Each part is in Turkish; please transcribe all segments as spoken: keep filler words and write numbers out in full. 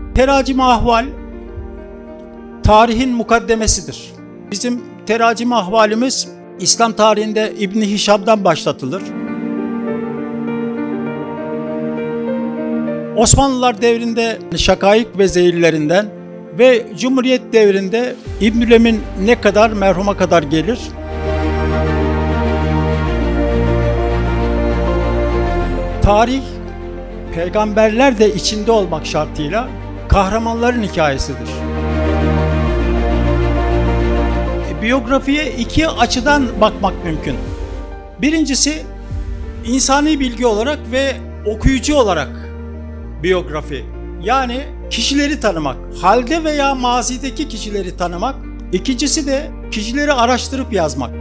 Teracim-i ahval tarihin mukaddemesidir. Bizim teracim-i ahvalimiz İslam tarihinde İbn-i Hişam'dan başlatılır. Osmanlılar devrinde Şakaik ve Zeyirlerinden ve Cumhuriyet devrinde İbnül Emin ne kadar merhuma kadar gelir. Tarih, peygamberler de içinde olmak şartıyla kahramanların hikayesidir. Biyografiye iki açıdan bakmak mümkün. Birincisi, insani bilgi olarak ve okuyucu olarak biyografi. Yani kişileri tanımak, halde veya mazideki kişileri tanımak. İkincisi de kişileri araştırıp yazmak.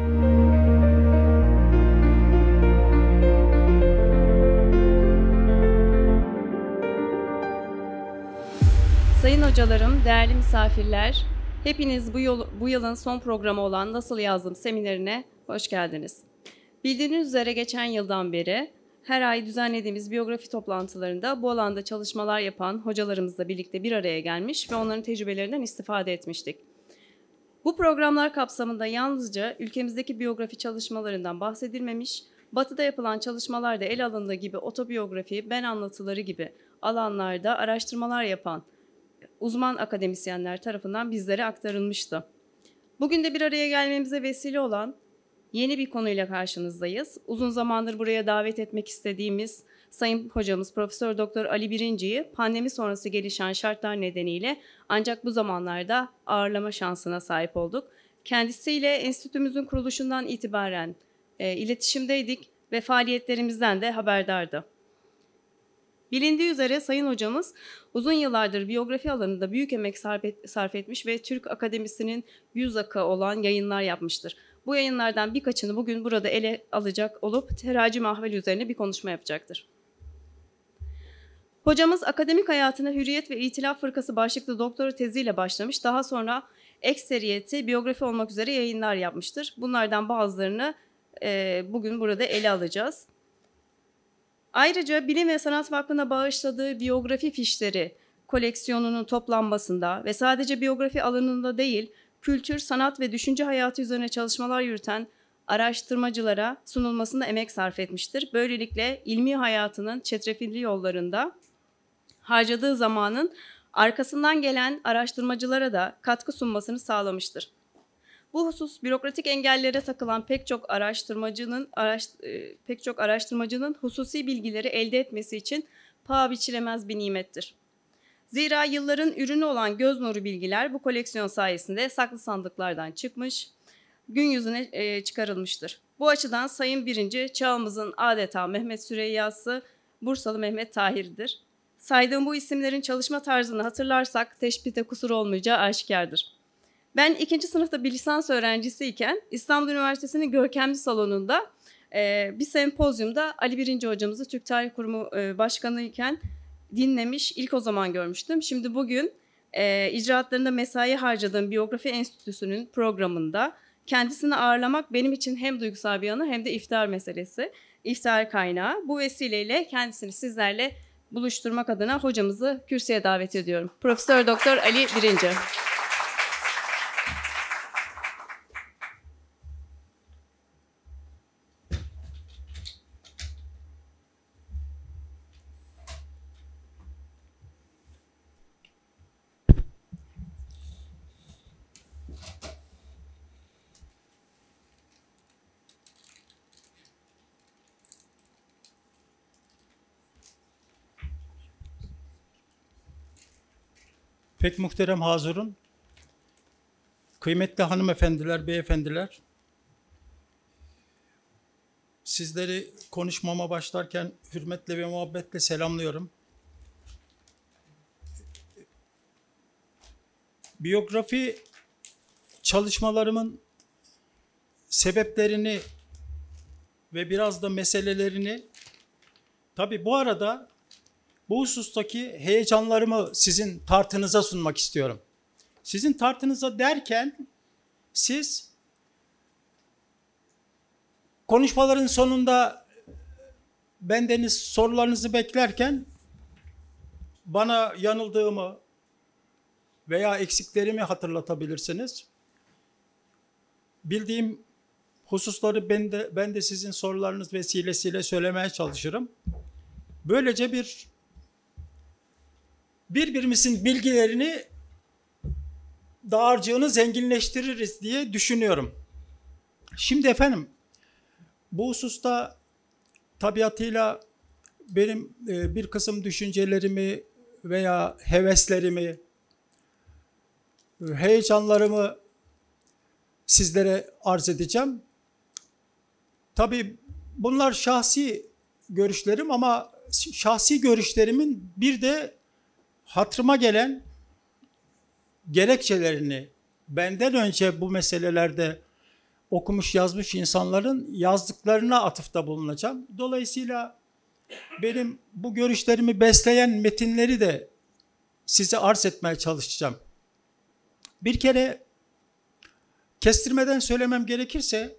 Sayın hocalarım, değerli misafirler, hepiniz bu, yol, bu yılın son programı olan Nasıl Yazdım seminerine hoş geldiniz. Bildiğiniz üzere geçen yıldan beri her ay düzenlediğimiz biyografi toplantılarında bu alanda çalışmalar yapan hocalarımızla birlikte bir araya gelmiş ve onların tecrübelerinden istifade etmiştik. Bu programlar kapsamında yalnızca ülkemizdeki biyografi çalışmalarından bahsedilmemiş, Batı'da yapılan çalışmalarda ele alındığı gibi otobiyografi, ben anlatıları gibi alanlarda araştırmalar yapan uzman akademisyenler tarafından bizlere aktarılmıştı. Bugün de bir araya gelmemize vesile olan yeni bir konuyla karşınızdayız. Uzun zamandır buraya davet etmek istediğimiz Sayın Hocamız Profesör Doktor Ali Birinci'yi pandemi sonrası gelişen şartlar nedeniyle ancak bu zamanlarda ağırlama şansına sahip olduk. Kendisiyle enstitümüzün kuruluşundan itibaren e, iletişimdeydik ve faaliyetlerimizden de haberdardı. Bilindiği üzere Sayın Hocamız uzun yıllardır biyografi alanında büyük emek sarf, et, sarf etmiş ve Türk Akademisi'nin yüz aka olan yayınlar yapmıştır. Bu yayınlardan birkaçını bugün burada ele alacak olup teracim-i ahval üzerine bir konuşma yapacaktır. Hocamız akademik hayatına Hürriyet ve İtilaf Fırkası başlıklı doktora teziyle başlamış. Daha sonra ekseriyeti biyografi olmak üzere yayınlar yapmıştır. Bunlardan bazılarını e, bugün burada ele alacağız. Ayrıca Bilim ve Sanat Vakfı'na bağışladığı biyografi fişleri koleksiyonunun toplanmasında ve sadece biyografi alanında değil, kültür, sanat ve düşünce hayatı üzerine çalışmalar yürüten araştırmacılara sunulmasında emek sarf etmiştir. Böylelikle ilmi hayatının çetrefilli yollarında harcadığı zamanın arkasından gelen araştırmacılara da katkı sunmasını sağlamıştır. Bu husus bürokratik engellere takılan pek çok araştırmacının araş, e, pek çok araştırmacının hususi bilgileri elde etmesi için paha biçilemez bir nimettir. Zira yılların ürünü olan göz nuru bilgiler bu koleksiyon sayesinde saklı sandıklardan çıkmış, gün yüzüne e, çıkarılmıştır. Bu açıdan Sayın Birinci çağımızın adeta Mehmet Süreyya'sı Bursalı Mehmet Tahir'dir. Saydığım bu isimlerin çalışma tarzını hatırlarsak teşbihte kusur olmayacağı aşikardır. Ben ikinci sınıfta bir lisans öğrencisiyken İstanbul Üniversitesi'nin görkemli salonunda e, bir sempozyumda Ali Birinci hocamızı Türk Tarih Kurumu e, Başkanı iken dinlemiş, ilk o zaman görmüştüm. Şimdi bugün e, icraatlarında mesai harcadığım Biyografi Enstitüsü'nün programında kendisini ağırlamak benim için hem duygusal bir yanı hem de iftihar meselesi, iftihar kaynağı. Bu vesileyle kendisini sizlerle buluşturmak adına hocamızı kürsüye davet ediyorum. Profesör Doktor Ali Birinci. Pek muhterem hazırın, kıymetli hanımefendiler, beyefendiler, sizleri konuşmama başlarken hürmetle ve muhabbetle selamlıyorum. Biyografi çalışmalarımın sebeplerini ve biraz da meselelerini, tabii bu arada bu husustaki heyecanlarımı sizin tartınıza sunmak istiyorum. Sizin tartınıza derken siz konuşmaların sonunda bendeniz sorularınızı beklerken bana yanıldığımı, veya eksiklerimi hatırlatabilirsiniz. Bildiğim hususları ben de, ben de sizin sorularınız vesilesiyle söylemeye çalışırım. Böylece bir birbirimizin bilgilerini dağarcığını zenginleştiririz diye düşünüyorum. Şimdi efendim, bu hususta tabiatıyla benim bir kısım düşüncelerimi veya heveslerimi, heyecanlarımı sizlere arz edeceğim. Tabii bunlar şahsi görüşlerim ama şahsi görüşlerimin bir de hatırıma gelen gerekçelerini benden önce bu meselelerde okumuş yazmış insanların yazdıklarına atıfta bulunacağım. Dolayısıyla benim bu görüşlerimi besleyen metinleri de size arz etmeye çalışacağım. Bir kere kestirmeden söylemem gerekirse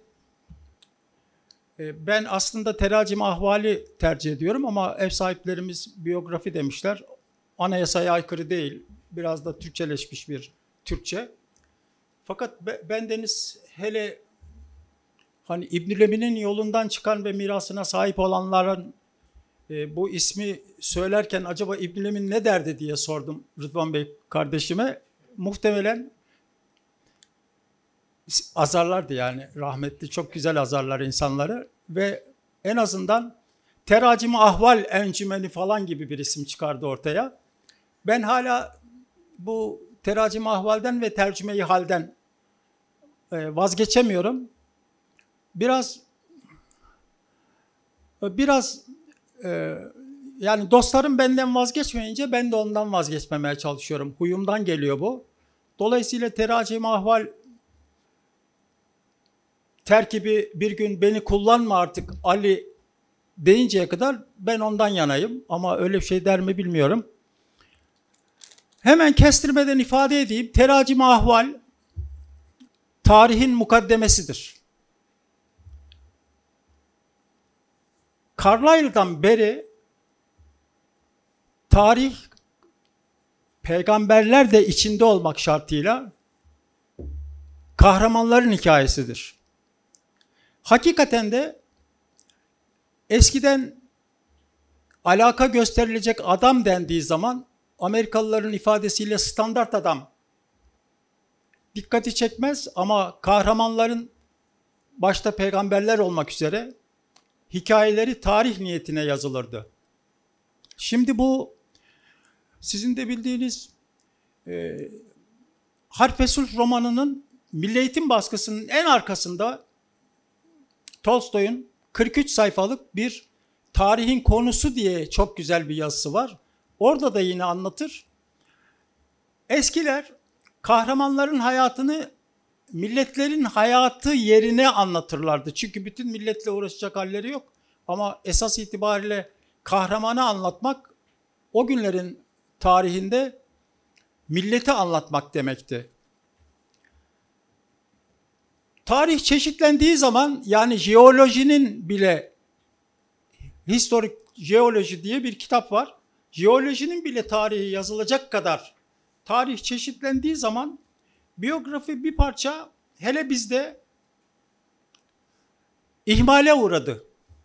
ben aslında teracim ahvali tercih ediyorum ama ev sahiplerimiz biyografi demişler. Anayasaya aykırı değil, biraz da Türkçeleşmiş bir Türkçe. Fakat bendeniz hele hani İbnül Emin'in yolundan çıkan ve mirasına sahip olanların e, bu ismi söylerken acaba İbnül Emin ne derdi diye sordum Rıdvan Bey kardeşime. Muhtemelen azarlardı yani, rahmetli çok güzel azarlar insanları ve en azından Teracim-i Ahval Encümeni falan gibi bir isim çıkardı ortaya. Ben hala bu Teracim-i Ahval'den ve Tercüme-i Hal'den e, vazgeçemiyorum. Biraz biraz e, yani dostlarım benden vazgeçmeyince ben de ondan vazgeçmemeye çalışıyorum. Huyumdan geliyor bu. Dolayısıyla Teracim-i Ahval terkibi bir gün beni kullanma artık Ali deyinceye kadar ben ondan yanayım. Ama öyle bir şey der mi bilmiyorum. Hemen kestirmeden ifade edeyim. Teracim-i Ahval tarihin mukaddemesidir. Carlyle'dan beri tarih peygamberler de içinde olmak şartıyla kahramanların hikayesidir. Hakikaten de eskiden alaka gösterilecek adam dendiği zaman Amerikalıların ifadesiyle standart adam dikkati çekmez ama kahramanların başta peygamberler olmak üzere hikayeleri tarih niyetine yazılırdı. Şimdi bu sizin de bildiğiniz e, Harp ve Sulh romanının Milli Eğitim baskısının en arkasında Tolstoy'un kırk üç sayfalık bir tarihin konusu diye çok güzel bir yazısı var. Orada da yine anlatır. Eskiler kahramanların hayatını milletlerin hayatı yerine anlatırlardı. Çünkü bütün milletle uğraşacak halleri yok. Ama esas itibariyle kahramanı anlatmak o günlerin tarihinde milleti anlatmak demekti. Tarih çeşitlendiği zaman yani jeolojinin bile Historic Geology diye bir kitap var. Jeolojinin bile tarihi yazılacak kadar tarih çeşitlendiği zaman biyografi bir parça hele bizde ihmale uğradı.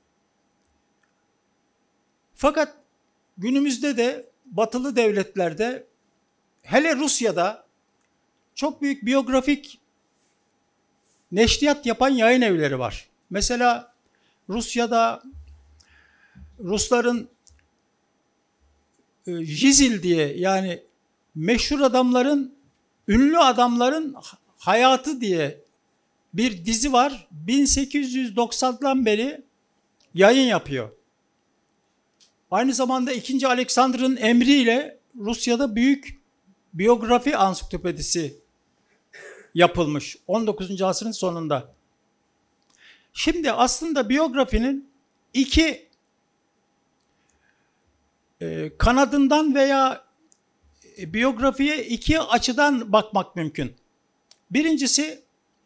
Fakat günümüzde de batılı devletlerde hele Rusya'da çok büyük biyografik neşriyat yapan yayın evleri var. Mesela Rusya'da Rusların Jizil diye yani meşhur adamların, ünlü adamların hayatı diye bir dizi var. bin sekiz yüz doksandan beri yayın yapıyor. Aynı zamanda ikinci. Alexander'ın emriyle Rusya'da büyük biyografi ansiklopedisi yapılmış on dokuzuncu asrın sonunda. Şimdi aslında biyografinin iki e, kanadından veya e, biyografiye iki açıdan bakmak mümkün. Birincisi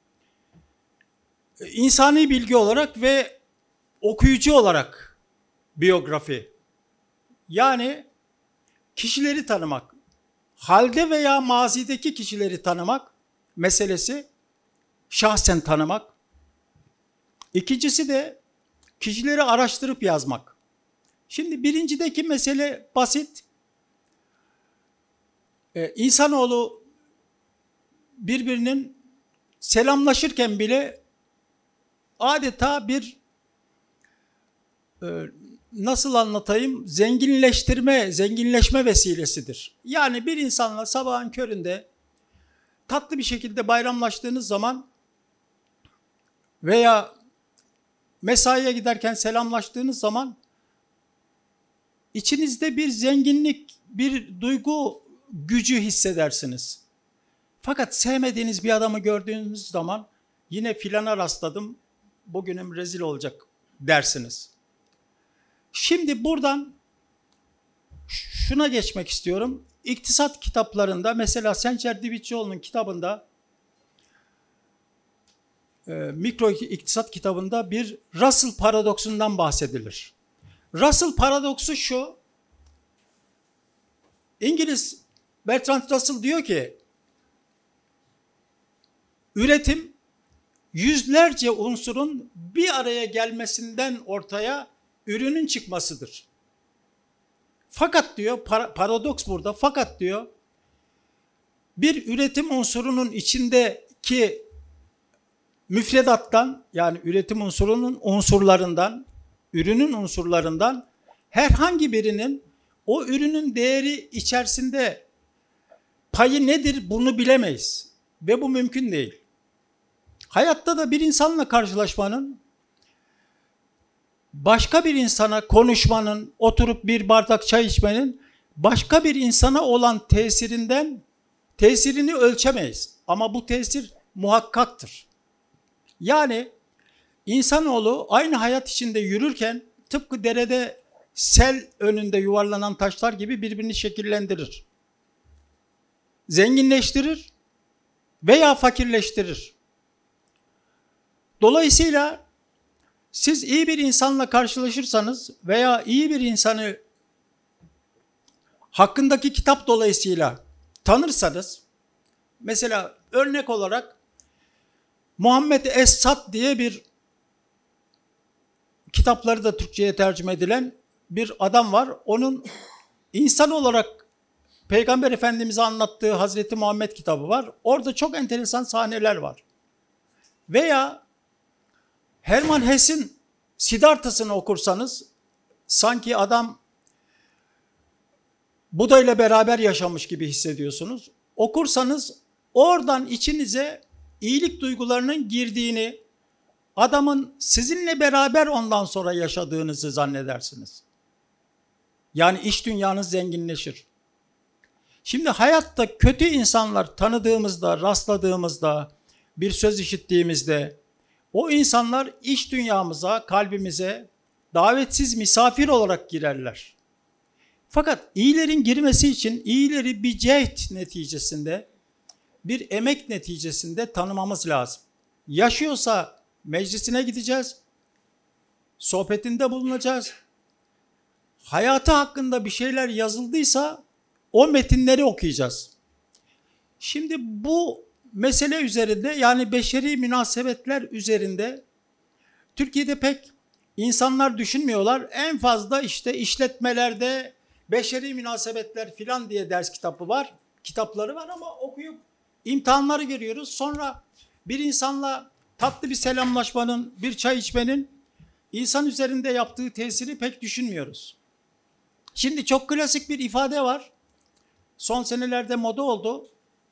e, insani bilgi olarak ve okuyucu olarak biyografi. Yani kişileri tanımak, halde veya mazideki kişileri tanımak meselesi, şahsen tanımak. İkincisi de kişileri araştırıp yazmak. Şimdi birincideki mesele basit. Ee, insanoğlu birbirinin selamlaşırken bile adeta bir e, nasıl anlatayım, zenginleştirme, zenginleşme vesilesidir. Yani bir insanla sabahın köründe tatlı bir şekilde bayramlaştığınız zaman veya mesaiye giderken selamlaştığınız zaman içinizde bir zenginlik, bir duygu gücü hissedersiniz. Fakat sevmediğiniz bir adamı gördüğünüz zaman yine filana rastladım, bugünüm rezil olacak dersiniz. Şimdi buradan şuna geçmek istiyorum. İktisat kitaplarında, mesela Sencer Divitçioğlu'nun kitabında, e, mikro iktisat kitabında bir Russell paradoksundan bahsedilir. Russell paradoksu şu: İngiliz Bertrand Russell diyor ki, üretim yüzlerce unsurun bir araya gelmesinden ortaya ürünün çıkmasıdır. Fakat diyor, par- paradoks burada, fakat diyor, bir üretim unsurunun içindeki müfredattan, yani üretim unsurunun unsurlarından, ürünün unsurlarından herhangi birinin o ürünün değeri içerisinde payı nedir bunu bilemeyiz. Ve bu mümkün değil. Hayatta da bir insanla karşılaşmanın, başka bir insana konuşmanın, oturup bir bardak çay içmenin başka bir insana olan tesirinden, tesirini ölçemeyiz. Ama bu tesir muhakkaktır. Yani insanoğlu aynı hayat içinde yürürken tıpkı derede sel önünde yuvarlanan taşlar gibi birbirini şekillendirir. Zenginleştirir veya fakirleştirir. Dolayısıyla siz iyi bir insanla karşılaşırsanız veya iyi bir insanı hakkındaki kitap dolayısıyla tanırsanız, mesela örnek olarak Muhammed Es-Sad diye bir, kitapları da Türkçe'ye tercüme edilen bir adam var. Onun insan olarak Peygamber Efendimiz'e anlattığı Hazreti Muhammed kitabı var. Orada çok enteresan sahneler var. Veya Hermann Hesse'in Siddhartha'sını okursanız sanki adam Buda ile beraber yaşamış gibi hissediyorsunuz. Okursanız oradan içinize iyilik duygularının girdiğini, adamın sizinle beraber ondan sonra yaşadığınızı zannedersiniz. Yani iç dünyanız zenginleşir. Şimdi hayatta kötü insanlar tanıdığımızda, rastladığımızda, bir söz işittiğimizde o insanlar iç dünyamıza, kalbimize davetsiz misafir olarak girerler. Fakat iyilerin girmesi için iyileri bir cehd neticesinde, bir emek neticesinde tanımamız lazım. Yaşıyorsa meclisine gideceğiz, sohbetinde bulunacağız. Hayatı hakkında bir şeyler yazıldıysa o metinleri okuyacağız. Şimdi bu mesele üzerinde, yani beşeri münasebetler üzerinde Türkiye'de pek insanlar düşünmüyorlar. En fazla işte işletmelerde beşeri münasebetler filan diye ders kitabı var, kitapları var ama okuyup imtihanları görüyoruz. Sonra bir insanla tatlı bir selamlaşmanın, bir çay içmenin insan üzerinde yaptığı tesiri pek düşünmüyoruz. Şimdi çok klasik bir ifade var. Son senelerde moda oldu.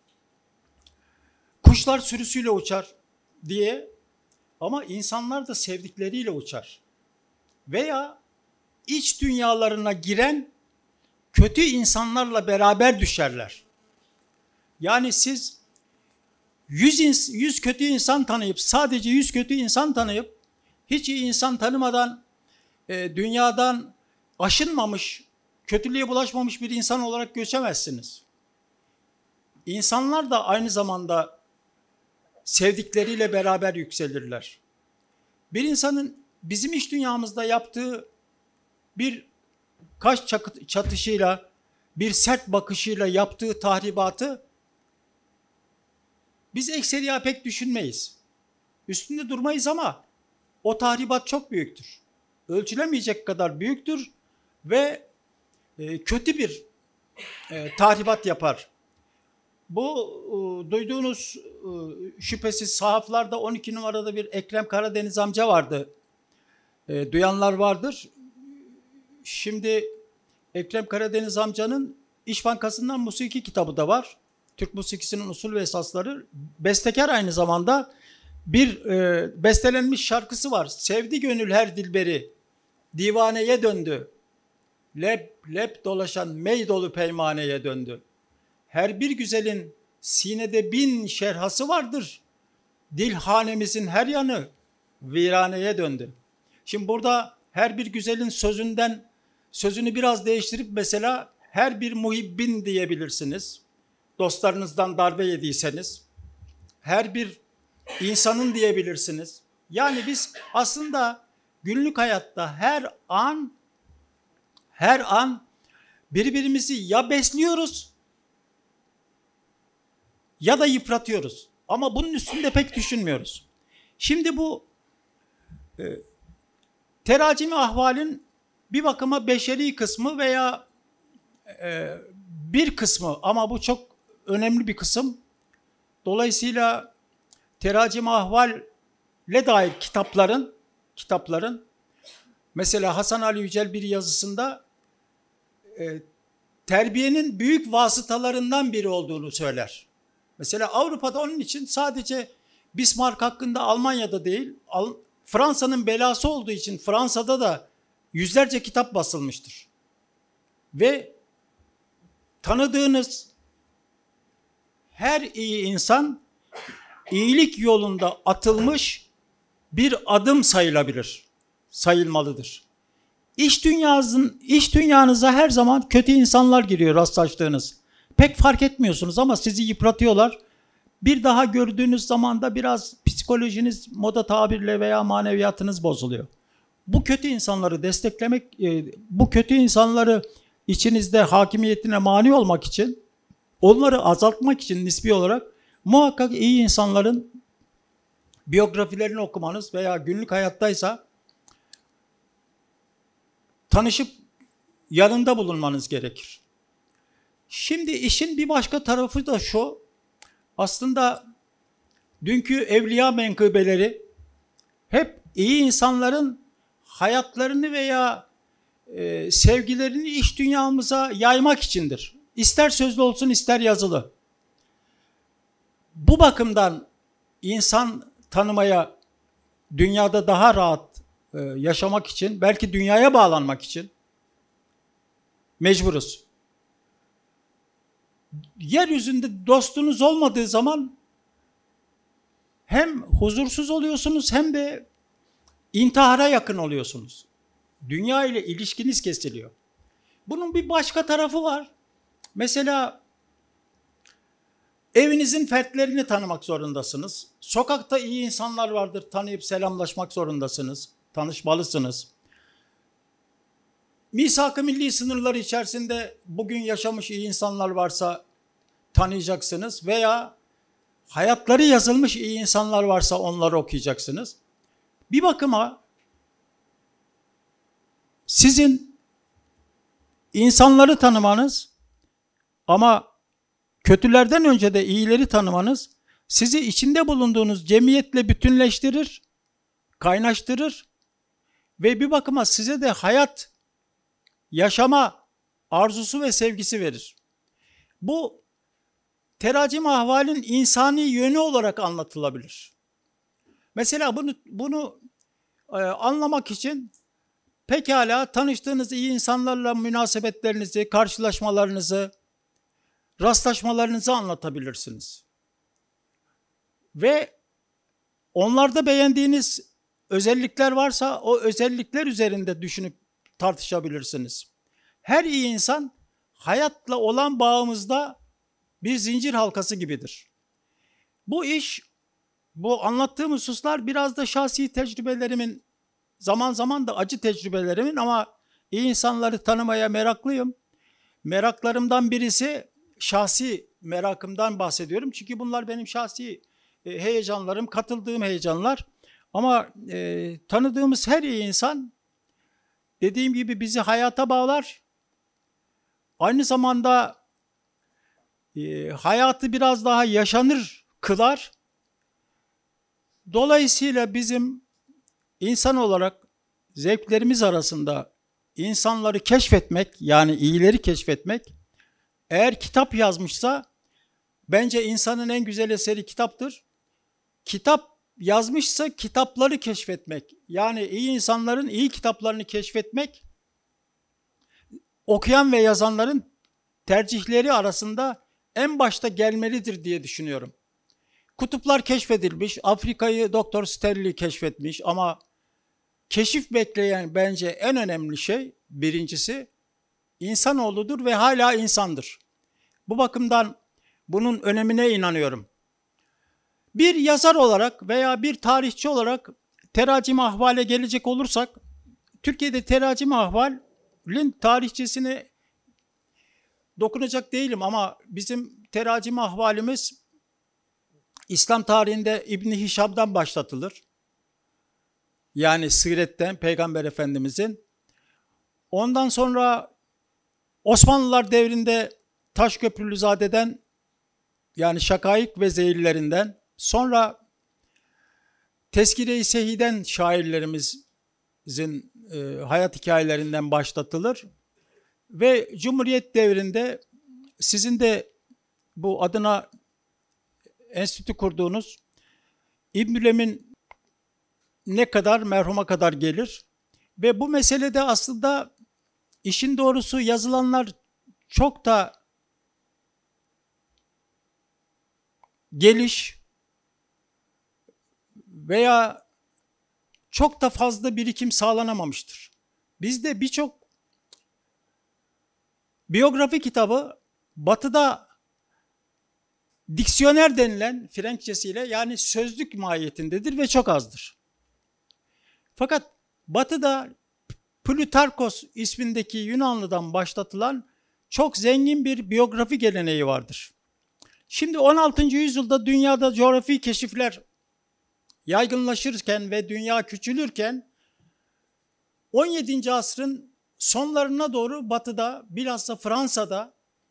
Kuşlar sürüsüyle uçar diye, ama insanlar da sevdikleriyle uçar. Veya iç dünyalarına giren kötü insanlarla beraber düşerler. Yani siz yüz, yüz kötü insan tanıyıp, sadece yüz kötü insan tanıyıp, hiç iyi insan tanımadan e, dünyadan aşınmamış, kötülüğe bulaşmamış bir insan olarak göçemezsiniz. İnsanlar da aynı zamanda sevdikleriyle beraber yükselirler. Bir insanın bizim iç dünyamızda yaptığı bir kaş çatışıyla, bir sert bakışıyla yaptığı tahribatı biz ekseriya pek düşünmeyiz. Üstünde durmayız ama o tahribat çok büyüktür. Ölçülemeyecek kadar büyüktür ve e, kötü bir e, tahribat yapar. Bu e, duyduğunuz e, şüphesiz sahaflarda on iki numarada bir Ekrem Karadeniz amca vardı. E, duyanlar vardır. Şimdi Ekrem Karadeniz amcanın İş Bankası'ndan musiki kitabı da var. Türk musikisinin usul ve esasları. Bestekar aynı zamanda. Bir e, bestelenmiş şarkısı var. Sevdi gönül her dilberi, divaneye döndü. Lep lep dolaşan mey dolu peymaneye döndü. Her bir güzelin sinede bin şerhası vardır. Dilhanemizin her yanı viraneye döndü. Şimdi burada her bir güzelin sözünden sözünü biraz değiştirip mesela her bir muhibbin diyebilirsiniz. Dostlarınızdan darbe yediyseniz. Her bir insanın diyebilirsiniz. Yani biz aslında günlük hayatta her an her an birbirimizi ya besliyoruz ya da yıpratıyoruz. Ama bunun üstünde pek düşünmüyoruz. Şimdi bu e, teracimi ahvalin bir bakıma beşeri kısmı veya e, bir kısmı ama bu çok önemli bir kısım. Dolayısıyla teracimi ahvalle dair kitapların kitapların mesela Hasan Ali Yücel bir yazısında e, terbiyenin büyük vasıtalarından biri olduğunu söyler. Mesela Avrupa'da onun için sadece Bismarck hakkında Almanya'da değil, Fransa'nın belası olduğu için Fransa'da da yüzlerce kitap basılmıştır. Ve tanıdığınız her iyi insan iyilik yolunda atılmış bir adım sayılabilir, sayılmalıdır. İş dünyasının, iş dünyanıza her zaman kötü insanlar giriyor rastlaştığınız. Pek fark etmiyorsunuz ama sizi yıpratıyorlar. Bir daha gördüğünüz zaman da biraz psikolojiniz moda tabirle veya maneviyatınız bozuluyor. Bu kötü insanları desteklemek, bu kötü insanları içinizde hakimiyetine mani olmak için, onları azaltmak için nispi olarak muhakkak iyi insanların biyografilerini okumanız veya günlük hayattaysa tanışıp yanında bulunmanız gerekir. Şimdi işin bir başka tarafı da şu, aslında dünkü evliya menkıbeleri hep iyi insanların hayatlarını veya e, sevgilerini iş dünyamıza yaymak içindir. İster sözlü olsun ister yazılı. Bu bakımdan insan tanımaya, dünyada daha rahat e, yaşamak için, belki dünyaya bağlanmak için mecburuz. Yeryüzünde dostunuz olmadığı zaman hem huzursuz oluyorsunuz hem de intihara yakın oluyorsunuz. Dünya ile ilişkiniz kesiliyor. Bunun bir başka tarafı var. Mesela evinizin fertlerini tanımak zorundasınız. Sokakta iyi insanlar vardır, tanıyıp selamlaşmak zorundasınız. Tanışmalısınız. Misak-ı milli sınırları içerisinde bugün yaşamış iyi insanlar varsa tanıyacaksınız veya hayatları yazılmış iyi insanlar varsa onları okuyacaksınız. Bir bakıma sizin insanları tanımanız ama kötülerden önce de iyileri tanımanız sizi içinde bulunduğunuz cemiyetle bütünleştirir, kaynaştırır ve bir bakıma size de hayat, yaşama arzusu ve sevgisi verir. Bu teracim ahvalin insani yönü olarak anlatılabilir. Mesela bunu, bunu e, anlamak için pekala tanıştığınız iyi insanlarla münasebetlerinizi, karşılaşmalarınızı, rastlaşmalarınızı anlatabilirsiniz. Ve onlarda beğendiğiniz özellikler varsa o özellikler üzerinde düşünüp tartışabilirsiniz. Her iyi insan hayatla olan bağımızda bir zincir halkası gibidir. Bu iş, bu anlattığım hususlar biraz da şahsi tecrübelerimin, zaman zaman da acı tecrübelerimin ama iyi insanları tanımaya meraklıyım. meraklarımdan birisi, şahsi merakımdan bahsediyorum. Çünkü bunlar benim şahsi e, heyecanlarım, katıldığım heyecanlar. Ama e, tanıdığımız her iyi insan, dediğim gibi, bizi hayata bağlar. Aynı zamanda e, hayatı biraz daha yaşanır kılar. Dolayısıyla bizim insan olarak zevklerimiz arasında insanları keşfetmek, yani iyileri keşfetmek, eğer kitap yazmışsa bence insanın en güzel eseri kitaptır. Kitap yazmışsa kitapları keşfetmek, yani iyi insanların iyi kitaplarını keşfetmek, okuyan ve yazanların tercihleri arasında en başta gelmelidir diye düşünüyorum. Kutuplar keşfedilmiş, Afrika'yı Doktor Stanley keşfetmiş ama keşif bekleyen bence en önemli şey, birincisi, insanoğludur ve hala insandır. Bu bakımdan bunun önemine inanıyorum. Bir yazar olarak veya bir tarihçi olarak teracim ahvale gelecek olursak, Türkiye'de teracim ahvalin tarihçesine dokunacak değilim ama bizim teracim ahvalimiz İslam tarihinde İbn-i Hişam'dan başlatılır. Yani Siret'ten, Peygamber Efendimizin. Ondan sonra Osmanlılar devrinde Taşköprülüzade'den, yani Şakaik ve Zeyillerinden, sonra Tezkire-i Sehi'den şairlerimizin e, hayat hikayelerinden başlatılır. Ve Cumhuriyet devrinde sizin de bu adına enstitü kurduğunuz İbnül Emin ne kadar merhuma kadar gelir. Ve bu meselede aslında işin doğrusu yazılanlar çok da geliş veya çok da fazla birikim sağlanamamıştır. Bizde birçok biyografi kitabı Batı'da diksiyoner denilen Frenkçesiyle, yani sözlük mahiyetindedir ve çok azdır. Fakat Batı'da Plutarkos ismindeki Yunanlı'dan başlatılan çok zengin bir biyografi geleneği vardır. Şimdi on altıncı yüzyılda dünyada coğrafi keşifler yaygınlaşırken ve dünya küçülürken, on yedinci asrın sonlarına doğru Batı'da, bilhassa Fransa'da,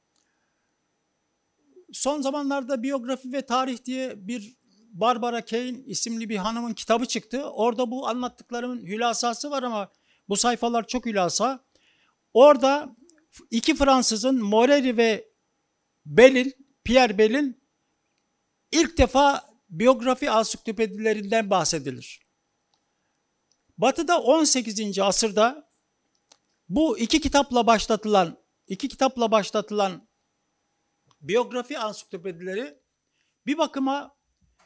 son zamanlarda biyografi ve tarih diye bir Barbara Kane isimli bir hanımın kitabı çıktı. Orada bu anlattıklarımın hülasası var ama bu sayfalar çok hülasa. Orada iki Fransızın, Moreri ve Bellil, Pierre Bellil, ilk defa biyografi ansiklopedilerinden bahsedilir. Batı'da on sekizinci asırda bu iki kitapla başlatılan, iki kitapla başlatılan biyografi ansiklopedileri bir bakıma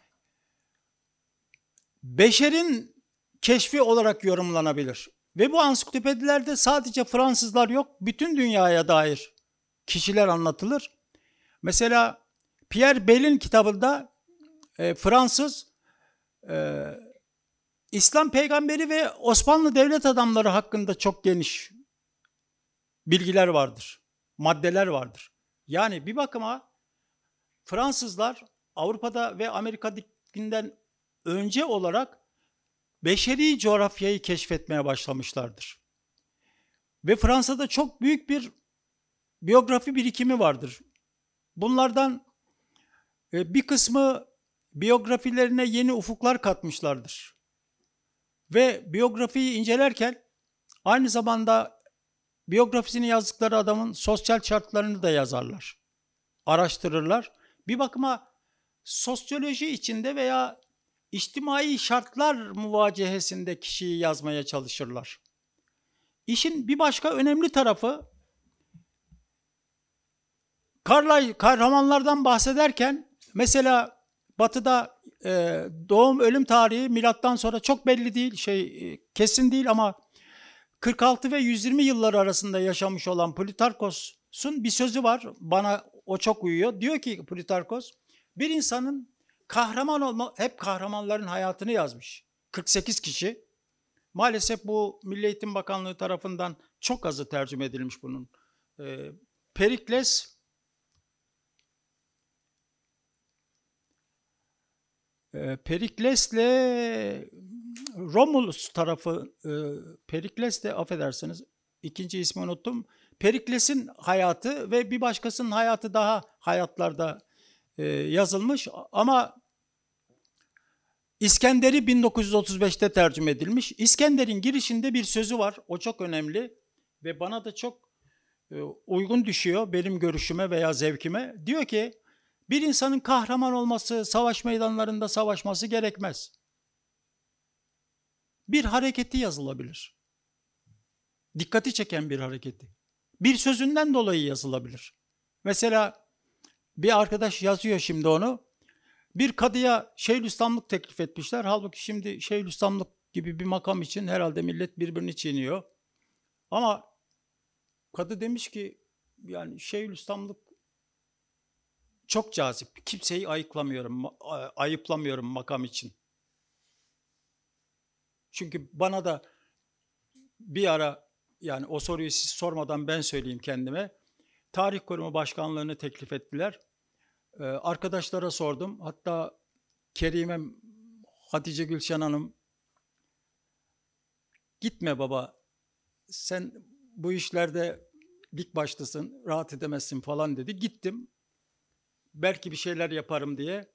beşerin keşfi olarak yorumlanabilir. Ve bu ansiklopedilerde sadece Fransızlar yok, bütün dünyaya dair kişiler anlatılır. Mesela Pierre Bellil'in kitabında e, Fransız e, İslam peygamberi ve Osmanlı devlet adamları hakkında çok geniş bilgiler vardır, maddeler vardır. Yani bir bakıma Fransızlar Avrupa'da ve Amerika'dakinden önce olarak beşeri coğrafyayı keşfetmeye başlamışlardır. Ve Fransa'da çok büyük bir biyografi birikimi vardır. Bunlardan bir kısmı biyografilerine yeni ufuklar katmışlardır. Ve biyografiyi incelerken aynı zamanda biyografisini yazdıkları adamın sosyal şartlarını da yazarlar, araştırırlar. Bir bakıma sosyoloji içinde veya içtimai şartlar muvacehesinde kişiyi yazmaya çalışırlar. İşin bir başka önemli tarafı, Carlyle kahramanlardan bahsederken mesela Batı'da e, doğum ölüm tarihi milattan sonra çok belli değil, şey e, kesin değil ama kırk altı ve yüz yirmi yılları arasında yaşamış olan Plutarkos'un bir sözü var. Bana o çok uyuyor. Diyor ki Plutarkos, bir insanın kahraman olma, hep kahramanların hayatını yazmış. kırk sekiz kişi. Maalesef bu Milli Eğitim Bakanlığı tarafından çok azı tercüme edilmiş bunun. Ee, Perikles e, Perikles'le Romulus tarafı, e, Perikles de affedersiniz, ikinci ismi unuttum. Perikles'in hayatı ve bir başkasının hayatı daha hayatlarda e, yazılmış ama İskender'i bin dokuz yüz otuz beşte tercüme edilmiş. İskender'in girişinde bir sözü var. O çok önemli ve bana da çok e, uygun düşüyor benim görüşüme veya zevkime. Diyor ki bir insanın kahraman olması, savaş meydanlarında savaşması gerekmez. Bir hareketi yazılabilir. Dikkati çeken bir hareketi. Bir sözünden dolayı yazılabilir. Mesela bir arkadaş yazıyor şimdi onu. Bir kadıya Şeyhülislamlık teklif etmişler. Halbuki şimdi Şeyhülislamlık gibi bir makam için herhalde millet birbirini çiğniyor. Ama kadı demiş ki yani Şeyhülislamlık çok cazip. Kimseyi ayıplamıyorum, ayıplamıyorum makam için. Çünkü bana da bir ara, yani o soruyu siz sormadan ben söyleyeyim kendime. Tarih Korumu Başkanlığı'nı teklif ettiler. Ee, arkadaşlara sordum. Hatta Kerim'em, Hatice Gülşen Hanım, gitme baba, sen bu işlerde dik başlısın, rahat edemezsin falan dedi. Gittim. Belki bir şeyler yaparım diye.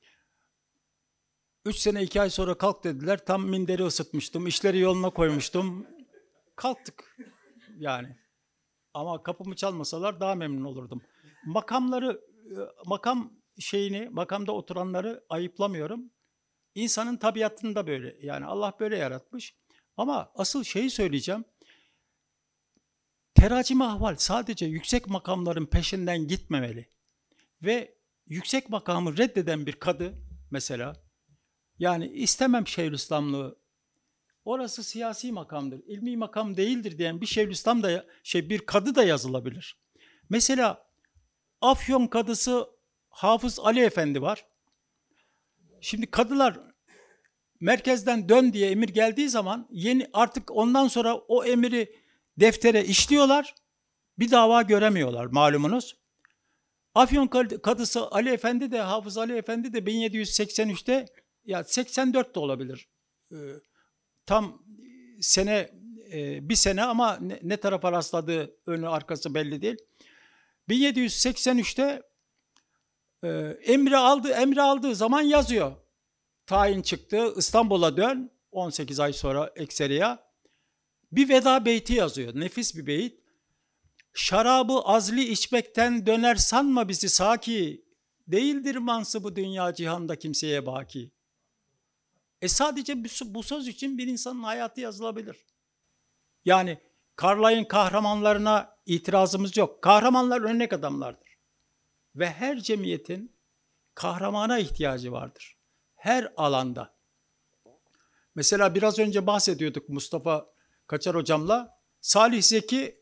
Üç sene iki ay sonra kalk dediler. Tam minderi ısıtmıştım. İşleri yoluna koymuştum. Kalktık yani. Ama kapımı çalmasalar daha memnun olurdum. Makamları, makam şeyini, makamda oturanları ayıplamıyorum. İnsanın tabiatında böyle. Yani Allah böyle yaratmış. Ama asıl şeyi söyleyeceğim. Teracim-i ahval sadece yüksek makamların peşinden gitmemeli. Ve yüksek makamı reddeden bir kadı mesela, yani istemem Şeyhülislamlığı, orası siyasi makamdır, ilmi makam değildir diyen bir Şeyhülislam da, şey, bir kadı da yazılabilir. Mesela Afyon kadısı Hafız Ali Efendi var. Şimdi kadılar merkezden dön diye emir geldiği zaman yeni artık ondan sonra o emiri deftere işliyorlar. Bir dava göremiyorlar malumunuz. Afyon kadısı Ali Efendi de, Hafız Ali Efendi de bin yedi yüz seksen üçte, ya seksen dört de olabilir. Ee, tam sene e, bir sene ama ne, ne tarafa rastladığı önü arkası belli değil. bin yedi yüz seksen üçte e, emri aldı, emri aldığı zaman yazıyor. Tayin çıktı, İstanbul'a dön, on sekiz ay sonra Ekseriya. Bir veda beyti yazıyor, nefis bir beyit. Şarabı azli içmekten döner sanma bizi saki, değildir mansıbı dünya cihanda kimseye baki. E sadece bu söz için bir insanın hayatı yazılabilir. Yani Carlyle'ın kahramanlarına itirazımız yok. Kahramanlar örnek adamlardır. Ve her cemiyetin kahramana ihtiyacı vardır. Her alanda. Mesela biraz önce bahsediyorduk Mustafa Kaçar hocamla. Salih Zeki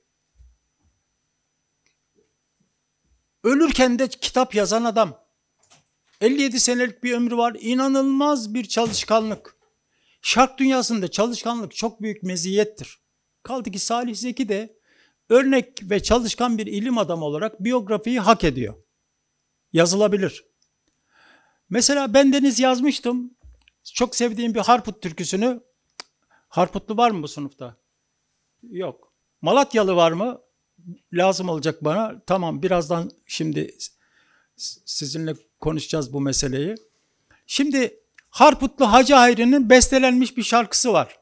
ölürken de kitap yazan adam. elli yedi senelik bir ömrü var. İnanılmaz bir çalışkanlık. Şark dünyasında çalışkanlık çok büyük meziyettir. Kaldı ki Salih Zeki de örnek ve çalışkan bir ilim adamı olarak biyografiyi hak ediyor. Yazılabilir. Mesela bendeniz yazmıştım. Çok sevdiğim bir Harput türküsünü. Harputlu var mı bu sınıfta? Yok. Malatyalı var mı? Lazım olacak bana. Tamam, birazdan şimdi sizinle konuşacağız bu meseleyi. Şimdi Harputlu Hacı Hayri'nin bestelenmiş bir şarkısı var.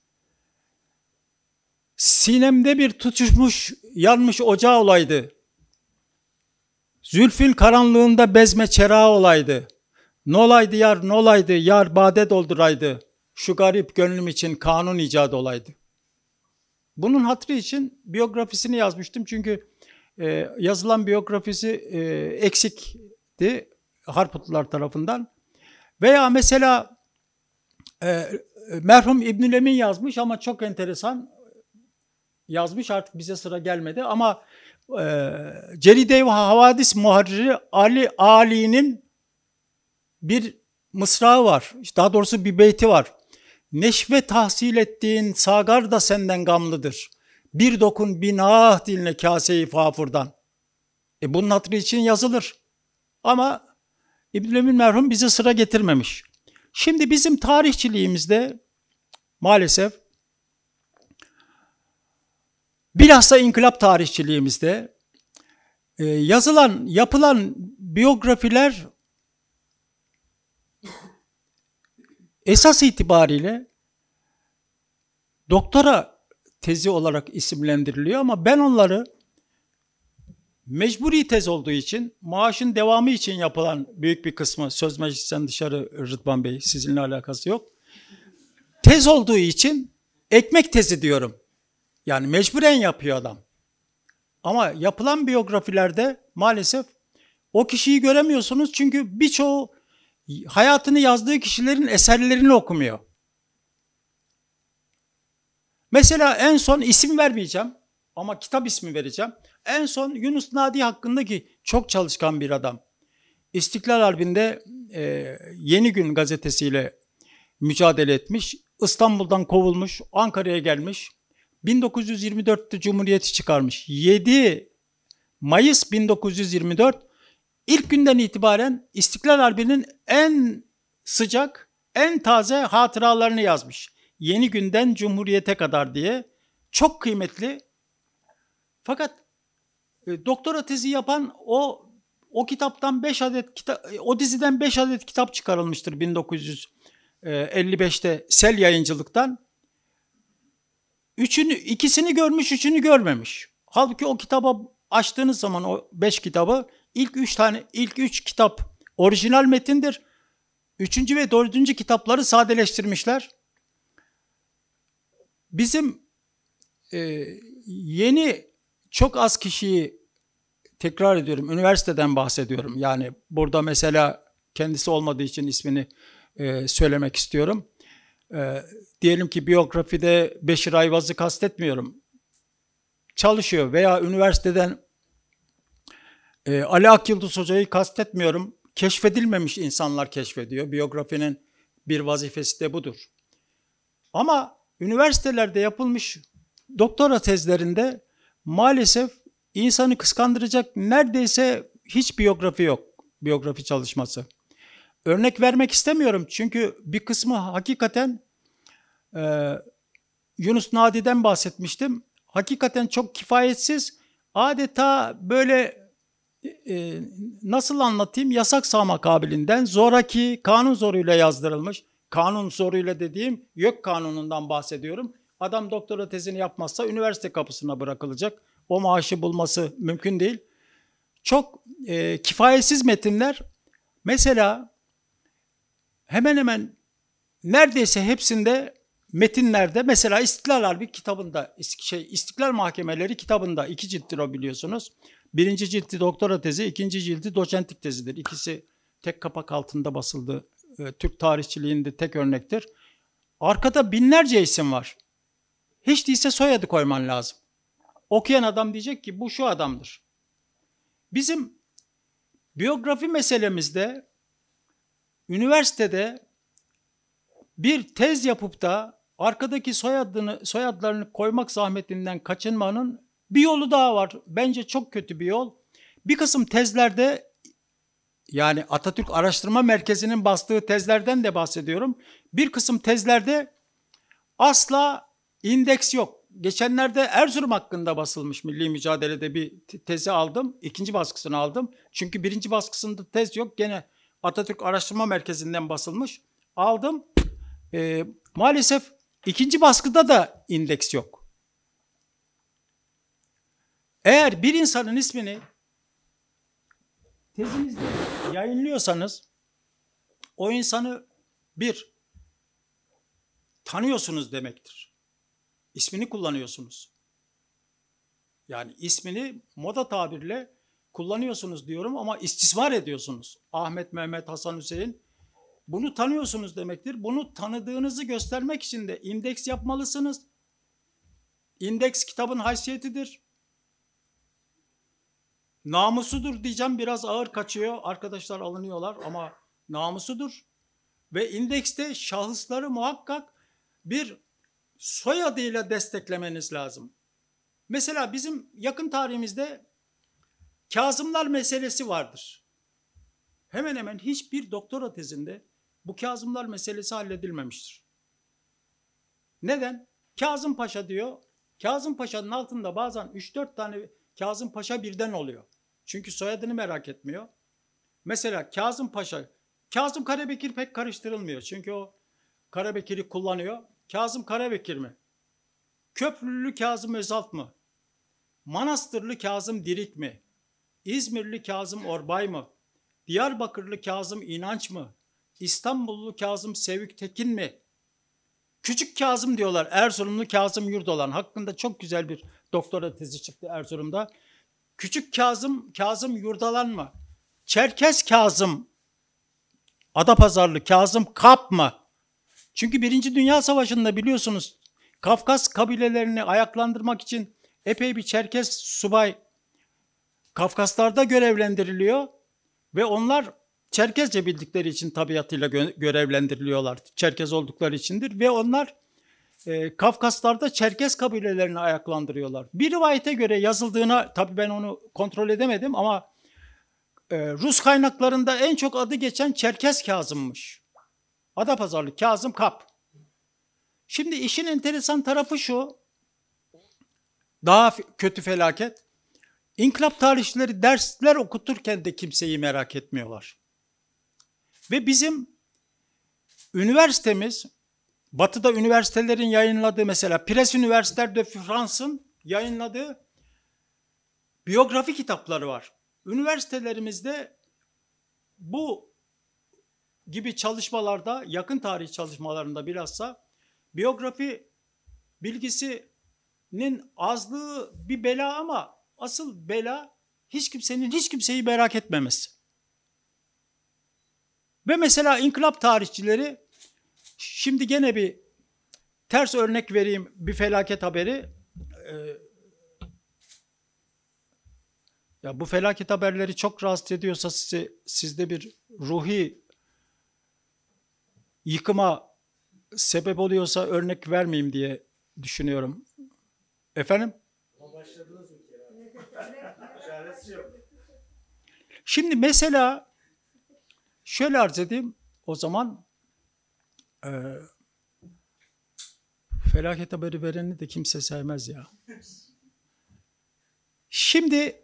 Sinemde bir tutuşmuş, yanmış ocağı olaydı. Zülfün karanlığında bezme çerağı olaydı. Nolaydı yar, nolaydı yar, bade dolduraydı. Şu garip gönlüm için kanun icadı olaydı. Bunun hatırı için biyografisini yazmıştım. Çünkü e, yazılan biyografisi e, eksikti Harputlular tarafından. Veya mesela e, merhum İbnül Emin yazmış ama çok enteresan yazmış, artık bize sıra gelmedi. Ama e, Ceride-i Havadis muharriri Ali Ali'nin bir mısrağı var. Daha doğrusu bir beyti var. Neşve tahsil ettiğin sagar da senden gamlıdır. Bir dokun bin ah dinle kase-i fafurdan. E bunun hatırı için yazılır. Ama İbnül Emin merhum bize sıra getirmemiş. Şimdi bizim tarihçiliğimizde maalesef, bilhassa inkılap tarihçiliğimizde e, yazılan, yapılan biyografiler esas itibariyle doktora tezi olarak isimlendiriliyor ama ben onları mecburi tez olduğu için, maaşın devamı için yapılan büyük bir kısmı, söz meclisten dışarı Rıdvan Bey, sizinle alakası yok. Tez olduğu için ekmek tezi diyorum. Yani mecburen yapıyor adam. Ama yapılan biyografilerde maalesef o kişiyi göremiyorsunuz çünkü birçoğu hayatını yazdığı kişilerin eserlerini okumuyor. Mesela en son isim vermeyeceğim ama kitap ismi vereceğim. En son Yunus Nadi hakkındaki çok çalışkan bir adam. İstiklal Harbi'nde e, Yeni Gün gazetesiyle mücadele etmiş. İstanbul'dan kovulmuş, Ankara'ya gelmiş. bin dokuz yüz yirmi dörtte Cumhuriyeti çıkarmış. yedi Mayıs bin dokuz yüz yirmi dört ilk günden itibaren İstiklal Harbi'nin en sıcak, en taze hatıralarını yazmış. Yeni Günden Cumhuriyete kadar diye. Çok kıymetli. Fakat e, doktora tezi yapan o o kitaptan beş adet kitap, o diziden beş adet kitap çıkarılmıştır bin dokuz yüz elli beşte Sel Yayıncılık'tan. Üçünü, ikisini görmüş, üçünü görmemiş. Halbuki o kitaba açtığınız zaman o beş kitabı, ilk üç tane, ilk üç kitap orijinal metindir. Üçüncü ve dördüncü kitapları sadeleştirmişler. Bizim e, yeni çok az kişiyi, tekrar ediyorum, üniversiteden bahsediyorum. Yani burada mesela kendisi olmadığı için ismini e, söylemek istiyorum. E, diyelim ki biyografide Beşir Ayvaz'ı kastetmiyorum. Çalışıyor veya üniversiteden e, Ali Akyıldız Hoca'yı kastetmiyorum. Keşfedilmemiş insanlar keşfediyor. Biyografinin bir vazifesi de budur. Ama üniversitelerde yapılmış doktora tezlerinde maalesef insanı kıskandıracak neredeyse hiç biyografi yok, biyografi çalışması. Örnek vermek istemiyorum çünkü bir kısmı hakikaten e, Yunus Nadi'den bahsetmiştim. Hakikaten çok kifayetsiz, adeta böyle e, nasıl anlatayım, yasak sağma kabilinden zoraki, kanun zoruyla yazdırılmış. Kanun zoruyla dediğim YÖK kanunundan bahsediyorum. Adam doktora tezini yapmazsa üniversite kapısına bırakılacak. O maaşı bulması mümkün değil. Çok e, kifayetsiz metinler. Mesela hemen hemen neredeyse hepsinde metinlerde, mesela İstiklal Harbi kitabında, şey, İstiklal Mahkemeleri kitabında, iki cilttir o biliyorsunuz. Birinci cildi doktora tezi, ikinci cildi doçentlik tezidir. İkisi tek kapak altında basıldı. E, Türk tarihçiliğinde tek örnektir. Arkada binlerce isim var. Hiç değilse soyadı koyman lazım. Okuyan adam diyecek ki bu şu adamdır. Bizim biyografi meselemizde üniversitede bir tez yapıp da arkadaki soyadını, soyadlarını koymak zahmetinden kaçınmanın bir yolu daha var. Bence çok kötü bir yol. Bir kısım tezlerde, yani Atatürk Araştırma Merkezi'nin bastığı tezlerden de bahsediyorum. Bir kısım tezlerde asla indeks yok. Geçenlerde Erzurum hakkında basılmış Milli Mücadele'de bir tezi aldım. İkinci baskısını aldım. Çünkü birinci baskısında tez yok. Gene Atatürk Araştırma Merkezi'nden basılmış. Aldım. Ee, maalesef ikinci baskıda da indeks yok. Eğer bir insanın ismini tezinizde yayınlıyorsanız o insanı bir tanıyorsunuz demektir. İsmini kullanıyorsunuz. Yani ismini moda tabirle kullanıyorsunuz diyorum ama istismar ediyorsunuz. Ahmet, Mehmet, Hasan, Hüseyin, bunu tanıyorsunuz demektir. Bunu tanıdığınızı göstermek için de indeks yapmalısınız. İndeks kitabın haysiyetidir. Namusudur diyeceğim, biraz ağır kaçıyor. Arkadaşlar alınıyorlar ama namusudur. Ve indekste şahısları muhakkak bir soyadıyla desteklemeniz lazım. Mesela bizim yakın tarihimizde Kazımlar meselesi vardır. Hemen hemen hiçbir doktora tezinde bu Kazımlar meselesi halledilmemiştir. Neden? Kazım Paşa diyor. Kazım Paşa'nın altında bazen üç dört tane Kazım Paşa birden oluyor. Çünkü soyadını merak etmiyor. Mesela Kazım Paşa, Kazım Karabekir pek karıştırılmıyor. Çünkü o Karabekir'i kullanıyor. Kazım Karabekir mi? Köprülü Kazım Özalp mı? Manastırlı Kazım Dirik mi? İzmirli Kazım Orbay mı? Diyarbakırlı Kazım İnanç mı? İstanbullu Kazım Sevük Tekin mi? Küçük Kazım diyorlar. Erzurumlu Kazım Yurdolan. Hakkında çok güzel bir doktora tezi çıktı Erzurum'da. Küçük Kazım, Kazım Yurdolan mı? Çerkes Kazım, Adapazarlı Kazım Kap mı? Çünkü Birinci Dünya Savaşı'nda biliyorsunuz Kafkas kabilelerini ayaklandırmak için epey bir Çerkes subay Kafkaslar'da görevlendiriliyor ve onlar Çerkezce bildikleri için tabiatıyla gö- görevlendiriliyorlar. Çerkez oldukları içindir ve onlar e, Kafkaslar'da Çerkez kabilelerini ayaklandırıyorlar. Bir rivayete göre yazıldığına, tabii ben onu kontrol edemedim ama e, Rus kaynaklarında en çok adı geçen Çerkez Kazım'mış. Adapazarlı Kazım Kap. Şimdi işin enteresan tarafı şu, daha f- kötü felaket. İnkılap tarihçileri dersler okuturken de kimseyi merak etmiyorlar. Ve bizim üniversitemiz, Batı'da üniversitelerin yayınladığı, mesela Presse Universitaire de France'ın yayınladığı biyografi kitapları var. Üniversitelerimizde bu gibi çalışmalarda, yakın tarih çalışmalarında bilhassa biyografi bilgisinin azlığı bir bela ama asıl bela hiç kimsenin hiç kimseyi merak etmemesi. Ve mesela inkılap tarihçileri, şimdi gene bir ters örnek vereyim, bir felaket haberi. Ee, ya bu felaket haberleri çok rahatsız ediyorsa sizi, sizde bir ruhi yıkıma sebep oluyorsa örnek vermeyeyim diye düşünüyorum. Efendim? Şimdi mesela şöyle arz edeyim o zaman. E, felaket haberi vereni de kimse sevmez ya. Şimdi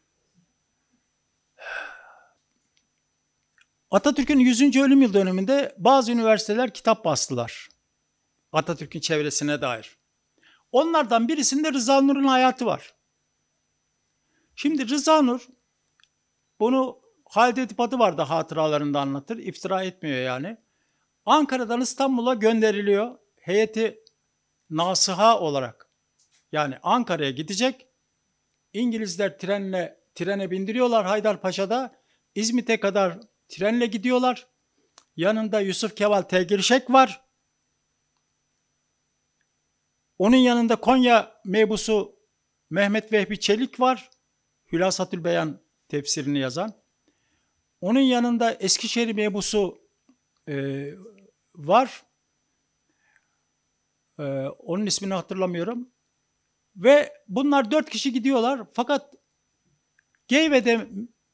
Atatürk'ün yüzüncü ölüm yıl dönümünde bazı üniversiteler kitap bastılar. Atatürk'ün çevresine dair. Onlardan birisinde Rıza Nur'un hayatı var. Şimdi Rıza Nur, bunu Halide Edip adı var da hatıralarında anlatır. İftira etmiyor yani. Ankara'dan İstanbul'a gönderiliyor. Heyeti nasiha olarak. Yani Ankara'ya gidecek. İngilizler trenle trene bindiriyorlar Haydarpaşa'da. İzmit'e kadar trenle gidiyorlar. Yanında Yusuf Kemal Tegirşek var. Onun yanında Konya mebusu Mehmet Vehbi Çelik var. Hülasatül Beyan tefsirini yazan. Onun yanında Eskişehir mebusu e, var. E, onun ismini hatırlamıyorum. Ve bunlar dört kişi gidiyorlar. Fakat Geyve'de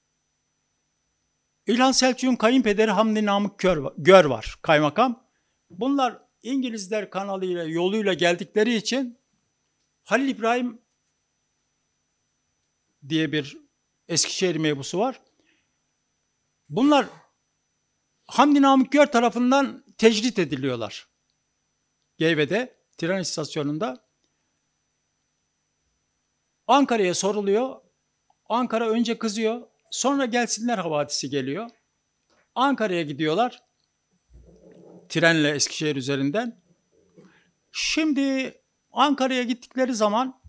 İlhan Selçuk'un kayınpederi Hamdi Namık Gör var, kaymakam. Bunlar İngilizler kanalıyla, yoluyla geldikleri için Halil İbrahim diye bir Eskişehir mebusu var. Bunlar Hamdi Namık Gör tarafından tecrit ediliyorlar. Geyve'de, tren istasyonunda. Ankara'ya soruluyor. Ankara önce kızıyor. Sonra gelsinler havadisi geliyor. Ankara'ya gidiyorlar. Trenle Eskişehir üzerinden. Şimdi Ankara'ya gittikleri zaman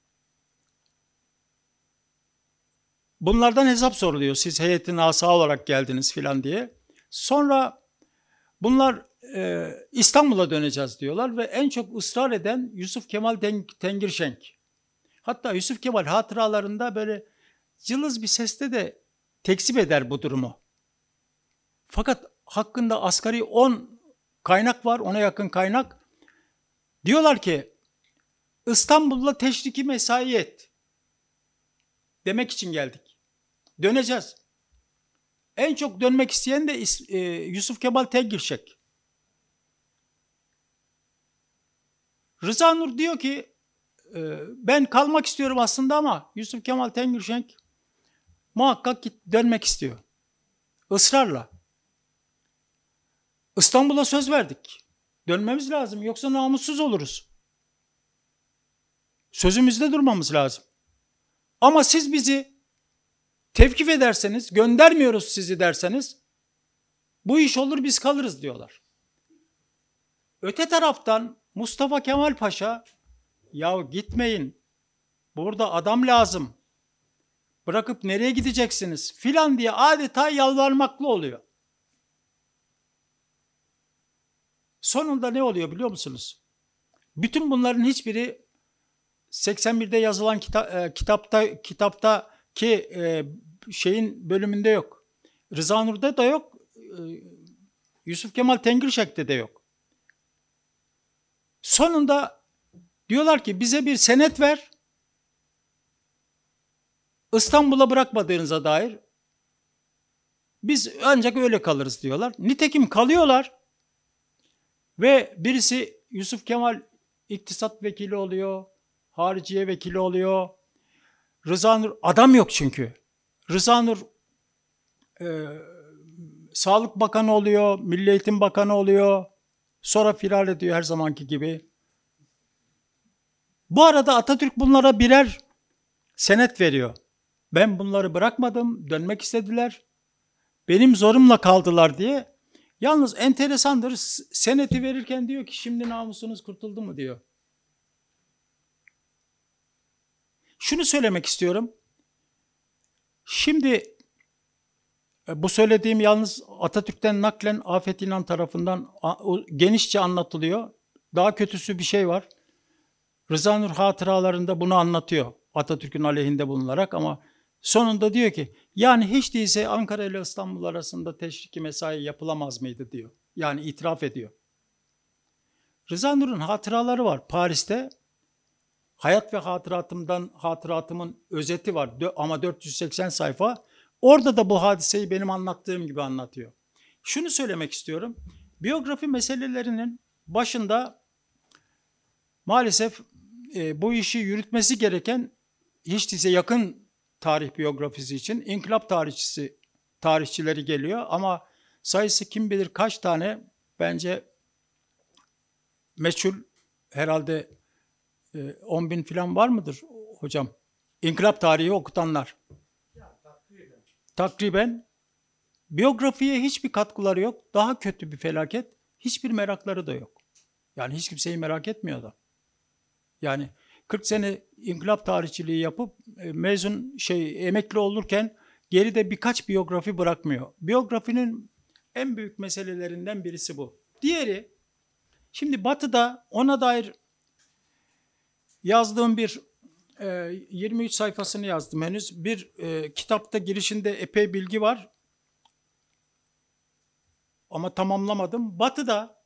bunlardan hesap soruluyor. Siz heyeti nasiha olarak geldiniz filan diye. Sonra bunlar e, İstanbul'a döneceğiz diyorlar ve en çok ısrar eden Yusuf Kemal Tengirşenk. Hatta Yusuf Kemal hatıralarında böyle cılız bir sesle de tekzip eder bu durumu. Fakat hakkında asgari on kaynak var, ona yakın kaynak. Diyorlar ki İstanbul'la teşriki mesai et demek için geldik. Döneceğiz. En çok dönmek isteyen de e, Yusuf Kemal Tengirşek. Rıza Nur diyor ki e, ben kalmak istiyorum aslında ama Yusuf Kemal Tengirşek muhakkak dönmek istiyor. Israrla. İstanbul'a söz verdik. Dönmemiz lazım yoksa namussuz oluruz. Sözümüzde durmamız lazım. Ama siz bizi tevkif ederseniz, göndermiyoruz sizi derseniz bu iş olur biz kalırız diyorlar. Öte taraftan Mustafa Kemal Paşa ya gitmeyin burada adam lazım bırakıp nereye gideceksiniz filan diye adeta yalvarmaklı oluyor. Sonunda ne oluyor biliyor musunuz? Bütün bunların hiçbiri seksen birde yazılan kita, e, kitapta kitaptaki e, şeyin bölümünde yok. Rıza Nur'da da yok. E, Yusuf Kemal Tengirşek'te de yok. Sonunda diyorlar ki bize bir senet ver. İstanbul'a bırakmadığınıza dair biz ancak öyle kalırız diyorlar. Nitekim kalıyorlar ve birisi Yusuf Kemal iktisat vekili oluyor, hariciye vekili oluyor. Rıza Nur adam yok çünkü. Rıza Nur e, Sağlık Bakanı oluyor, Milli Eğitim Bakanı oluyor. Sonra firar ediyor her zamanki gibi. Bu arada Atatürk bunlara birer senet veriyor. Ben bunları bırakmadım, dönmek istediler. Benim zorumla kaldılar diye. Yalnız enteresandır, seneti verirken diyor ki şimdi namusunuz kurtuldu mu diyor. Şunu söylemek istiyorum. Şimdi bu söylediğim yalnız Atatürk'ten naklen Afet İnan tarafından genişçe anlatılıyor. Daha kötüsü bir şey var. Rıza Nur hatıralarında bunu anlatıyor. Atatürk'ün aleyhinde bulunarak ama sonunda diyor ki yani hiç değilse Ankara ile İstanbul arasında teşriki mesai yapılamaz mıydı diyor. Yani itiraf ediyor. Rıza Nur'un hatıraları var Paris'te. Hayat ve hatıratımdan hatıratımın özeti var ama dört yüz seksen sayfa. Orada da bu hadiseyi benim anlattığım gibi anlatıyor. Şunu söylemek istiyorum. Biyografi meselelerinin başında maalesef e, bu işi yürütmesi gereken hiç değilse yakın tarih biyografisi için inkılap tarihçisi tarihçileri geliyor ama sayısı kim bilir kaç tane bence meçhul herhalde e, on bin falan var mıdır hocam? İnkılap tarihi okutanlar. Ya, takriben. Takriben. Biyografiye hiçbir katkıları yok. Daha kötü bir felaket. Hiçbir merakları da yok. Yani hiç kimseyi merak etmiyor da. Yani kırk sene inkılap tarihçiliği yapıp mezun şey emekli olurken geride birkaç biyografi bırakmıyor. Biyografinin en büyük meselelerinden birisi bu. Diğeri, şimdi Batı'da ona dair yazdığım bir e, yirmi üç sayfasını yazdım henüz. Bir e, kitapta girişinde epey bilgi var. Ama tamamlamadım. Batı'da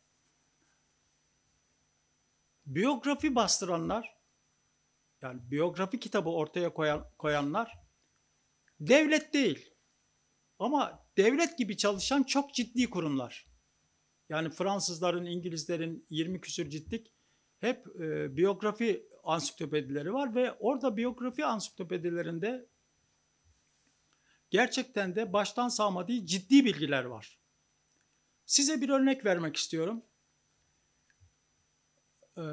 biyografi bastıranlar, yani biyografi kitabı ortaya koyan, koyanlar devlet değil. Ama devlet gibi çalışan çok ciddi kurumlar. Yani Fransızların, İngilizlerin yirmi küsür ciltlik hep e, biyografi ansiklopedileri var ve orada biyografi ansiklopedilerinde gerçekten de baştan sağma değil ciddi bilgiler var. Size bir örnek vermek istiyorum. Ee,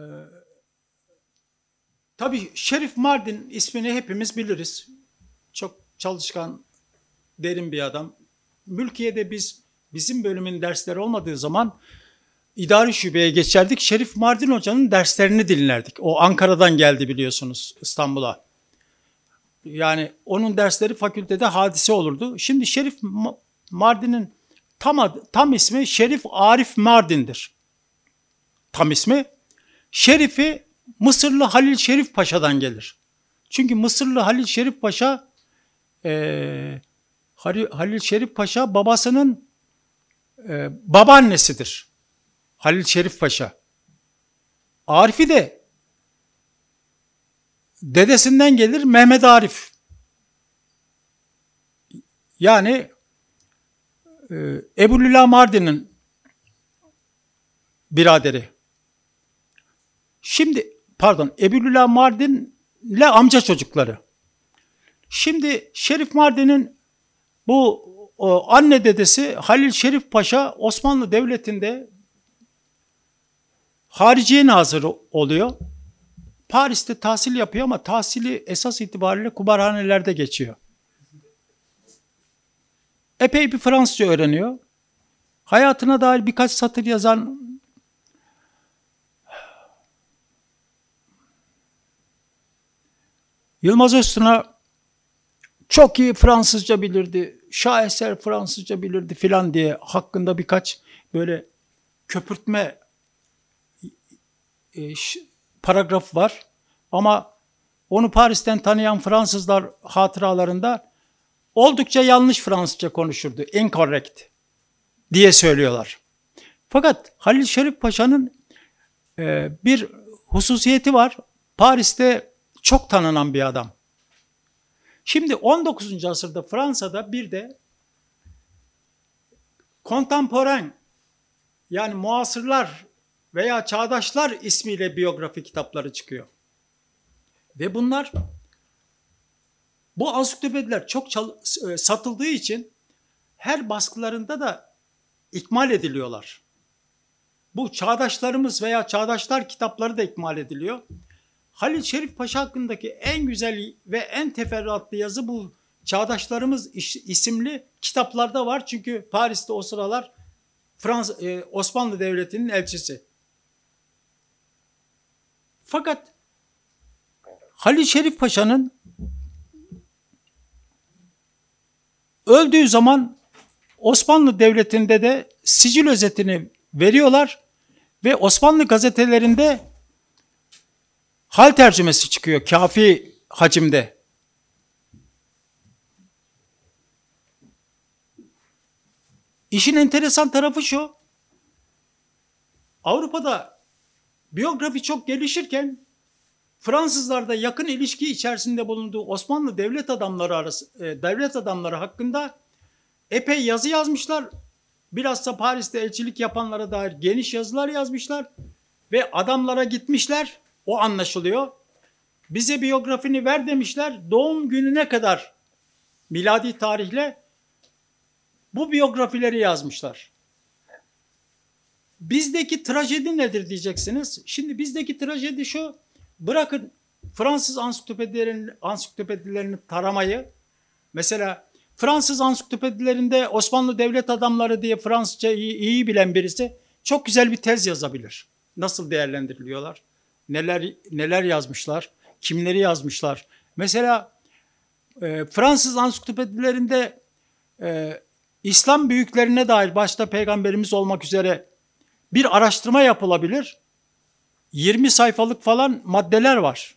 tabii Şerif Mardin ismini hepimiz biliriz. Çok çalışkan, derin bir adam. Mülkiye'de biz bizim bölümün dersleri olmadığı zaman idari şubeye geçerdik. Şerif Mardin Hoca'nın derslerini dinlerdik. O Ankara'dan geldi biliyorsunuz İstanbul'a. Yani onun dersleri fakültede hadise olurdu. Şimdi Şerif Mardin'in tam adı, tam ismi Şerif Arif Mardin'dir. Tam ismi. Şerif'i Mısırlı Halil Şerif Paşa'dan gelir. Çünkü Mısırlı Halil Şerif Paşa e, Halil Şerif Paşa babasının e, babaannesidir. Halil Şerif Paşa. Arif'i de dedesinden gelir Mehmet Arif. Yani e, Ebu Lüla Mardin'in biraderi. Şimdi pardon Ebu Lüla Mardin'le amca çocukları. Şimdi Şerif Mardin'in bu o, anne dedesi Halil Şerif Paşa Osmanlı Devleti'nde Hariciye Nazırı oluyor. Paris'te tahsil yapıyor ama tahsili esas itibariyle kumarhanelerde geçiyor. Epey bir Fransızca öğreniyor. Hayatına dair birkaç satır yazan Yılmaz Öztürk'e çok iyi Fransızca bilirdi, şaheser Fransızca bilirdi filan diye hakkında birkaç böyle köpürtme e, paragraf var. Ama onu Paris'ten tanıyan Fransızlar hatıralarında oldukça yanlış Fransızca konuşurdu. Incorrect diye söylüyorlar. Fakat Halil Şerif Paşa'nın e, bir hususiyeti var. Paris'te çok tanınan bir adam. Şimdi on dokuzuncu asırda Fransa'da bir de kontemporen yani muasırlar veya çağdaşlar ismiyle biyografi kitapları çıkıyor. Ve bunlar bu ansiklopediler çok çal- satıldığı için her baskılarında da ikmal ediliyorlar. Bu çağdaşlarımız veya çağdaşlar kitapları da ikmal ediliyor. Halil Şerif Paşa hakkındaki en güzel ve en teferruatlı yazı bu Çağdaşlarımız isimli kitaplarda var. Çünkü Paris'te o sıralar Fransa, e, Osmanlı Devleti'nin elçisi. Fakat Halil Şerif Paşa'nın öldüğü zaman Osmanlı Devleti'nde de sicil özetini veriyorlar ve Osmanlı gazetelerinde hal tercümesi çıkıyor kafi hacimde. İşin enteresan tarafı şu, Avrupa'da biyografi çok gelişirken Fransızlar da yakın ilişki içerisinde bulunduğu Osmanlı devlet adamları arası, e, devlet adamları hakkında epey yazı yazmışlar. Bilhassa Paris'te elçilik yapanlara dair geniş yazılar yazmışlar ve adamlara gitmişler, o anlaşılıyor. Bize biyografini ver demişler, doğum gününe kadar miladi tarihle bu biyografileri yazmışlar. Bizdeki trajedi nedir diyeceksiniz. Şimdi bizdeki trajedi şu, bırakın Fransız ansiklopedilerini, ansiklopedilerini taramayı, mesela Fransız ansiklopedilerinde Osmanlı devlet adamları diye Fransızca iyi, iyi bilen birisi çok güzel bir tez yazabilir. Nasıl değerlendiriliyorlar? Neler neler yazmışlar? Kimleri yazmışlar? Mesela e, Fransız ansiklopedilerinde e, İslam büyüklerine dair başta Peygamberimiz olmak üzere bir araştırma yapılabilir. yirmi sayfalık falan maddeler var.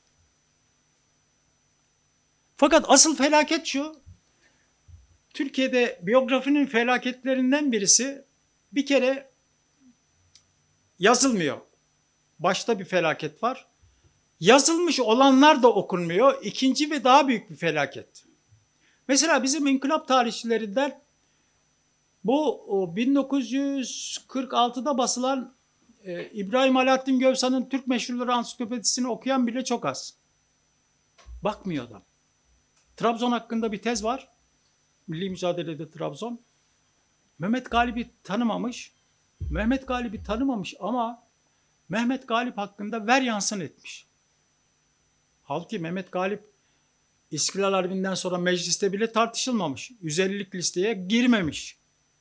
Fakat asıl felaket şu, Türkiye'de biyografinin felaketlerinden birisi bir kere yazılmıyor. Başta bir felaket var. Yazılmış olanlar da okunmuyor. İkinci ve daha büyük bir felaket. Mesela bizim inkılap tarihçilerinden bu bin dokuz yüz kırk altıda basılan e, İbrahim Alaaddin Gövsan'ın Türk Meşhurları Ansiklopedisini okuyan bile çok az. Bakmıyor adam. Trabzon hakkında bir tez var. Milli Mücadele'de Trabzon. Mehmet Galip'i tanımamış. Mehmet Galip'i tanımamış ama Mehmet Galip hakkında ver yansın etmiş. Halbuki Mehmet Galip İstiklal Harbi'nden sonra mecliste bile tartışılmamış. yüz ellilik listeye girmemiş.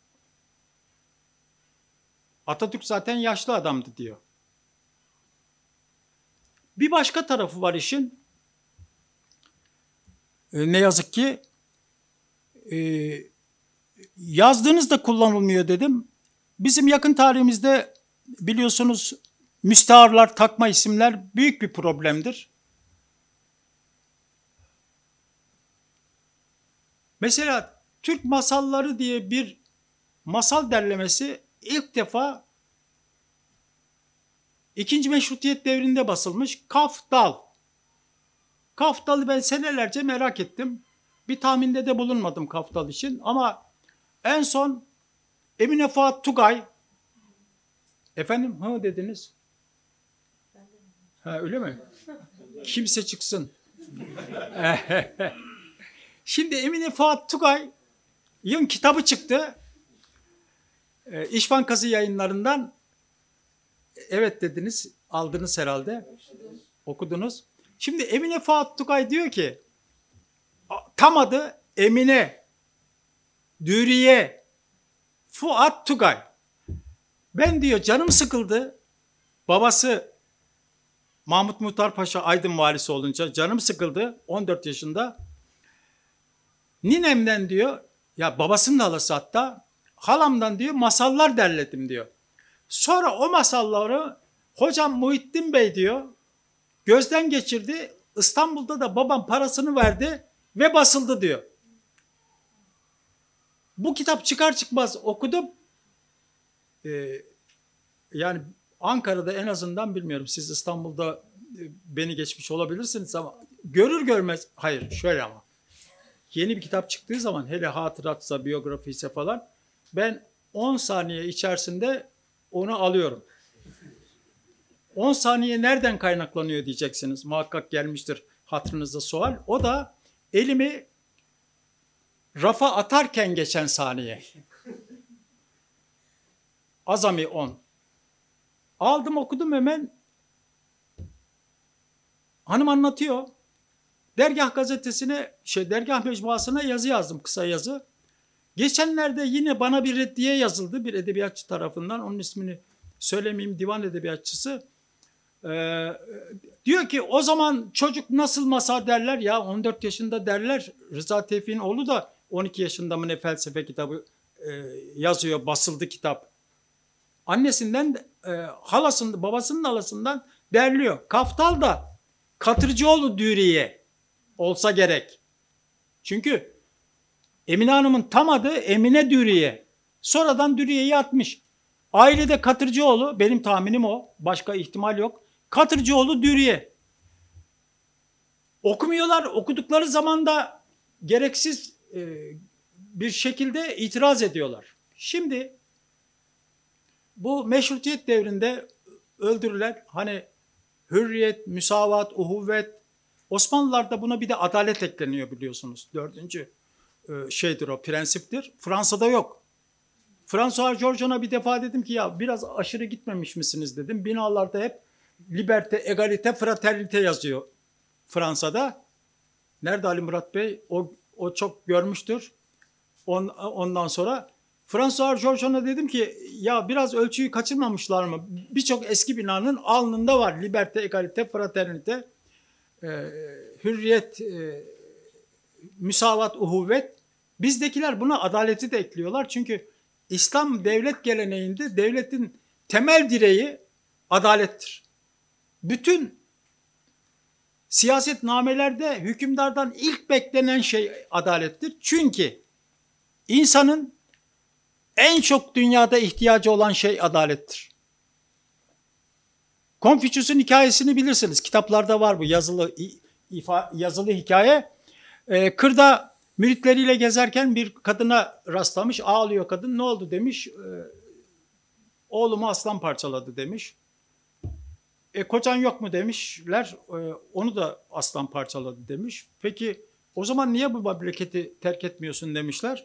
Atatürk zaten yaşlı adamdı diyor. Bir başka tarafı var işin. E, ne yazık ki e, yazdığınızda kullanılmıyor dedim. Bizim yakın tarihimizde biliyorsunuz müsteharlar, takma isimler büyük bir problemdir. Mesela Türk Masalları diye bir masal derlemesi ilk defa ikinci Meşrutiyet devrinde basılmış. Kaf Dal. Kaf Dal'ı ben senelerce merak ettim. Bir tahminde de bulunmadım Kaftal için ama en son Emine Fuat Tugay, efendim ha dediniz? Ha, öyle mi? Kimse çıksın. Şimdi Emine Fuat Tugay'ın kitabı çıktı. İş Bankası yayınlarından. Evet dediniz, aldınız herhalde. Okudunuz. Şimdi Emine Fuat Tugay diyor ki, tam adı Emine Dürüye Fuat Tugay. Ben diyor canım sıkıldı. Babası Mahmut Muhtar Paşa Aydın valisi olunca canım sıkıldı on dört yaşında. Ninemden diyor, ya babasının halası hatta, halamdan diyor masallar derledim diyor. Sonra o masalları hocam Muhittin Bey diyor gözden geçirdi. İstanbul'da da babam parasını verdi ve basıldı diyor. Bu kitap çıkar çıkmaz okudum. Ee, yani Ankara'da en azından bilmiyorum, siz İstanbul'da beni geçmiş olabilirsiniz ama görür görmez, hayır şöyle ama yeni bir kitap çıktığı zaman, hele hatıratsa, biyografiyse falan, ben on saniye içerisinde onu alıyorum. on saniye nereden kaynaklanıyor diyeceksiniz. Muhakkak gelmiştir hatırınızda sual. O da elimi rafa atarken geçen saniye. Azami on. Aldım okudum hemen. Hanım anlatıyor. Dergah gazetesine, şey Dergah mecmuasına yazı yazdım, kısa yazı. Geçenlerde yine bana bir reddiye yazıldı bir edebiyatçı tarafından. Onun ismini söylemeyeyim, divan edebiyatçısı. Ee, diyor ki o zaman çocuk nasıl masal derler ya, on dört yaşında derler. Rıza Tevfik'in oğlu da on iki yaşında mı ne felsefe kitabı e, yazıyor, basıldı kitap. Annesinden, e, halasının, babasının halasından derliyor. Kaftal da Katırcıoğlu Dürüye olsa gerek. Çünkü Emine Hanım'ın tam adı Emine Dürüye. Sonradan Dürüye'yi atmış. Ailede Katırcıoğlu, benim tahminim o. Başka ihtimal yok. Katırcıoğlu Dürüye. Okumuyorlar. Okudukları zaman da gereksiz e, bir şekilde itiraz ediyorlar. Şimdi bu meşrutiyet devrinde öldürülen hani hürriyet, müsavat, uhuvvet, Osmanlılar'da buna bir de adalet ekleniyor biliyorsunuz. Dördüncü e, şeydir o, prensiptir. Fransa'da yok. François Georges'a bir defa dedim ki ya biraz aşırı gitmemiş misiniz dedim. Binalarda hep liberté, egalite, fraternite yazıyor Fransa'da. Nerede Ali Murat Bey? O, o çok görmüştür. On, ondan sonra François Georges'a dedim ki ya biraz ölçüyü kaçırmamışlar mı? Birçok eski binanın alnında var liberté, egalite, fraternite, e, hürriyet, e, müsavat, uhuvvet. Bizdekiler buna adaleti de ekliyorlar. Çünkü İslam devlet geleneğinde devletin temel direği adalettir. Bütün siyasetnamelerde hükümdardan ilk beklenen şey adalettir. Çünkü insanın en çok dünyada ihtiyacı olan şey adalettir. Konfüçyüs'ün hikayesini bilirsiniz. Kitaplarda var bu yazılı ifa, yazılı hikaye. Ee, kırda müritleriyle gezerken bir kadına rastlamış. Ağlıyor kadın. Ne oldu demiş. E, Oğlumu aslan parçaladı demiş. E, kocan yok mu demişler. E, onu da aslan parçaladı demiş. Peki o zaman niye bu memleketi terk etmiyorsun demişler.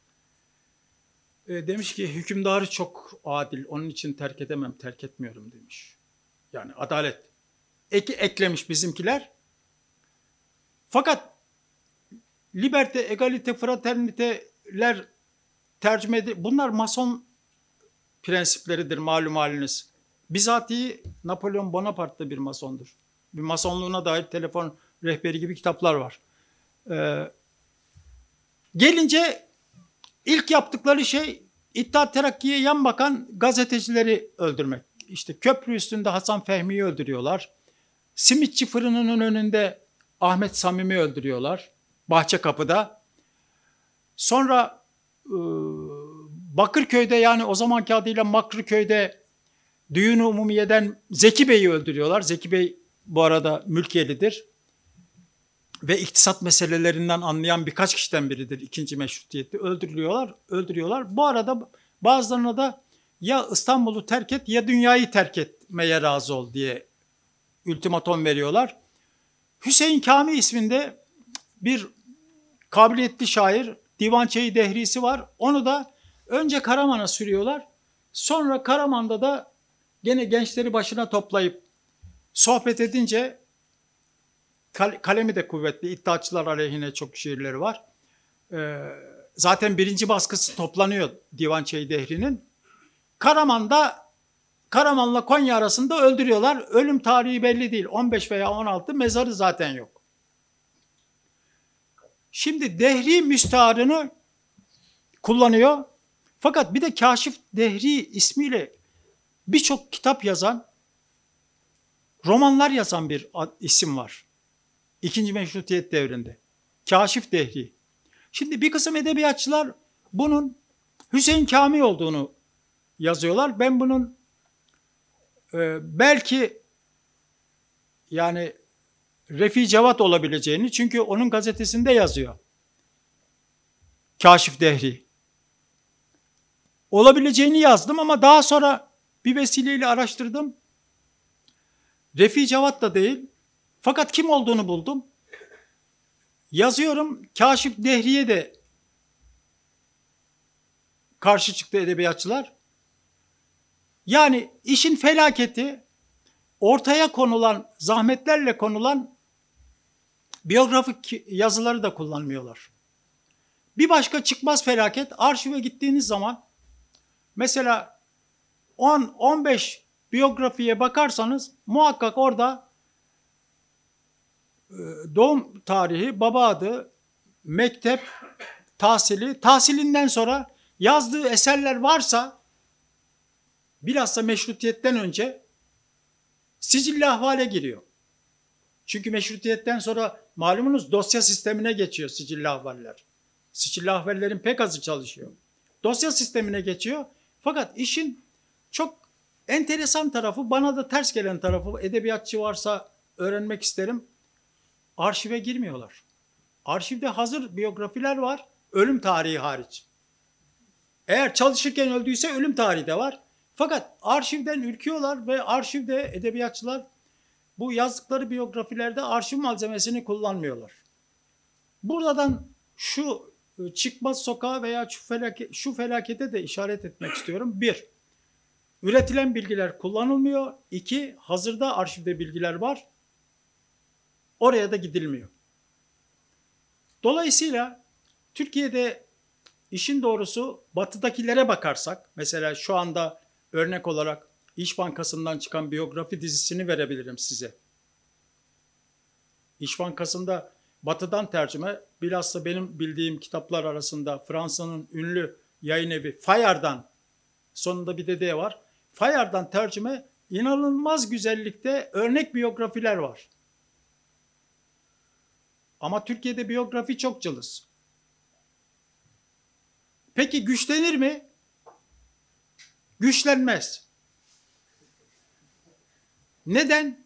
E, demiş ki hükümdarı çok adil. Onun için terk edemem, terk etmiyorum demiş. Yani adalet. Ek, eklemiş bizimkiler. Fakat liberté, egalite, fraterniteler tercüme edildi. Bunlar mason prensipleridir malum haliniz. Bizatihi Napolyon Bonaparte da bir masondur. Bir masonluğuna dair telefon rehberi gibi kitaplar var. Ee, gelince ilk yaptıkları şey İttihat Terakki'ye yan bakan gazetecileri öldürmek. İşte köprü üstünde Hasan Fehmi'yi öldürüyorlar. Simitçi fırınının önünde Ahmet Samim'i öldürüyorlar. Bahçekapı'da. Sonra e, Bakırköy'de, yani o zamanki adıyla Makrıköy'de Düğün-i Umumiye'den Zeki Bey'i öldürüyorlar. Zeki Bey bu arada Mülkiyelidir. ve iktisat meselelerinden anlayan birkaç kişiden biridir ikinci meşrutiyeti. Öldürülüyorlar, öldürüyorlar. Bu arada bazılarına da ya İstanbul'u terk et ya dünyayı terk etmeye razı ol diye ultimatom veriyorlar. Hüseyin Kami isminde bir kabiliyetli şair, Divançe-i Dehrisi var. Onu da önce Karaman'a sürüyorlar. Sonra Karaman'da da gene gençleri başına toplayıp sohbet edince, kalemi de kuvvetli, İttihatçılar aleyhine çok şiirleri var. Ee, zaten birinci baskısı toplanıyor Divançe-i Dehri'nin. Karaman'da, Karaman'la Konya arasında öldürüyorlar. Ölüm tarihi belli değil. on beş veya on altı, mezarı zaten yok. Şimdi Dehri müstaharını kullanıyor. Fakat bir de Kaşif Dehri ismiyle birçok kitap yazan, romanlar yazan bir isim var. İkinci Meşrutiyet devrinde. Kaşif Dehri. Şimdi bir kısım edebiyatçılar bunun Hüseyin Kami olduğunu yazıyorlar. Ben bunun e, belki yani Refi Cevat olabileceğini, çünkü onun gazetesinde yazıyor. Kaşif Dehri. Olabileceğini yazdım ama daha sonra bir vesileyle araştırdım. Refi Cevat da değil. Fakat kim olduğunu buldum. Yazıyorum, Kaşif Dehri'ye de karşı çıktı edebiyatçılar. Yani işin felaketi, ortaya konulan, zahmetlerle konulan biyografik yazıları da kullanmıyorlar. Bir başka çıkmaz felaket, arşive gittiğiniz zaman mesela on on beş biyografiye bakarsanız muhakkak orada doğum tarihi, baba adı, mektep, tahsili, tahsilinden sonra yazdığı eserler varsa, bilhassa meşrutiyetten önce sicilli ahvale giriyor. Çünkü meşrutiyetten sonra malumunuz dosya sistemine geçiyor sicilli ahvaller. Sicilli ahvallerin pek azı çalışıyor. Dosya sistemine geçiyor. Fakat işin çok enteresan tarafı, bana da ters gelen tarafı, edebiyatçı varsa öğrenmek isterim. Arşive girmiyorlar. Arşivde hazır biyografiler var, ölüm tarihi hariç. Eğer çalışırken öldüyse ölüm tarihi de var. Fakat arşivden ürküyorlar ve arşivde edebiyatçılar bu yazdıkları biyografilerde arşiv malzemesini kullanmıyorlar. Buradan şu çıkmaz sokağa veya şu, felaket, şu felakete de işaret etmek istiyorum. Bir, üretilen bilgiler kullanılmıyor. İki, hazırda arşivde bilgiler var. Oraya da gidilmiyor. Dolayısıyla Türkiye'de işin doğrusu batıdakilere bakarsak, mesela şu anda örnek olarak İş Bankası'ndan çıkan biyografi dizisini verebilirim size. İş Bankası'nda batıdan tercüme, bilhassa benim bildiğim kitaplar arasında Fransa'nın ünlü yayın evi Fayard'dan, sonunda bir de D var, Fayard'dan tercüme inanılmaz güzellikte örnek biyografiler var. Ama Türkiye'de biyografi çok cılız. Peki güçlenir mi? Güçlenmez. Neden?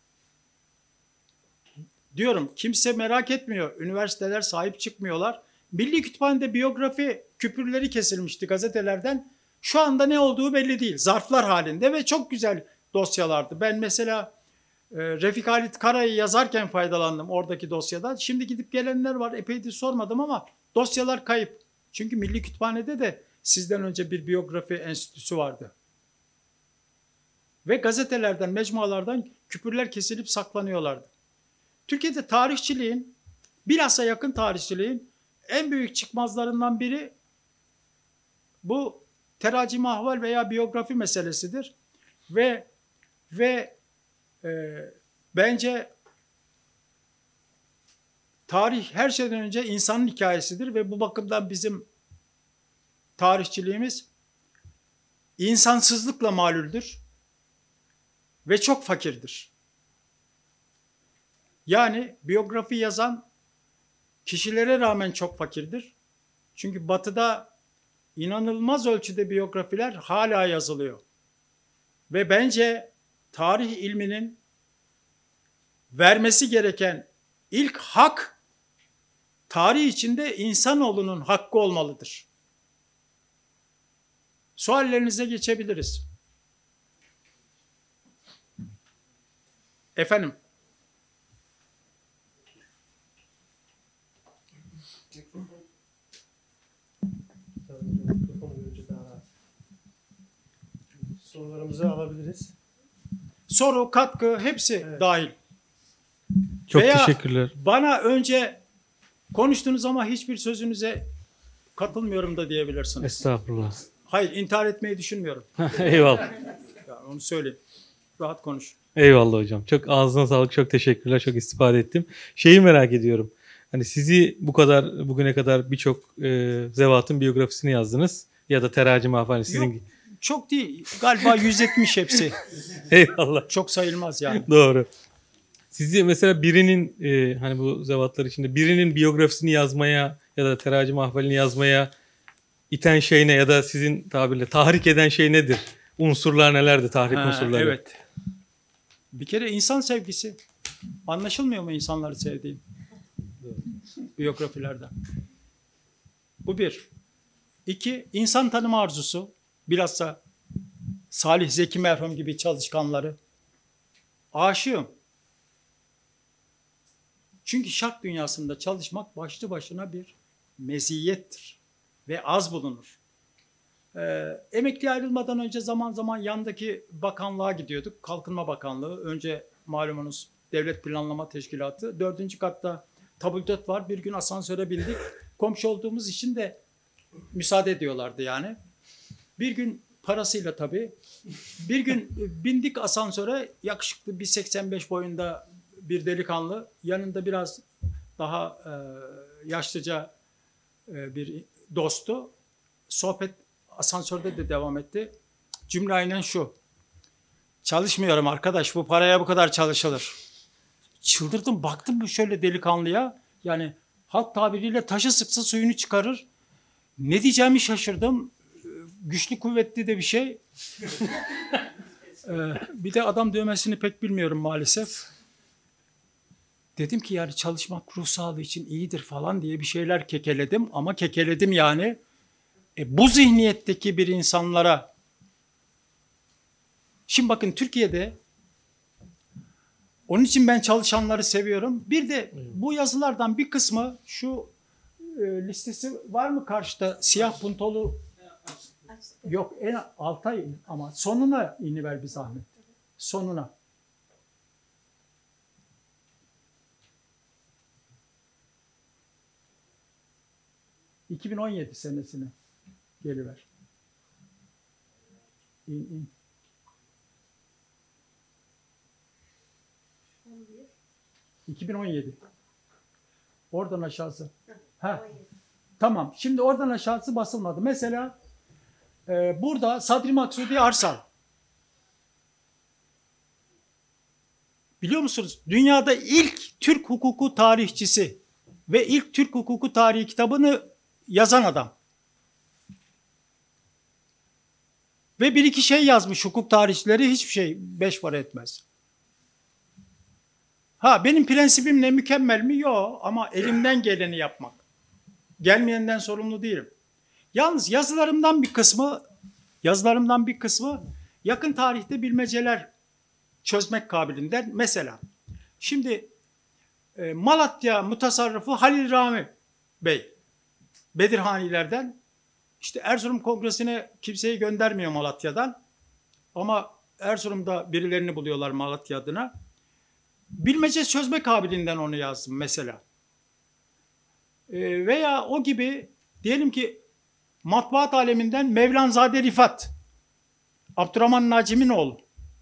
Diyorum, kimse merak etmiyor. Üniversiteler sahip çıkmıyorlar. Milli Kütüphane'de biyografi küpürleri kesilmişti gazetelerden. Şu anda ne olduğu belli değil. Zarflar halinde ve çok güzel dosyalardı. Ben mesela e, Refik Halit Kara'yı yazarken faydalandım oradaki dosyadan. Şimdi gidip gelenler var. Epeydir sormadım ama dosyalar kayıp. Çünkü Milli Kütüphane'de de sizden önce bir biyografi enstitüsü vardı. Ve gazetelerden, mecmualardan küpürler kesilip saklanıyorlardı. Türkiye'de tarihçiliğin, bilhassa yakın tarihçiliğin en büyük çıkmazlarından biri bu teracim ahval veya biyografi meselesidir. Ve ve e, bence tarih her şeyden önce insanın hikayesidir ve bu bakımdan bizim tarihçiliğimiz insansızlıkla malüldür ve çok fakirdir. Yani biyografi yazan kişilere rağmen çok fakirdir. Çünkü Batı'da inanılmaz ölçüde biyografiler hala yazılıyor. Ve bence tarih ilminin vermesi gereken ilk hak, tarih içinde insanoğlunun hakkı olmalıdır. Suallerinize geçebiliriz. Efendim? Sorularımızı alabiliriz. Soru, katkı hepsi Evet. dahil. Çok Veya teşekkürler. bana önce konuştunuz ama hiçbir sözünüze katılmıyorum da diyebilirsiniz. Estağfurullah. Hayır, intihar etmeyi düşünmüyorum. Eyvallah. Yani onu söyleyeyim. Rahat konuş. Eyvallah hocam. Çok ağzına sağlık. Çok teşekkürler. Çok istifade ettim. Şeyi merak ediyorum. Hani sizi bu kadar bugüne kadar birçok e, zevatın biyografisini yazdınız ya da teracim hani sizin. Yok, çok değil. Galiba yüz yetmiş hepsi. Eyvallah. Çok sayılmaz yani. Doğru. Sizi mesela birinin e, hani bu zevatlar içinde birinin biyografisini yazmaya ya da teracim ahvalini yazmaya iten şey ne ya da sizin tabirle tahrik eden şey nedir? Unsurlar nelerdi? Tahrik Ha, unsurları. evet. Bir kere insan sevgisi. Anlaşılmıyor mu insanları sevdiğim? Biyografilerden. Bu bir. İki, insan tanıma arzusu. Bilhassa Salih Zeki merhum gibi çalışkanları. Aşığım. Çünkü şark dünyasında çalışmak başlı başına bir meziyettir. Ve az bulunur. Ee, emekli ayrılmadan önce zaman zaman yandaki bakanlığa gidiyorduk. Kalkınma Bakanlığı. Önce malumunuz Devlet Planlama Teşkilatı. Dördüncü katta tabldot var. Bir gün asansöre bindik. Komşu olduğumuz için de müsaade ediyorlardı yani. Bir gün parasıyla tabii. Bir gün bindik asansöre, yakışıklı bir seksen beş boyunda bir delikanlı. Yanında biraz daha e, yaşlıca e, bir dostu. Sohbet asansörde de devam etti. Cümle aynen şu: çalışmıyorum arkadaş, bu paraya bu kadar çalışılır. Çıldırdım, baktım şöyle delikanlıya. Yani halk tabiriyle taşı sıksa suyunu çıkarır. Ne diyeceğimi şaşırdım. Güçlü kuvvetli de bir şey. ee, bir de adam dövmesini pek bilmiyorum maalesef. Dedim ki yani çalışmak ruh sağlığı için iyidir falan diye bir şeyler kekeledim. Ama kekeledim yani. E, bu zihniyetteki bir insanlara, şimdi bakın Türkiye'de, onun için ben çalışanları seviyorum. Bir de bu yazılardan bir kısmı, şu e, listesi var mı karşıda, siyah puntolu? Yok, en alta in, ama sonuna iniver bir zahmet. Sonuna. iki bin on yedi senesine geliver. İn, in. iki bin on yedi. Oradan aşağısı. Ha. Tamam. Şimdi oradan aşağısı basılmadı. Mesela e, burada Sadri Maksudi Arsal. Biliyor musunuz? Dünyada ilk Türk hukuku tarihçisi ve ilk Türk hukuku tarihi kitabını yazan adam. Ve bir iki şey yazmış hukuk tarihçileri, hiçbir şey beş para etmez. Ha, benim prensibim ne, mükemmel mi? Yok, ama elimden geleni yapmak. Gelmeyenden sorumlu değilim. Yalnız yazılarımdan bir kısmı, yazılarımdan bir kısmı yakın tarihte bilmeceler çözmek kabiliğinden. Mesela şimdi e, Malatya mutasarrıfı Halil Rami Bey, Bedirhanilerden, işte Erzurum Kongresi'ne kimseyi göndermiyor Malatya'dan, ama Erzurum'da birilerini buluyorlar Malatya adına. Bilmece çözme kabiliğinden onu yazdım mesela. E, veya o gibi diyelim ki matbuat aleminden Mevlanzade Rifat, Abdurrahman Nacimin oğlu.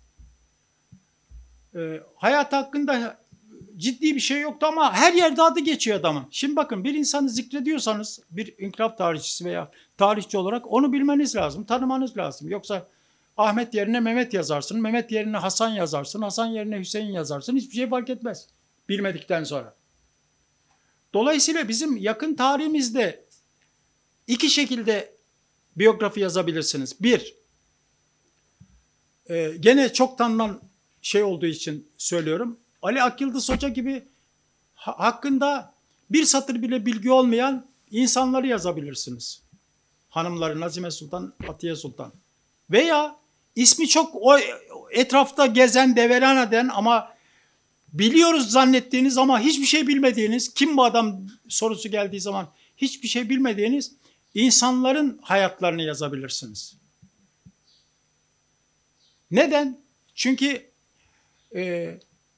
E, hayat hakkında ciddi bir şey yoktu ama her yerde adı geçiyor adamın. Şimdi bakın, bir insanı zikrediyorsanız, bir inkılap tarihçisi veya tarihçi olarak onu bilmeniz lazım, tanımanız lazım. Yoksa Ahmet yerine Mehmet yazarsın, Mehmet yerine Hasan yazarsın, Hasan yerine Hüseyin yazarsın, hiçbir şey fark etmez bilmedikten sonra. Dolayısıyla bizim yakın tarihimizde iki şekilde biyografi yazabilirsiniz. Bir, e, gene çok tanınan şey olduğu için söylüyorum, Ali Akyıldız Hoca gibi ha- hakkında bir satır bile bilgi olmayan insanları yazabilirsiniz. Hanımları Nazime Sultan, Atiye Sultan. Veya ismi çok o etrafta gezen, develen eden ama biliyoruz zannettiğiniz ama hiçbir şey bilmediğiniz, kim bu adam sorusu geldiği zaman hiçbir şey bilmediğiniz insanların hayatlarını yazabilirsiniz. Neden? Çünkü e,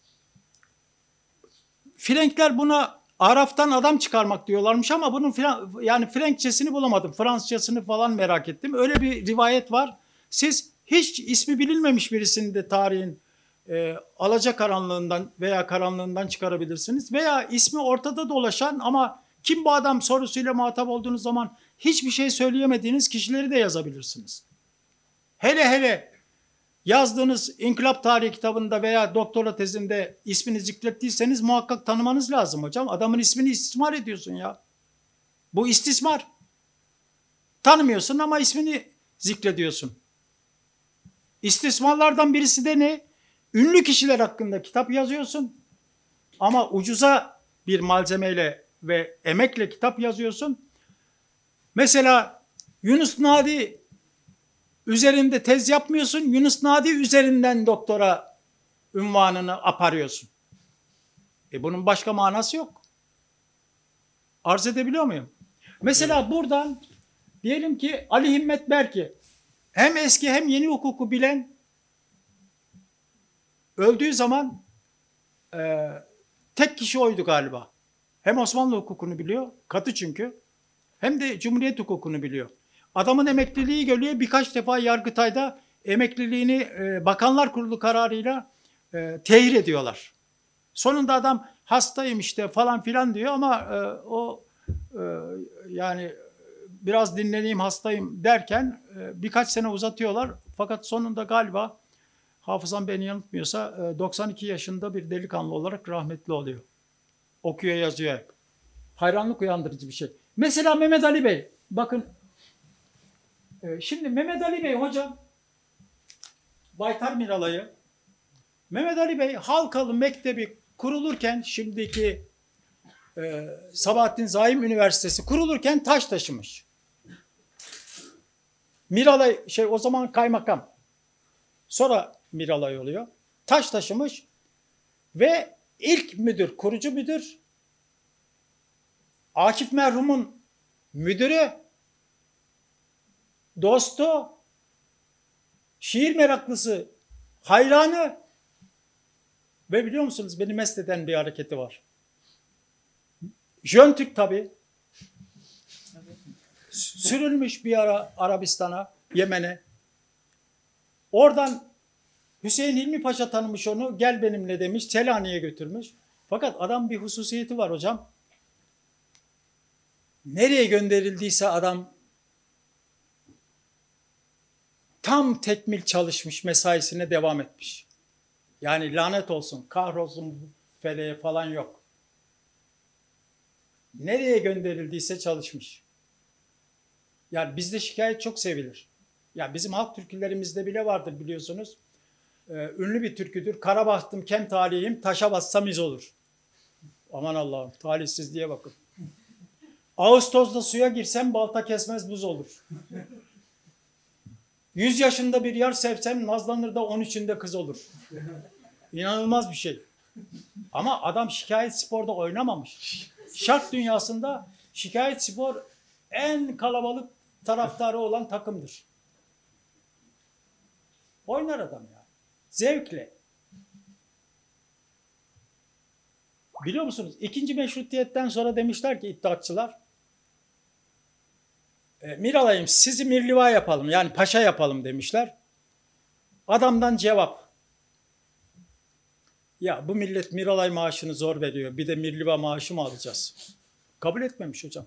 Frenkler buna Araf'tan adam çıkarmak diyorlarmış ama bunun yani Frenkçesini bulamadım. Fransızcasını falan merak ettim. Öyle bir rivayet var. Siz hiç ismi bilinmemiş birisini de tarihin e, alacakaranlığından veya karanlığından çıkarabilirsiniz. Veya ismi ortada dolaşan ama kim bu adam sorusuyla muhatap olduğunuz zaman hiçbir şey söyleyemediğiniz kişileri de yazabilirsiniz. Hele hele yazdığınız İnkılap Tarihi kitabında veya doktora tezinde ismini zikrettiyseniz muhakkak tanımanız lazım hocam. Adamın ismini istismar ediyorsun ya. Bu istismar. Tanımıyorsun ama ismini zikrediyorsun. İstismarlardan birisi de ne? Ünlü kişiler hakkında kitap yazıyorsun ama ucuza bir malzemeyle ve emekle kitap yazıyorsun. Mesela Yunus Nadi üzerinde tez yapmıyorsun. Yunus Nadi üzerinden doktora unvanını aparıyorsun. E bunun başka manası yok. Arz edebiliyor muyum? Mesela evet. Buradan diyelim ki Ali Himmet Berki hem eski hem yeni hukuku bilen öldüğü zaman e, tek kişi oydu galiba. Hem Osmanlı hukukunu biliyor, katı çünkü, hem de Cumhuriyet hukukunu biliyor. Adamın emekliliği geliyor, birkaç defa Yargıtay'da emekliliğini e, Bakanlar Kurulu kararıyla e, tehir ediyorlar. Sonunda adam hastayım işte falan filan diyor ama e, o e, yani biraz dinleneyim hastayım derken e, birkaç sene uzatıyorlar. Fakat sonunda galiba hafızam beni yanıltmıyorsa e, doksan iki yaşında bir delikanlı olarak rahmetli oluyor. Okuyor yazıyor hep. Hayranlık uyandırıcı bir şey. Mesela Mehmet Ali Bey, bakın e, şimdi Mehmet Ali Bey hocam, Baytar Miralay'ı, Mehmet Ali Bey Halkalı Mektebi kurulurken, şimdiki e, Sabahattin Zaim Üniversitesi kurulurken taş taşımış. Miralay şey o zaman kaymakam. Sonra Miralay oluyor. Taş taşımış ve ilk müdür, kurucu müdür Akif merhumun müdürü, dostu, şiir meraklısı, hayranı ve biliyor musunuz beni mest eden bir hareketi var. Jön Türk tabii. Sürülmüş bir ara Arabistan'a, Yemen'e. Oradan Hüseyin Hilmi Paşa tanımış onu, gel benimle demiş, Selanik'e götürmüş. Fakat adam bir hususiyeti var hocam. Nereye gönderildiyse adam tam tekmil çalışmış, mesaisine devam etmiş. Yani lanet olsun, kahrolsun feleğe falan yok. Nereye gönderildiyse çalışmış. Yani bizde şikayet çok sevilir. Ya bizim halk türkülerimizde bile vardır biliyorsunuz. Ee, ünlü bir türküdür. Kara bahtım kem talihim, taşa bassam iz olur. Aman Allah'ım, talihsizliğe bakın. Ağustos'ta suya girsem balta kesmez buz olur. Yüz yaşında bir yar sevsem nazlanır da on üçünde kız olur. İnanılmaz bir şey. Ama adam şikayet sporda oynamamış. Şark dünyasında şikayet spor en kalabalık taraftarı olan takımdır. Oynar adam ya. Zevkle. Biliyor musunuz? İkinci meşrutiyetten sonra demişler ki iddiatçılar, e, Miralay'ım sizi mirliva yapalım, yani paşa yapalım demişler. Adamdan cevap, ya bu millet Miralay maaşını zor veriyor, bir de mirliva maaşı mı alacağız? Kabul etmemiş hocam.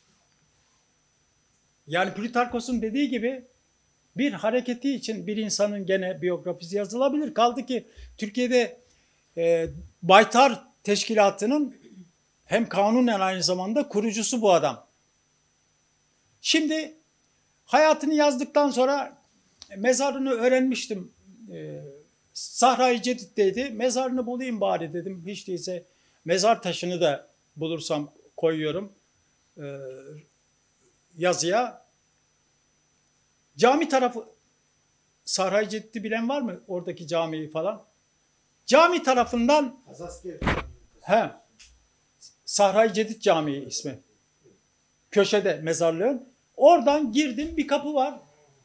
Yani Plütarkos'un dediği gibi bir hareketi için bir insanın gene biyografisi yazılabilir. Kaldı ki Türkiye'de e, Baytar Teşkilatı'nın hem kanunen aynı zamanda kurucusu bu adam. Şimdi hayatını yazdıktan sonra mezarını öğrenmiştim. E, Sahra-i Cedid'deydi. Mezarını bulayım bari dedim. Hiç değilse Mezar taşını da bulursam koyuyorum e, yazıya. Cami tarafı, Saray Ceddi bilen var mı? Oradaki camiyi falan. Cami tarafından he, Saray Cedid Camii ismi. Köşede mezarlığın. Oradan girdim, bir kapı var.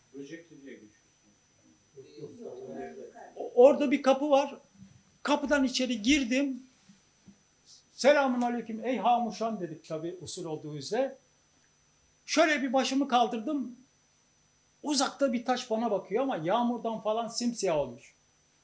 Orada bir kapı var. Kapıdan içeri girdim. Selamun aleyküm ey hamuşan dedik tabii usul olduğu üzere. Şöyle bir başımı kaldırdım. Uzakta bir taş bana bakıyor ama yağmurdan falan simsiyah olmuş.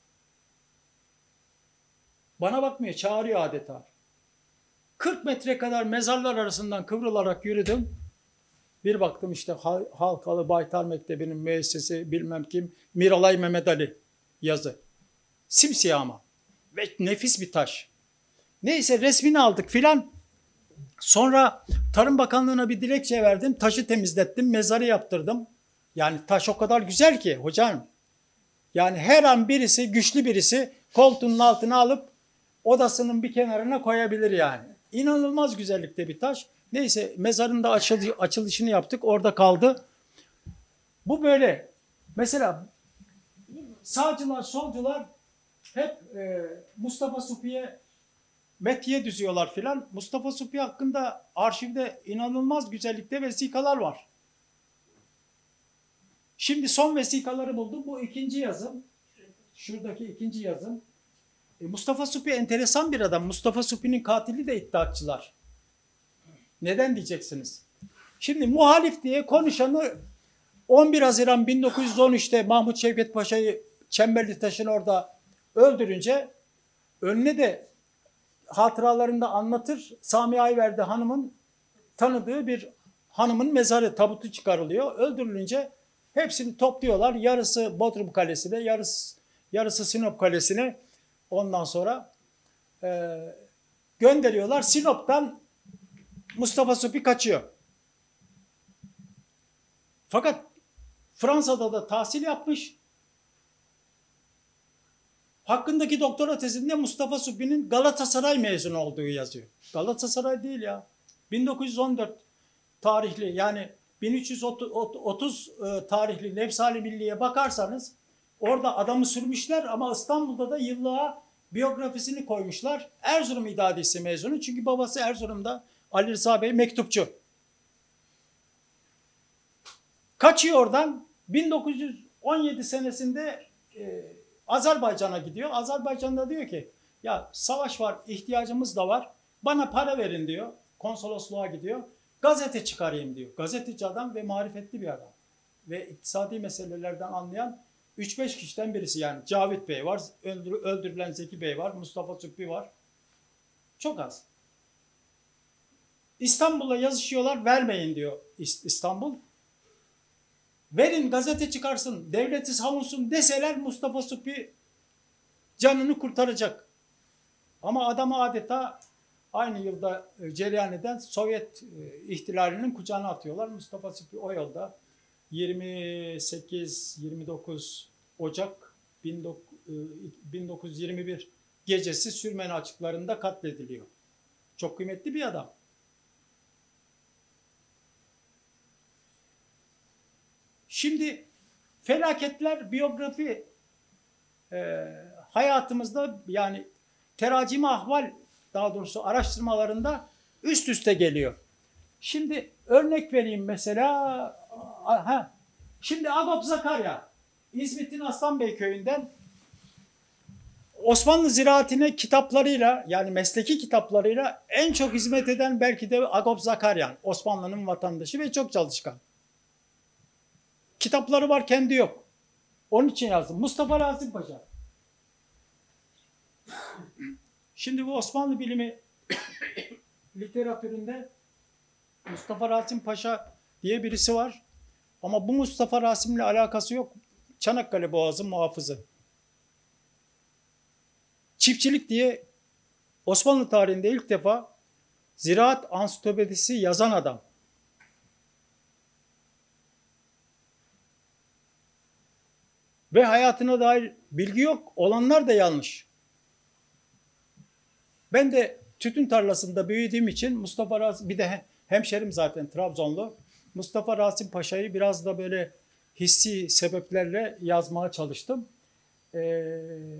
Bana bakmıyor, çağırıyor adeta. kırk metre kadar mezarlar arasından kıvrılarak yürüdüm. Bir baktım işte Halkalı Baytar Mektebi'nin müessesi bilmem kim Miralay Mehmet Ali yazı. Simsiyah ama. Ve nefis bir taş. Neyse resmini aldık filan. Sonra Tarım Bakanlığı'na bir dilekçe verdim. Taşı temizlettim, mezarı yaptırdım. Yani taş o kadar güzel ki hocam. Yani her an birisi, güçlü birisi koltuğunun altına alıp odasının bir kenarına koyabilir yani. İnanılmaz güzellikte bir taş. Neyse mezarın da açıl- açılışını yaptık. Orada kaldı. Bu böyle. Mesela sağcılar, solcular hep e, Mustafa Suphi'ye metiye düzüyorlar filan. Mustafa Suphi hakkında arşivde inanılmaz güzellikte vesikalar var. Şimdi son vesikaları buldum. Bu ikinci yazım. Şuradaki ikinci yazım. E, Mustafa Suphi enteresan bir adam. Mustafa Suphi'nin katili de iddiatçılar. Neden diyeceksiniz? Şimdi muhalif diye konuşanı on bir Haziran bin dokuz yüz on üçte Mahmut Şevket Paşa'yı Çemberli Taş'ın orada öldürünce önüne de hatıralarında anlatır. Sami Ayverdi hanımın tanıdığı bir hanımın mezarı tabutu çıkarılıyor. Öldürülünce hepsini topluyorlar. Yarısı Bodrum Kalesi'ne, yarısı, yarısı Sinop Kalesi'ne. Ondan sonra e, gönderiyorlar. Sinop'tan Mustafa Suphi kaçıyor. Fakat Fransa'da da tahsil yapmış. Hakkındaki doktora tezinde Mustafa Suphi'nin Galatasaray mezunu olduğu yazıyor. Galatasaray değil ya. bin dokuz yüz on dört tarihli yani bin üç yüz otuz tarihli Levsali Milli'ye bakarsanız orada adamı sürmüşler ama İstanbul'da da yıllığa biyografisini koymuşlar. Erzurum İdadisi mezunu çünkü babası Erzurum'da Ali Rıza Bey mektupçu. Kaçıyor oradan bin dokuz yüz on yedi senesinde e, Azerbaycan'a gidiyor. Azerbaycan'da diyor ki ya savaş var, ihtiyacımız da var. Bana para verin diyor. Konsolosluğa gidiyor. Gazete çıkarayım diyor. Gazeteci adam ve marifetli bir adam. Ve iktisadi meselelerden anlayan üç beş kişiden birisi yani. Cavit Bey var, öldür, öldürülen Zeki Bey var, Mustafa Suphi var. Çok az. İstanbul'a yazışıyorlar, vermeyin diyor İstanbul. Verin gazete çıkarsın, devleti savunsun deseler Mustafa Suphi canını kurtaracak. Ama adamı adeta aynı yılda cereyan eden Sovyet ihtilalinin kucağına atıyorlar. Mustafa Suphi o yolda yirmi sekiz yirmi dokuz Ocak bin dokuz yüz yirmi bir gecesi Sürmeni açıklarında katlediliyor. Çok kıymetli bir adam. Şimdi felaketler biyografi e, hayatımızda yani teracime ahval daha doğrusu araştırmalarında üst üste geliyor. Şimdi örnek vereyim mesela. Ha, şimdi Agop Zakarya İzmit'in Aslanbey köyünden Osmanlı ziraatine kitaplarıyla yani mesleki kitaplarıyla en çok hizmet eden belki de Agop Zakaryan. Osmanlı'nın vatandaşı ve çok çalışkan. Kitapları var, kendi yok. Onun için yazdım. Mustafa Razim Paşa. Şimdi bu Osmanlı bilimi literatüründe Mustafa Razim Paşa diye birisi var. Ama bu Mustafa Rasim'le alakası yok. Çanakkale Boğazı muhafızı. Çiftçilik diye Osmanlı tarihinde ilk defa ziraat ansiklopedisi yazan adam. Ve hayatına dair bilgi yok. Olanlar da yanlış. Ben de tütün tarlasında büyüdüğüm için Mustafa Rasim, bir de hemşerim zaten Trabzonlu. Mustafa Rasim Paşa'yı biraz da böyle hissi sebeplerle yazmaya çalıştım. Ee,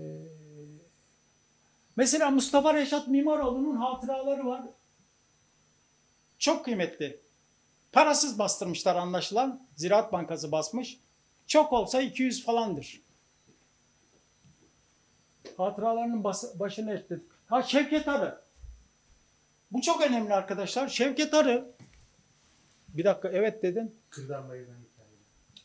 mesela Mustafa Reşat Mimaroğlu'nun hatıraları var. Çok kıymetli. Parasız bastırmışlar anlaşılan. Ziraat Bankası basmış. Çok olsa iki yüz falandır. Hatıralarının bas, başını ekledik. Ha, Şevket Arı. Bu çok önemli arkadaşlar. Şevket Arı. Bir dakika, evet dedin. Kırdan bayırdan hikaye.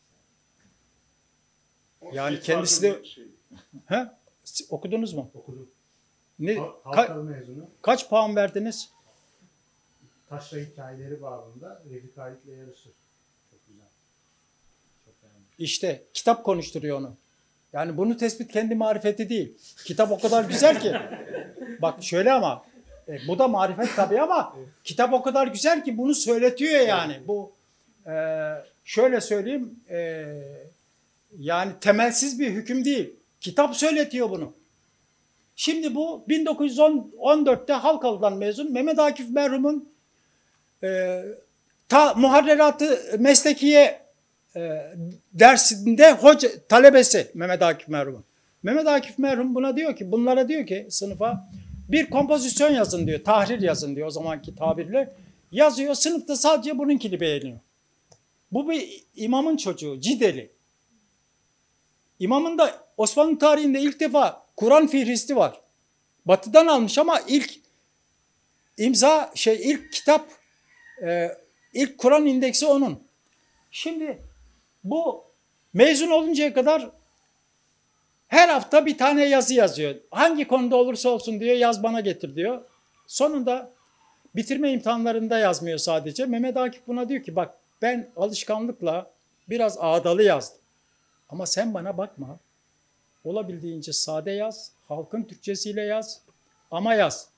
Yani kendisi de... He? Okudunuz mu? Okudum. Ne? Halkalı Ka- mezunu. kaç puan verdiniz? Taşra hikayeleri babında Refik Hait'le yarışır. Çok güzel. Çok beğendim. İşte kitap konuşturuyor onu. Yani bunu tespit kendi marifeti değil. Kitap o kadar güzel ki. Bak şöyle ama e, bu da marifet tabii ama kitap o kadar güzel ki bunu söyletiyor yani. Bu e, şöyle söyleyeyim e, yani temelsiz bir hüküm değil. Kitap söyletiyor bunu. Şimdi bu bin dokuz yüz on dörtte Halkalı'dan mezun Mehmet Akif merhumun e, ta muharreratı meslekiye e, dersinde hoca talebesi Mehmet Akif merhumun. Mehmet Akif merhum buna diyor ki, bunlara diyor ki sınıfa bir kompozisyon yazın diyor, tahrir yazın diyor o zamanki tabirle. Yazıyor, sınıfta sadece bununkini beğeniyor. Bu bir imamın çocuğu, Cideli. İmamın da Osmanlı tarihinde ilk defa Kur'an fihristi var. Batı'dan almış ama ilk imza şey ilk kitap e, ilk Kur'an indeksi onun. Şimdi bu mezun oluncaya kadar her hafta bir tane yazı yazıyor. Hangi konuda olursa olsun diyor, yaz bana getir diyor. Sonunda bitirme imtihanlarında yazmıyor sadece. Mehmet Akif buna diyor ki bak ben alışkanlıkla biraz ağdalı yazdım. Ama sen bana bakma. Olabildiğince sade yaz, halkın Türkçesiyle yaz ama yaz.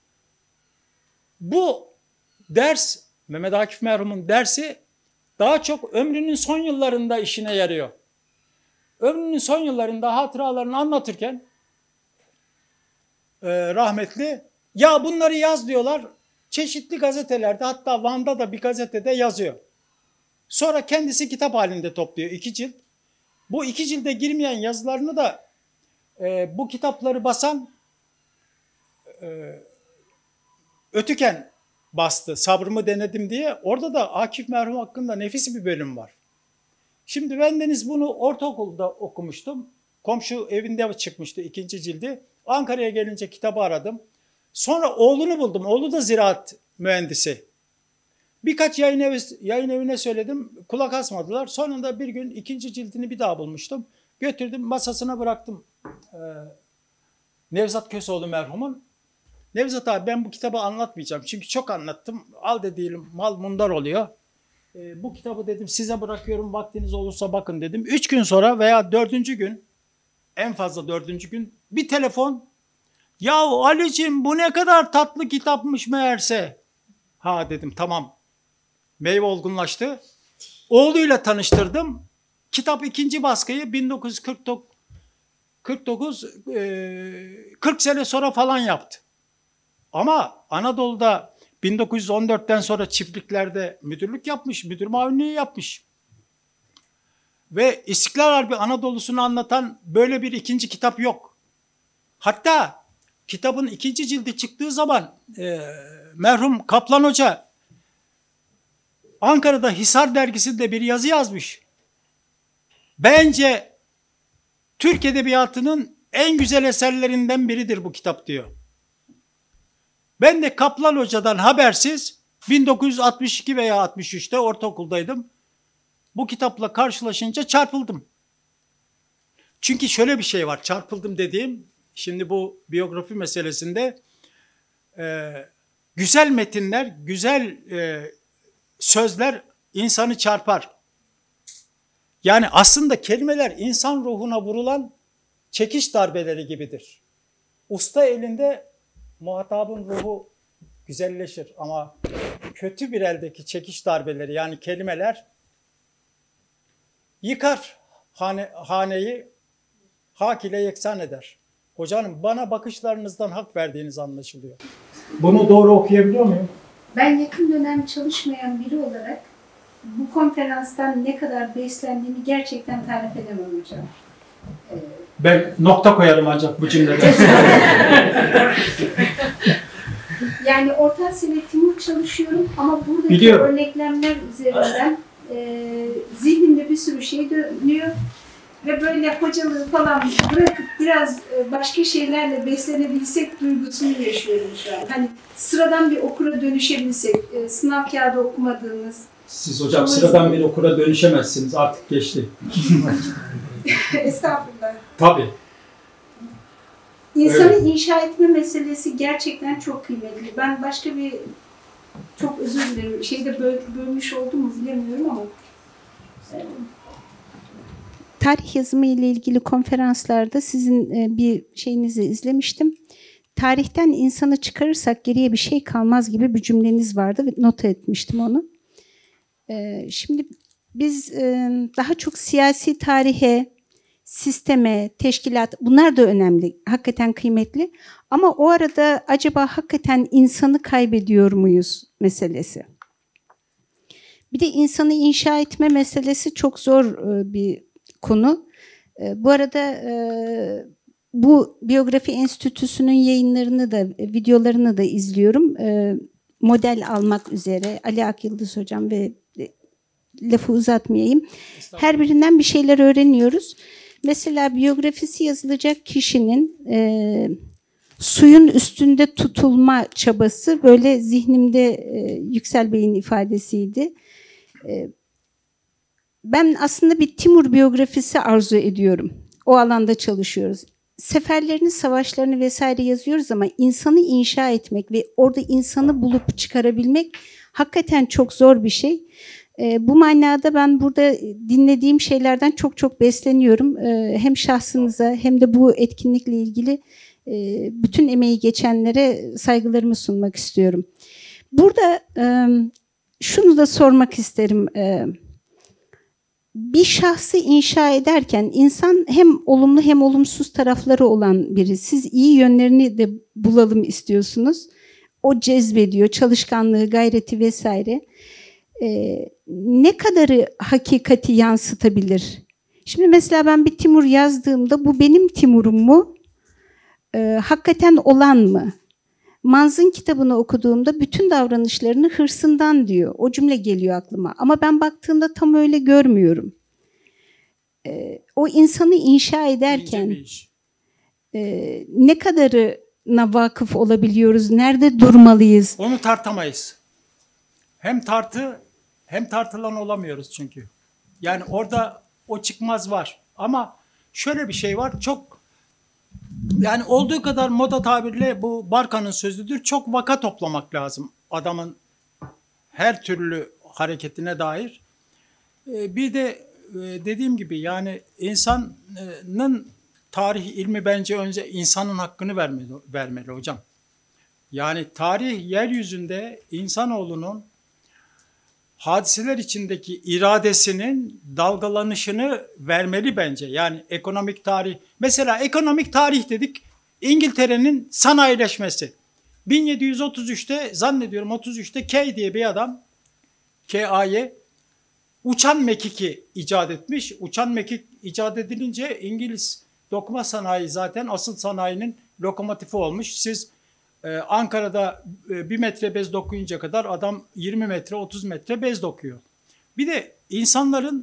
Bu ders, Mehmet Akif merhumun dersi daha çok ömrünün son yıllarında işine yarıyor. Ömrünün son yıllarında hatıralarını anlatırken e, rahmetli ya bunları yaz diyorlar. Çeşitli gazetelerde, hatta Van'da da bir gazetede yazıyor. Sonra kendisi kitap halinde topluyor, iki cilt. Bu iki cilde girmeyen yazılarını da e, bu kitapları basan e, Ötüken bastı. Sabrımı denedim diye. Orada da Akif merhum hakkında nefis bir bölüm var. Şimdi bendeniz bunu ortaokulda okumuştum. Komşu evinde çıkmıştı ikinci cildi. Ankara'ya gelince kitabı aradım. Sonra oğlunu buldum. Oğlu da ziraat mühendisi. Birkaç yayın, evi, yayın evine söyledim. Kulak asmadılar. Sonunda bir gün ikinci cildini bir daha bulmuştum. Götürdüm, masasına bıraktım. Ee, Nevzat Köseoğlu merhumun. Nevzat abi ben bu kitabı anlatmayacağım. Çünkü çok anlattım. Al dediğim mal mundar oluyor. Ee, bu kitabı dedim size bırakıyorum. Vaktiniz olursa bakın dedim. Üç gün sonra veya dördüncü gün, en fazla dördüncü gün bir telefon. Yahu Ali'ciğim bu ne kadar tatlı kitapmış meğerse. Ha dedim tamam. Meyve olgunlaştı. Oğluyla tanıştırdım. Kitap ikinci baskıyı bin dokuz yüz kırk dokuz kırk sene sonra falan yaptı. Ama Anadolu'da bin dokuz yüz on dörtten sonra çiftliklerde müdürlük yapmış, müdür muavinliği yapmış. Ve İstiklal Harbi Anadolu'sunu anlatan böyle bir ikinci kitap yok. Hatta kitabın ikinci cildi çıktığı zaman e, merhum Kaplan Hoca Ankara'da Hisar dergisinde bir yazı yazmış. Bence Türk Edebiyatı'nın en güzel eserlerinden biridir bu kitap diyor. Ben de Kaplan Hoca'dan habersiz bin dokuz yüz altmış iki veya altmış üçte ortaokuldaydım. Bu kitapla karşılaşınca çarpıldım. Çünkü şöyle bir şey var, çarpıldım dediğim, şimdi bu biyografi meselesinde e, güzel metinler, güzel e, sözler insanı çarpar. Yani aslında kelimeler insan ruhuna vurulan çekiş darbeleri gibidir. Usta elinde muhatabın ruhu güzelleşir ama kötü bir eldeki çekiş darbeleri yani kelimeler yıkar hane, haneyi, hak ile yeksan eder. Hocanım bana bakışlarınızdan hak verdiğiniz anlaşılıyor. Bunu doğru okuyabiliyor muyum? Ben yakın dönem çalışmayan biri olarak bu konferanstan ne kadar beslendiğimi gerçekten tarif edemem hocam. Ee, Ben nokta koyarım ancak bu cümlede. Yani Orta Asya ve Timur çalışıyorum ama buradaki Biliyorum. örneklemler üzerinden e, zihnimde bir sürü şey dönüyor. Ve böyle hocalığı falan bırakıp biraz başka şeylerle beslenebilsek duygusunu yaşıyorum şu an. Hani sıradan bir okura dönüşebilsek, sınav kağıdı okumadığınız. Siz hocam sıradan bir okura dönüşemezsiniz. Artık geçti. Estağfurullah. Tabii. İnsanı Evet. inşa etme meselesi gerçekten çok kıymetli. Ben başka bir, çok özür dilerim, şeyde böl, bölmüş oldum mu bilemiyorum ama. Tarih yazımı ile ilgili konferanslarda sizin bir şeyinizi izlemiştim. Tarihten insanı çıkarırsak geriye bir şey kalmaz gibi bir cümleniz vardı ve not etmiştim onu. Şimdi biz daha çok siyasi tarihe, sisteme, teşkilat, bunlar da önemli, hakikaten kıymetli. Ama o arada acaba hakikaten insanı kaybediyor muyuz meselesi. Bir de insanı inşa etme meselesi çok zor bir konu. Bu arada bu Biyografi Enstitüsü'nün yayınlarını da, videolarını da izliyorum. Model almak üzere Ali Akyıldız hocam ve lafı uzatmayayım. Her birinden bir şeyler öğreniyoruz. Mesela biyografisi yazılacak kişinin e, suyun üstünde tutulma çabası böyle zihnimde e, Yüksel Bey'in ifadesiydi. E, ben aslında bir Timur biyografisi arzu ediyorum. O alanda çalışıyoruz. Seferlerini, savaşlarını vesaire yazıyoruz ama insanı inşa etmek ve orada insanı bulup çıkarabilmek hakikaten çok zor bir şey. Bu manada ben burada dinlediğim şeylerden çok çok besleniyorum. Hem şahsınıza hem de bu etkinlikle ilgili bütün emeği geçenlere saygılarımı sunmak istiyorum. Burada şunu da sormak isterim. Bir şahsı inşa ederken insan hem olumlu hem olumsuz tarafları olan biri. Siz iyi yönlerini de bulalım istiyorsunuz. O cezbediyor, çalışkanlığı, gayreti vesaire. Ee, ne kadarı hakikati yansıtabilir? Şimdi mesela ben bir Timur yazdığımda bu benim Timur'um mu? Ee, hakikaten olan mı? Manz'ın kitabını okuduğumda bütün davranışlarını hırsından diyor. O cümle geliyor aklıma. Ama ben baktığımda tam öyle görmüyorum. Ee, o insanı inşa ederken e, ne kadarına vakıf olabiliyoruz? Nerede durmalıyız? Onu tartamayız. Hem tartı hem tartılan olamıyoruz çünkü. Yani orada o çıkmaz var. Ama şöyle bir şey var. Çok yani olduğu kadar moda tabirle bu Barkan'ın sözüdür. Çok vaka toplamak lazım adamın her türlü hareketine dair. Bir de dediğim gibi yani insanın tarih ilmi bence önce insanın hakkını vermeli, vermeli hocam. Yani tarih yeryüzünde insanoğlunun hadiseler içindeki iradesinin dalgalanışını vermeli bence. Yani ekonomik tarih, mesela ekonomik tarih dedik, İngiltere'nin sanayileşmesi. bin yedi yüz otuz üçte zannediyorum otuz üçte Kay diye bir adam, K A Y uçan mekiki icat etmiş. Uçan mekik icat edilince İngiliz dokuma sanayi zaten asıl sanayinin lokomotifi olmuş. Siz Ee, Ankara'da e, bir metre bez dokuyunca kadar adam yirmi metre otuz metre bez dokuyor. Bir de insanların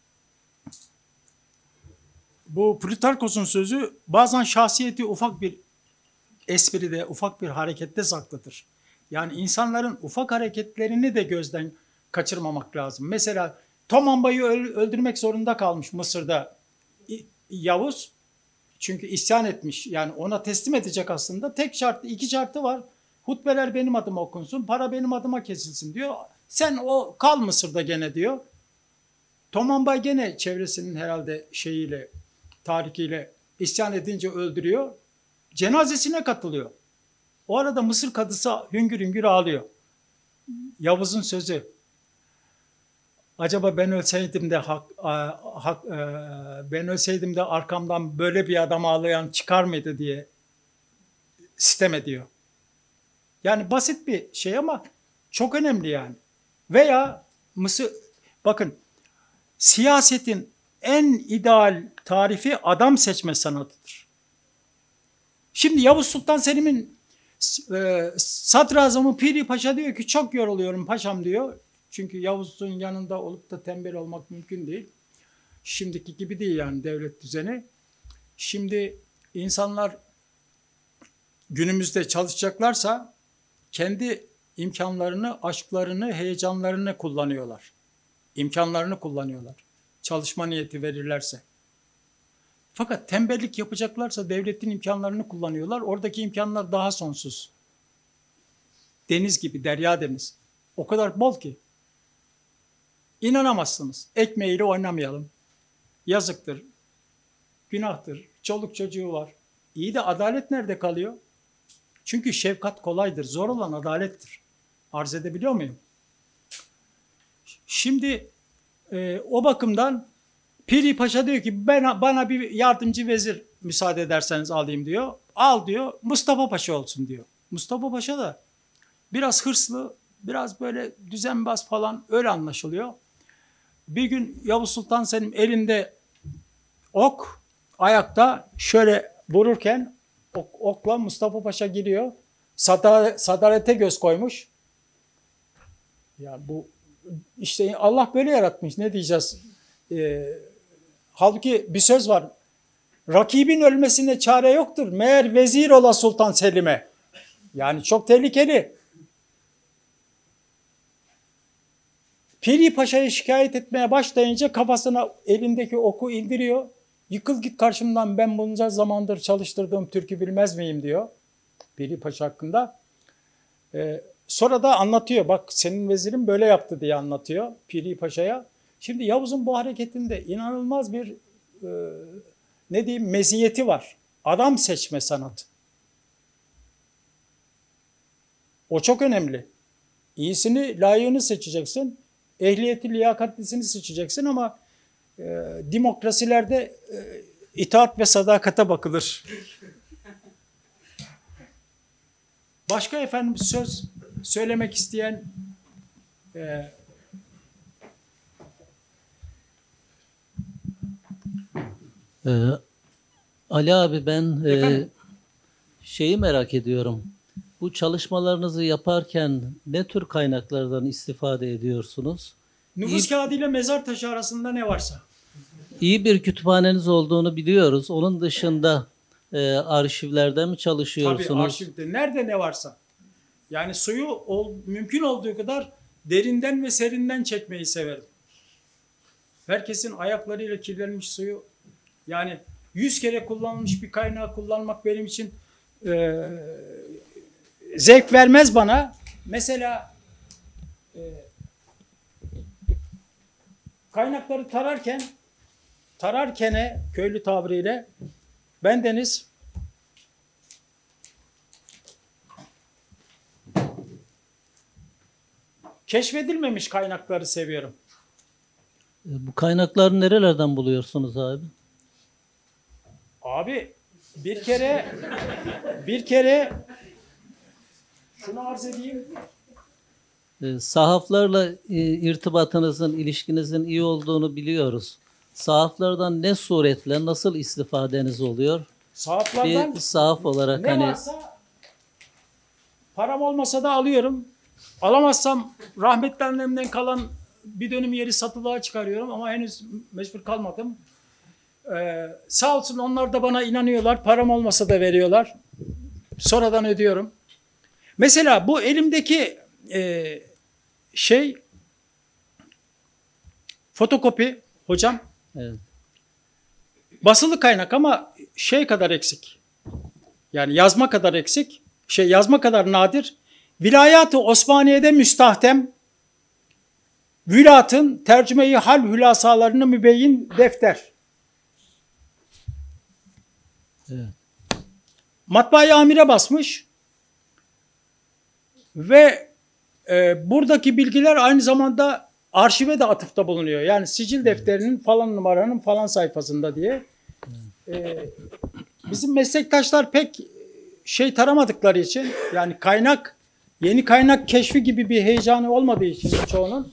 bu Plutarkos'un sözü bazen şahsiyeti ufak bir espride, ufak bir harekette saklıdır. Yani insanların ufak hareketlerini de gözden kaçırmamak lazım. Mesela Tomamba'yı öldürmek zorunda kalmış Mısır'da Yavuz. Çünkü isyan etmiş. Yani ona teslim edecek aslında. Tek şartı, iki şartı var. Hutbeler benim adıma okunsun, para benim adıma kesilsin diyor. Sen o kal Mısır'da gene diyor. Tomamba gene çevresinin herhalde şeyiyle, tarikiyle isyan edince öldürüyor. Cenazesine katılıyor. O arada Mısır kadısı hüngür hüngür ağlıyor. Yavuz'un sözü. Acaba ben ölseydim de hak, hak, ben ölseydim de arkamdan böyle bir adam ağlayan çıkar mıydı diye sitem ediyor. Yani basit bir şey ama çok önemli yani. Veya Mısır, bakın siyasetin en ideal tarifi adam seçme sanatıdır. Şimdi Yavuz Sultan Selim'in e, sadrazamı Piri Paşa diyor ki çok yoruluyorum paşam diyor. Çünkü Yavuz'un yanında olup da tembel olmak mümkün değil. Şimdiki gibi değil yani devlet düzeni. Şimdi insanlar günümüzde çalışacaklarsa kendi imkanlarını, aşklarını, heyecanlarını kullanıyorlar. İmkanlarını kullanıyorlar. Çalışma niyeti verirlerse. Fakat tembellik yapacaklarsa devletin imkanlarını kullanıyorlar. Oradaki imkanlar daha sonsuz. Deniz gibi, derya deniz. O kadar bol ki. İnanamazsınız. Ekmeğiyle oynamayalım. Yazıktır. Günahtır. Çoluk çocuğu var. İyi de adalet nerede kalıyor? Çünkü şefkat kolaydır. Zor olan adalettir. Arz edebiliyor muyum? Şimdi e, o bakımdan Piri Paşa diyor ki ben, bana bir yardımcı vezir müsaade ederseniz alayım diyor. Al diyor. Mustafa Paşa olsun diyor. Mustafa Paşa da biraz hırslı, biraz böyle düzenbaz falan, öyle anlaşılıyor. Bir gün Yavuz Sultan Selim elinde ok, ayakta şöyle vururken ok, okla Mustafa Paşa giriyor. Sadar, sadarete göz koymuş. Ya bu işte Allah böyle yaratmış. Ne diyeceğiz? Ee, halbuki bir söz var. Rakibin ölmesine çare yoktur. Meğer vezir ola Sultan Selim'e. Yani çok tehlikeli. Piri Paşa'yı şikayet etmeye başlayınca kafasına elindeki oku indiriyor. Yıkıl git karşımdan, ben bunca zamandır çalıştırdığım türkü bilmez miyim diyor. Piri Paşa hakkında. Ee, sonra da anlatıyor. Bak senin vezirin böyle yaptı diye anlatıyor Piri Paşa'ya. Şimdi Yavuz'un bu hareketinde inanılmaz bir e, ne diyeyim meziyeti var. Adam seçme sanatı. O çok önemli. İyisini, layığını seçeceksin. Ehliyeti, liyakatlisini seçeceksin ama e, demokrasilerde e, itaat ve sadakate bakılır. Başka efendim söz söylemek isteyen e, Ee, Ali abi ben e, Efendim? şeyi merak ediyorum. Bu çalışmalarınızı yaparken ne tür kaynaklardan istifade ediyorsunuz? nüfus İyi- kağıdı ile mezar taşı arasında ne varsa. İyi bir kütüphaneniz olduğunu biliyoruz. Onun dışında e, arşivlerde mi Tabii çalışıyorsunuz? arşivde nerede ne varsa. Yani suyu ol, mümkün olduğu kadar derinden ve serinden çekmeyi severim. Herkesin ayaklarıyla kirlenmiş suyu, yani yüz kere kullanılmış bir kaynağı kullanmak benim için e, zevk vermez bana. Mesela e, kaynakları tararken tararkene köylü tabiriyle bendeniz keşfedilmemiş kaynakları seviyorum. E, Bu kaynakları nerelerden buluyorsunuz abi? Abi bir kere bir kere şunu arz edeyim. E, Sahaflarla e, irtibatınızın, ilişkinizin iyi olduğunu biliyoruz. Sahaflardan ne suretle, nasıl istifadeniz oluyor? Sahaflardan Bir sahaf olarak ne hani varsa param olmasa da alıyorum. Alamazsam rahmetli annemden kalan bir dönüm yeri satılığa çıkarıyorum ama henüz mecbur kalmadım. Ee, sağ olsun onlar da bana inanıyorlar. Param olmasa da veriyorlar. Sonradan ödüyorum. Mesela bu elimdeki e, şey fotokopi hocam. evet, Basılı kaynak ama şey kadar eksik. Yani yazma kadar eksik. Şey yazma kadar nadir. Vilayat-ı Osmaniye'de müstahdem. Vülat'ın tercüme-i hal hülasalarını mübeyyin defter. evet. Matbaayı amire basmış. Ve e, buradaki bilgiler aynı zamanda arşive de atıfta bulunuyor. Yani sicil defterinin falan numaranın falan sayfasında diye. E, bizim meslektaşlar pek şey taramadıkları için, yani kaynak Yeni kaynak keşfi gibi bir heyecanı olmadığı için çoğunun.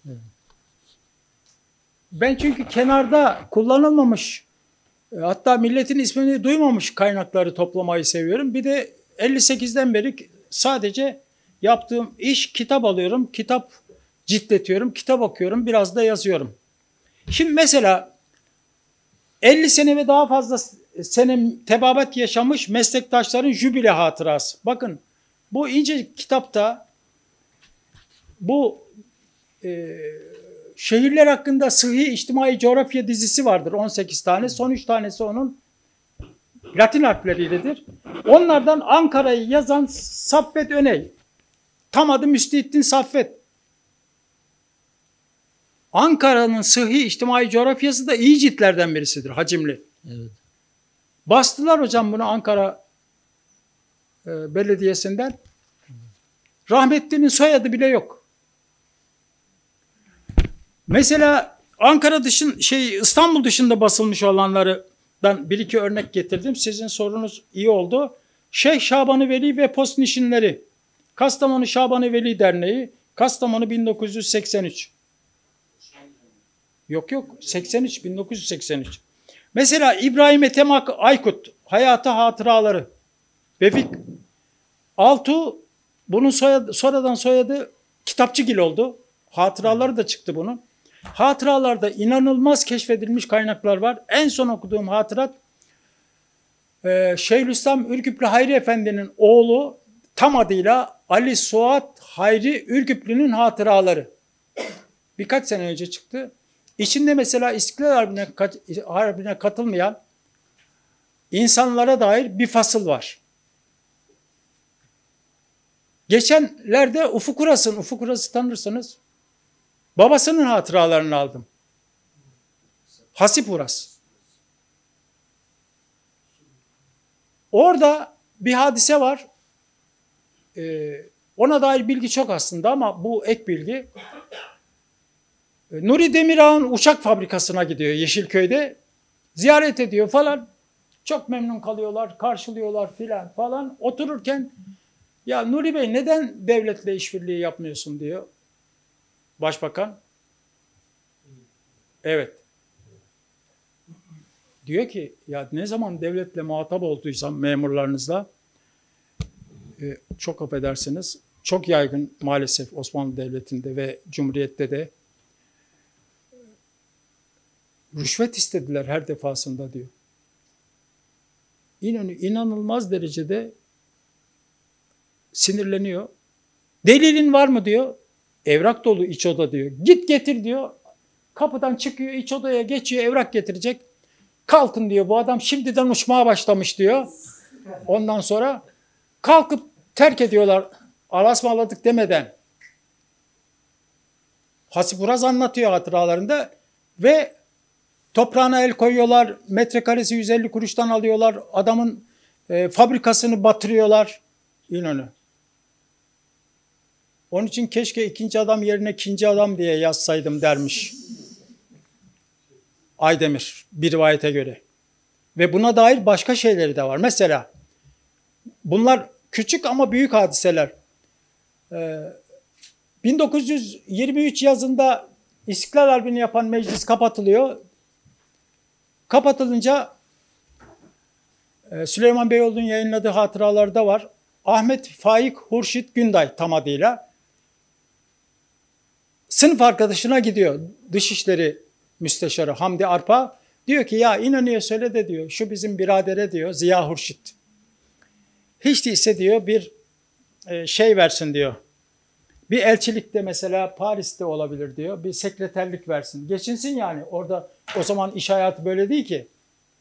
Ben çünkü kenarda kullanılmamış, hatta milletin ismini duymamış kaynakları toplamayı seviyorum. Bir de elli sekizden beri sadece yaptığım iş kitap alıyorum, kitap ciltletiyorum, kitap okuyorum, biraz da yazıyorum. Şimdi mesela elli sene ve daha fazla sene tebabat yaşamış meslektaşların jübile hatırası. Bakın bu ince kitapta bu e, şehirler hakkında Sıhhi İçtimai Coğrafya dizisi vardır, on sekiz tane. Son üç tanesi onun Latin harfleriyledir. Onlardan Ankara'yı yazan Saffet Öney. Tam adı Müstihittin Saffet. Ankara'nın Sıhhi İçtimai Coğrafyası da iyi ciltlerden birisidir, hacimli. Evet. Bastılar hocam bunu Ankara e, Belediyesi'nden. Rahmetlinin soyadı bile yok. Mesela Ankara dışın şey İstanbul dışında basılmış olanlardan bir iki örnek getirdim. Sizin sorunuz iyi oldu. Şeyh Şaban-ı Veli ve Postnişinleri. Kastamonu Şaban-ı Veli Derneği. Kastamonu bin dokuz yüz seksen üç. Yok yok seksen üç bin dokuz yüz seksen üç. Mesela İbrahim Ethem Aykut Hayatı Hatıraları. Vefik Altuğ bunun soyadı, sonradan soyadı Kitapçıgil oldu. Hatıraları da çıktı bunun. Hatıralarda inanılmaz keşfedilmiş kaynaklar var. En son okuduğum hatırat e, Şeyhülislam Ürgüplü Hayri Efendi'nin oğlu, tam adıyla Ali Suat Hayri Ürgüplü'nün hatıraları. Birkaç sene önce çıktı. İçinde mesela İstiklal Harbi'ne, Harbi'ne katılmayan insanlara dair bir fasıl var. Geçenlerde Ufuk Uras'ın, Ufuk Uras'ı tanırsınız, babasının hatıralarını aldım. Hasip Uras. Orada bir hadise var. Ee, ona dair bilgi çok aslında ama bu ek bilgi. Nuri Demirağ'ın uçak fabrikasına gidiyor Yeşilköy'de. Ziyaret ediyor falan. Çok memnun kalıyorlar, karşılıyorlar filan falan. Otururken ya Nuri Bey neden devletle işbirliği yapmıyorsun diyor Başbakan. Evet. Diyor ki ya ne zaman devletle muhatap olduysam memurlarınızla e, çok affedersiniz, çok yaygın maalesef Osmanlı Devleti'nde ve Cumhuriyet'te de rüşvet istediler her defasında diyor. İnan, inanılmaz derecede sinirleniyor. Delilin var mı diyor. Evrak dolu iç oda diyor. Git getir diyor. Kapıdan çıkıyor, iç odaya geçiyor, evrak getirecek. Kalkın diyor, bu adam şimdiden uçmaya başlamış diyor. Ondan sonra kalkıp terk ediyorlar. Alasmaladık demeden. Hasip Uras anlatıyor hatıralarında ve toprağına el koyuyorlar. Metrekaresi yüz elli kuruştan alıyorlar. Adamın e, fabrikasını batırıyorlar. İnönü. Onun için keşke ikinci adam yerine ikinci adam diye yazsaydım dermiş Aydemir bir rivayete göre. Ve buna dair başka şeyleri de var. Mesela bunlar küçük ama büyük hadiseler. Ee, bin dokuz yüz yirmi üç yazında İstiklal Harbi'ni yapan meclis kapatılıyor. Kapatılınca e, Süleyman Beyoğlu'nun yayınladığı hatıralarda var. Ahmet Faik Hurşit Günday tam adıyla sınıf arkadaşına gidiyor. Dışişleri Müsteşarı Hamdi Arpa diyor ki ya İnönü'ye söyle de diyor şu bizim biradere diyor Ziya Hurşit. Hiç değilse diyor bir e, şey versin diyor. Bir elçilikte mesela Paris'te olabilir diyor. Bir sekreterlik versin. Geçinsin yani. Orada o zaman iş hayatı böyle değil ki.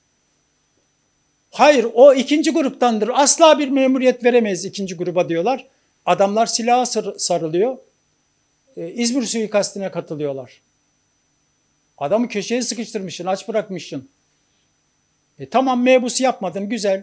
Hayır o ikinci gruptandır. Asla bir memuriyet veremeyiz ikinci gruba diyorlar. Adamlar silaha sarılıyor. Ee, İzmir suikastine katılıyorlar. Adamı köşeye sıkıştırmışsın, aç bırakmışsın. E, tamam mebus yapmadın, güzel.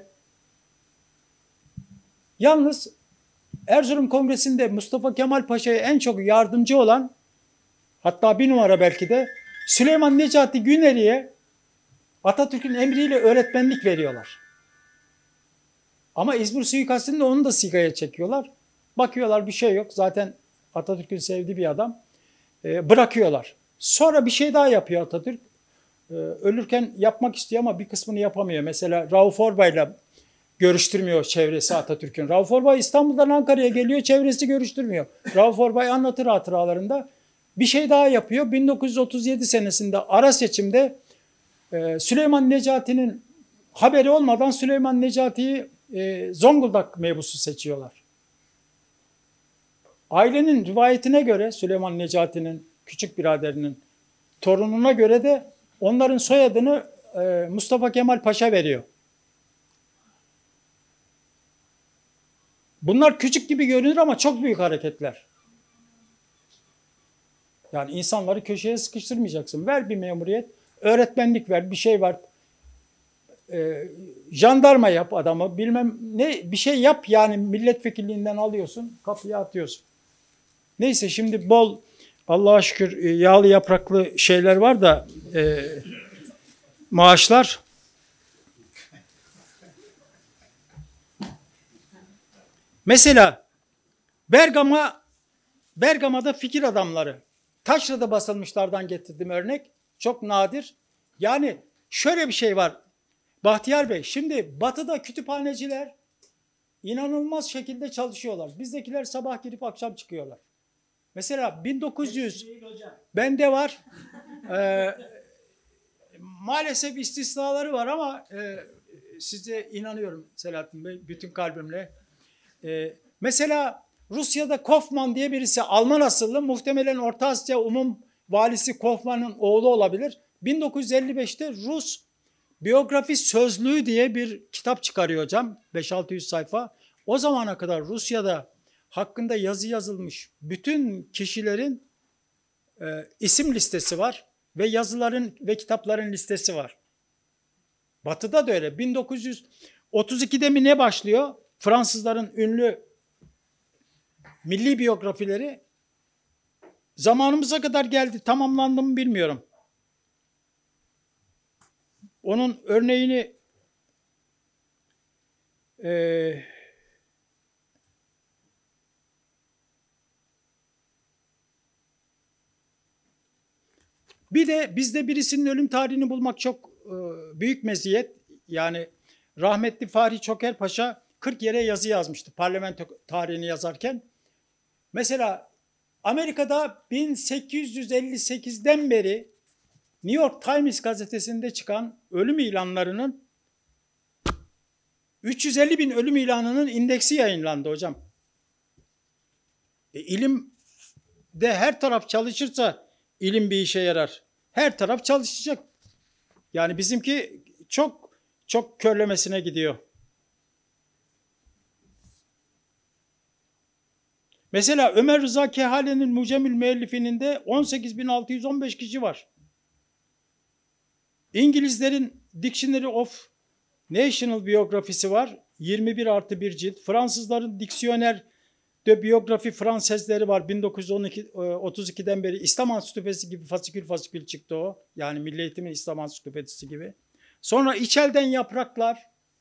Yalnız Erzurum Kongresi'nde Mustafa Kemal Paşa'ya en çok yardımcı olan, hatta bir numara belki de Süleyman Necati Güneri'ye Atatürk'ün emriyle öğretmenlik veriyorlar. Ama İzmir suikastinde onu da sigaya çekiyorlar. Bakıyorlar bir şey yok. Zaten Atatürk'ün sevdiği bir adam. E, bırakıyorlar. Sonra bir şey daha yapıyor Atatürk. E, ölürken yapmak istiyor ama bir kısmını yapamıyor. Mesela Rauf Orbay'la görüştürmüyor çevresi Atatürk'ün. Rauf Orbay İstanbul'dan Ankara'ya geliyor, çevresi görüştürmüyor. Rauf Orbay anlatır hatıralarında. Bir şey daha yapıyor. bin dokuz yüz otuz yedi senesinde ara seçimde e, Süleyman Necati'nin haberi olmadan Süleyman Necati'yi e, Zonguldak mebusu seçiyorlar. Ailenin rivayetine göre Süleyman Necati'nin küçük biraderinin torununa göre de onların soyadını e, Mustafa Kemal Paşa veriyor. Bunlar küçük gibi görünür ama çok büyük hareketler. Yani insanları köşeye sıkıştırmayacaksın. Ver bir memuriyet, öğretmenlik ver, bir şey var. Ee, jandarma yap adamı, bilmem ne bir şey yap yani milletvekilliğinden alıyorsun, kapıya atıyorsun. Neyse şimdi bol Allah'a şükür yağlı yapraklı şeyler var da e, maaşlar. Mesela Bergama, Bergama'da fikir adamları. Taşra'da basılmışlardan getirdim örnek. Çok nadir. Yani şöyle bir şey var. Bahtiyar Bey, şimdi batıda kütüphaneciler inanılmaz şekilde çalışıyorlar. Bizdekiler sabah girip akşam çıkıyorlar. Mesela bin dokuz yüz, bende var. E, maalesef istisnaları var ama e, size inanıyorum Selahattin Bey, bütün kalbimle. Ee, mesela Rusya'da Kaufman diye birisi Alman asıllı, muhtemelen Orta Asya Umum Valisi Kaufman'ın oğlu olabilir. bin dokuz yüz elli beşte Rus biyografi sözlüğü diye bir kitap çıkarıyor hocam. beş altı yüz sayfa. O zamana kadar Rusya'da hakkında yazı yazılmış bütün kişilerin e, isim listesi var ve yazıların ve kitapların listesi var. Batı'da da öyle. bin dokuz yüz otuz ikide mi ne başlıyor? Fransızların ünlü milli biyografileri zamanımıza kadar geldi. Tamamlandı mı bilmiyorum. Onun örneğini e, bir de bizde birisinin ölüm tarihini bulmak çok e, büyük meziyet. Yani rahmetli Fahri Çoker Paşa kırk yere yazı yazmıştı parlamento tarihini yazarken. Mesela Amerika'da bin sekiz yüz elli sekizden beri New York Times gazetesinde çıkan ölüm ilanlarının üç yüz elli bin ölüm ilanının indeksi yayınlandı hocam. E, ilim de her taraf çalışırsa ilim bir işe yarar. Her taraf çalışacak. Yani bizimki çok çok körlemesine gidiyor. Mesela Ömer Rıza Kehale'nin Mucemül Müellifinin de on sekiz bin altı yüz on beş kişi var. İngilizlerin Dictionary of National biyografisi var. yirmi bir artı bir cilt. Fransızların Dictionnaire de Biyografi Fransezleri var. bin dokuz yüz otuz ikiden beri İslam Ansiklopedisi gibi fasikül fasikül çıktı o. Yani Milli Eğitim'in İslam Ansiklopedisi gibi. Sonra İçel'den yapraklar.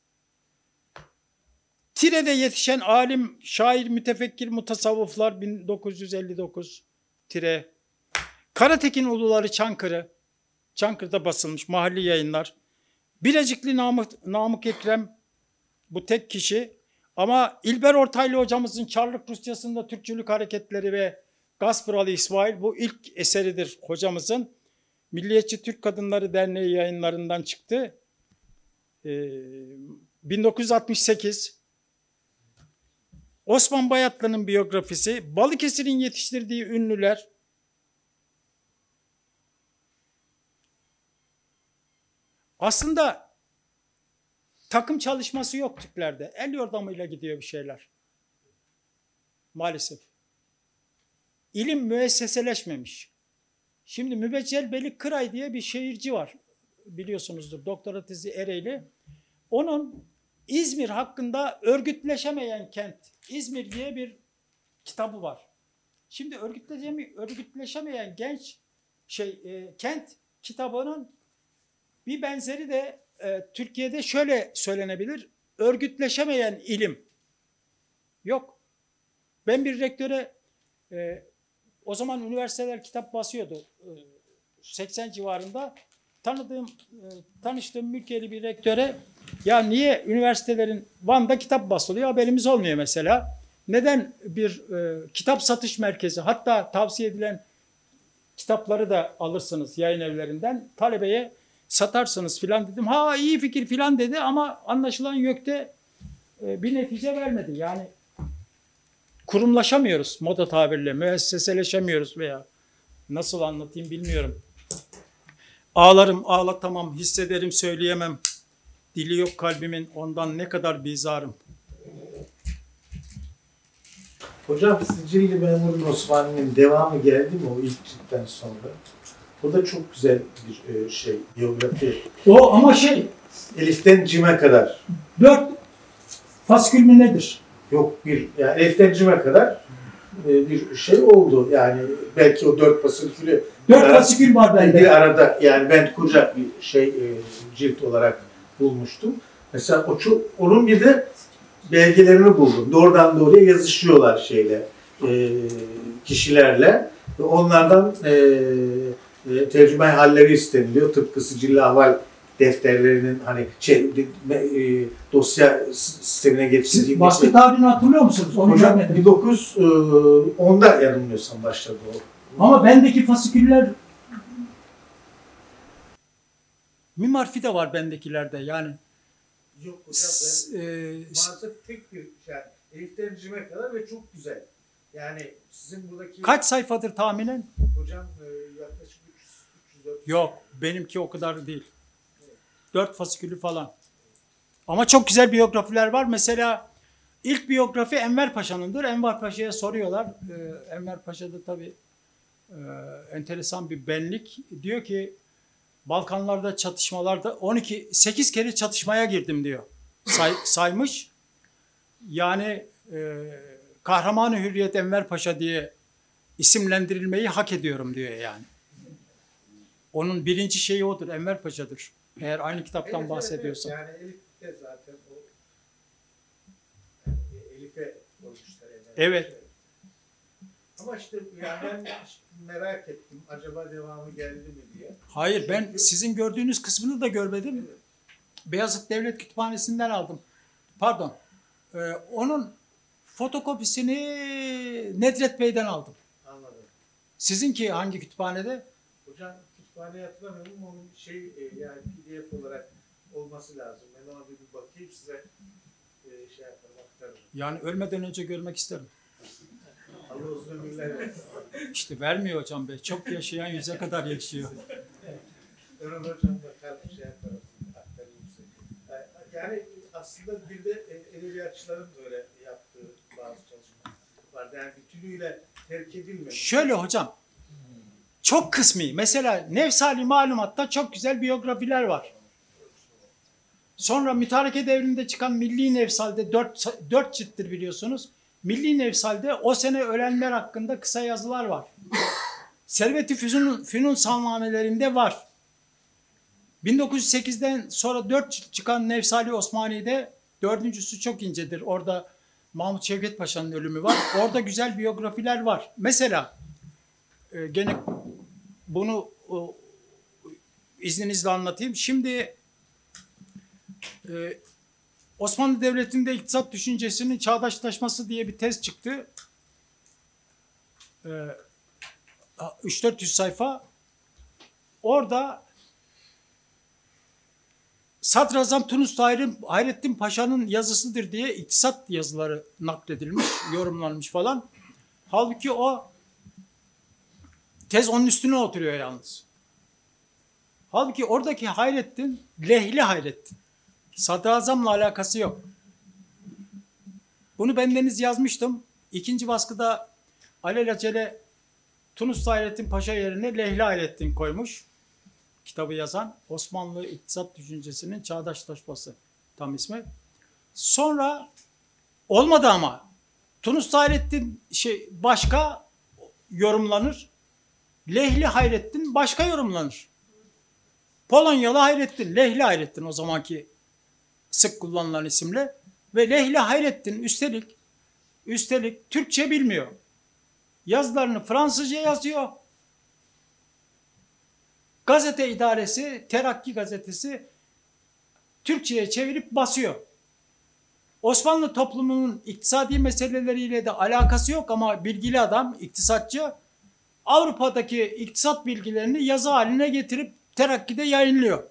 Tire'de yetişen alim, şair, mütefekkir, mutasavvıflar bin dokuz yüz elli dokuz. Tire. Karatekin Uluları Çankırı. Çankırı'da basılmış mahalli yayınlar. Bilecikli Namık, Namık Ekrem bu tek kişi. Ama İlber Ortaylı hocamızın Çarlık Rusyası'nda Türkçülük hareketleri ve Gaspıralı İsmail bu ilk eseridir hocamızın. Milliyetçi Türk Kadınları Derneği yayınlarından çıktı. Ee, bin dokuz yüz altmış sekiz. Osman Bayatlı'nın biyografisi, Balıkesir'in yetiştirdiği ünlüler. Aslında takım çalışması yok Türklerde. El yordamıyla gidiyor bir şeyler. Maalesef. İlim müesseseleşmemiş. Şimdi Mübeccel Belik Kıray diye bir şairci var. Biliyorsunuzdur. Doktora tezi Ereğli. Onun İzmir hakkında örgütleşemeyen kent, İzmir diye bir kitabı var. Şimdi örgütleşemeyen genç şey e, kent kitabının bir benzeri de e, Türkiye'de şöyle söylenebilir. Örgütleşemeyen ilim. Yok. Ben bir rektöre, e, o zaman üniversiteler kitap basıyordu. E, seksen civarında. Tanıdığım, e, tanıştığım mülkiyeli bir rektöre, ya niye üniversitelerin Van'da kitap basılıyor, haberimiz olmuyor mesela. Neden bir e, kitap satış merkezi, hatta tavsiye edilen kitapları da alırsınız yayın evlerinden, talebeye satarsınız filan dedim. Ha iyi fikir filan dedi ama anlaşılan YÖK'te e, bir netice vermedi. Yani kurumlaşamıyoruz moda tabirle, müesseseleşemiyoruz veya nasıl anlatayım bilmiyorum. Ağlarım, ağlatamam, hissederim, söyleyemem. Dili yok kalbimin, ondan ne kadar bizarım. Hocam Sicilli Memurun Osmani'nin devamı geldi mi o ilk ciltten sonra? O da çok güzel bir e, şey, biyografi. O ama şey, Elif'ten Cim'e kadar. dört faskül mü nedir? Yok bir, yani Elif'ten Cim'e kadar e, bir şey oldu. Yani belki o dört fasikülü Dört fasikül var bende. bir arada, yani ben kucak bir şey e, cilt olarak bulmuştum. Mesela o çok, onun bir de belgelerini buldum. Doğrudan doğruya yazışıyorlar şeyle, e, kişilerle. Ve onlardan e, e, tercüme halleri isteniliyor. Tıpkı sicilli ahval defterlerinin hani şey, e, dosya sistemine geçtiği Siz baskı tarihini hatırlıyor musunuz? Onu hocam görmedim. bin dokuz yüz onda yanılmıyorsam başladı o. Ama bendeki fasiküller mim harfi de var bendekilerde yani. Yok hocam, S- e, maalesef tek bir şey. Elif'ten Cim'e kadar ve çok güzel. Yani sizin buradaki... kaç sayfadır tahminen? Hocam e, yaklaşık üç yüz üç yüz dört yüz. Yok, benimki o kadar değil. Dört fasikülü falan. Ama çok güzel biyografiler var. Mesela ilk biyografi Enver Paşa'nındır. Enver Paşa'ya soruyorlar. Ee, Enver Paşa da tabii e, enteresan bir benlik. Diyor ki Balkanlarda çatışmalarda on iki sekiz kere çatışmaya girdim diyor. Say, saymış. Yani e, Kahraman-ı Hürriyet Enver Paşa diye isimlendirilmeyi hak ediyorum diyor yani. Onun birinci şeyi odur, Enver Paşa'dır. Eğer aynı kitaptan Evet, bahsediyorsa. evet, evet. Yani Elif'te zaten o yani Elif'e koymuşlar. Yani. Evet. Ama işte yani ben merak ettim. Acaba devamı geldi mi diye. Hayır, ben sizin gördüğünüz kısmını da görmedim. Beyazıt Devlet Kütüphanesi'nden aldım. Pardon. Ee, onun fotokopisini Nedret Bey'den aldım. Anladım. Sizinki hangi kütüphanede? Hocam kütüphaneyi hatırlamıyorum ama onun şey e, yani P D F olarak olması lazım. Ben ona bir, bir bakayım size e, şey yaparım, aktarırım. Yani ölmeden önce görmek isterim. Allah uzun ömürler versin. İşte vermiyor hocam Bey. Çok yaşayan yüze kadar yaşıyor. Erol hocam bakar bir şey yaparım. Aktarayım size. Yani aslında bir de e, edebiyatçıların böyle yaptığı bazı çalışmalar var. Yani bütünüyle terk edilmemiş. Şöyle hocam. Çok kısmi. Mesela Nevsali Malumat'ta çok güzel biyografiler var. Sonra Mütareke devrinde çıkan Milli Nevsal'de dört, dört cilttir biliyorsunuz. Milli Nevsal'de o sene ölenler hakkında kısa yazılar var. Servet-i Fünun, Fünun salnamelerinde var. bin dokuz yüz sekizden sonra dört cilt çıkan Nevsali Osmani'de dördüncüsü çok incedir. Orada Mahmut Şevket Paşa'nın ölümü var. Orada güzel biyografiler var. Mesela e, gene bunu o, izninizle anlatayım. Şimdi e, Osmanlı Devleti'nde iktisat düşüncesinin çağdaşlaşması diye bir tez çıktı. E, üç dört yüz sayfa. Orada Sadrazam Tunus Tahir Hayrettin Paşa'nın yazısıdır diye iktisat yazıları nakledilmiş, yorumlanmış falan. Halbuki o tez onun üstüne oturuyor yalnız. Halbuki oradaki Hayrettin, lehli Hayrettin. Sadrazamla alakası yok. Bunu bendeniz yazmıştım. İkinci baskıda alelacele Tunus Hayrettin Paşa yerine lehli Hayrettin koymuş. Kitabı yazan Osmanlı İktisat Düşüncesinin Çağdaşlaşması tam ismi. Sonra olmadı ama Tunus Hayrettin şey başka yorumlanır. Lehli Hayrettin başka yorumlanır. Polonyalı Hayrettin, Lehli Hayrettin o zamanki sık kullanılan isimle ve Lehli Hayrettin üstelik Üstelik Türkçe bilmiyor. Yazılarını Fransızca yazıyor. Gazete idaresi, Terakki gazetesi Türkçe'ye çevirip basıyor. Osmanlı toplumunun iktisadi meseleleriyle de alakası yok ama bilgili adam, iktisatçı Avrupa'daki iktisat bilgilerini yazı haline getirip Terakki'de yayınlıyor.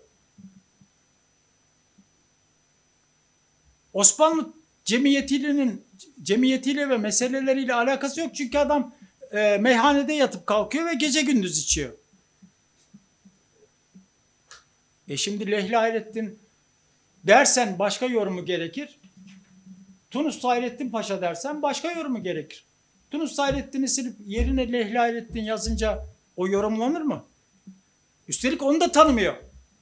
Osmanlı cemiyetiyle, cemiyetiyle ve meseleleriyle alakası yok çünkü adam e, meyhanede yatıp kalkıyor ve gece gündüz içiyor. E şimdi Leyla Hayrettin dersen başka yorumu gerekir. Tunus Hayrettin Paşa dersen başka yorumu gerekir. Tunus Hayrettin'i silip yerine Leyla Hayrettin yazınca o yorumlanır mı? Üstelik onu da tanımıyor.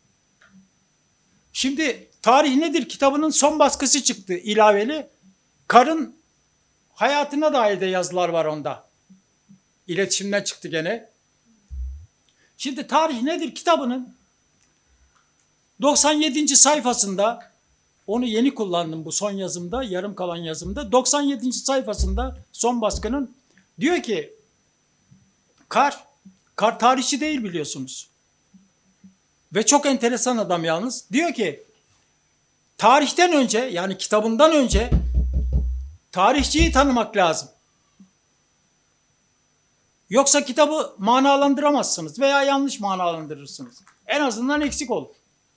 Şimdi Tarih Nedir kitabının son baskısı çıktı ilaveli. Karın hayatına dair de yazılar var onda. İletişimden çıktı gene. Şimdi Tarih Nedir kitabının doksan yedinci sayfasında, onu yeni kullandım bu son yazımda, yarım kalan yazımda. doksan yedinci sayfasında son baskının diyor ki Kar, Kar tarihçi değil biliyorsunuz. Ve çok enteresan adam yalnız. Diyor ki tarihten önce, yani kitabından önce tarihçiyi tanımak lazım. Yoksa kitabı manalandıramazsınız veya yanlış manalandırırsınız. En azından eksik olur.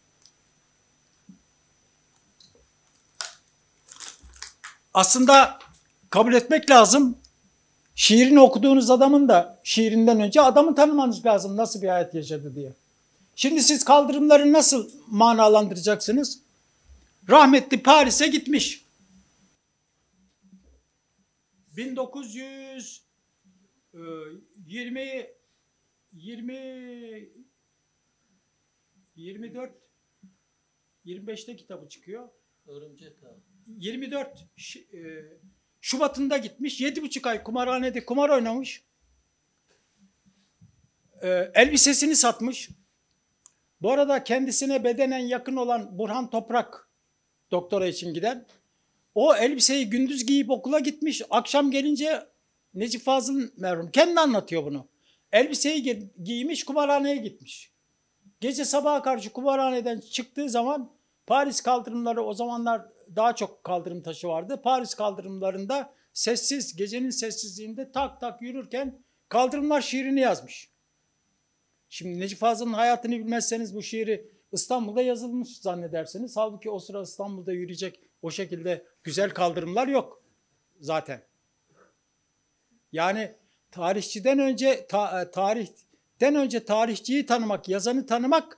Aslında kabul etmek lazım. Şiirini okuduğunuz adamın da şiirinden önce adamı tanımanız lazım nasıl bir hayat yaşadı diye. Şimdi siz kaldırımları nasıl manalandıracaksınız? Rahmetli Paris'e gitmiş. bin dokuz yüz yirmi yirmi yirmi dört yirmi beşte kitabı çıkıyor. Örümcek Ağı. yirmi dört Şubat'ında gitmiş. yedi buçuk ay kumarhanede kumar oynamış. Elbisesini satmış. Bu arada kendisine bedenen yakın olan Burhan Toprak, doktora için giden, o elbiseyi gündüz giyip okula gitmiş. Akşam gelince Necip Fazıl merhum kendi anlatıyor bunu. Elbiseyi giymiş, kumarhaneye gitmiş. Gece sabaha karşı kumarhaneden çıktığı zaman Paris kaldırımları, o zamanlar daha çok kaldırım taşı vardı. Paris kaldırımlarında sessiz, gecenin sessizliğinde tak tak yürürken Kaldırımlar şiirini yazmış. Şimdi Necip Fazıl'ın hayatını bilmezseniz bu şiiri İstanbul'da yazılmış zannedersiniz. Halbuki o sıra İstanbul'da yürüyecek o şekilde güzel kaldırımlar yok zaten. Yani tarihçiden önce ta, tarihten önce tarihçiyi tanımak, yazanı tanımak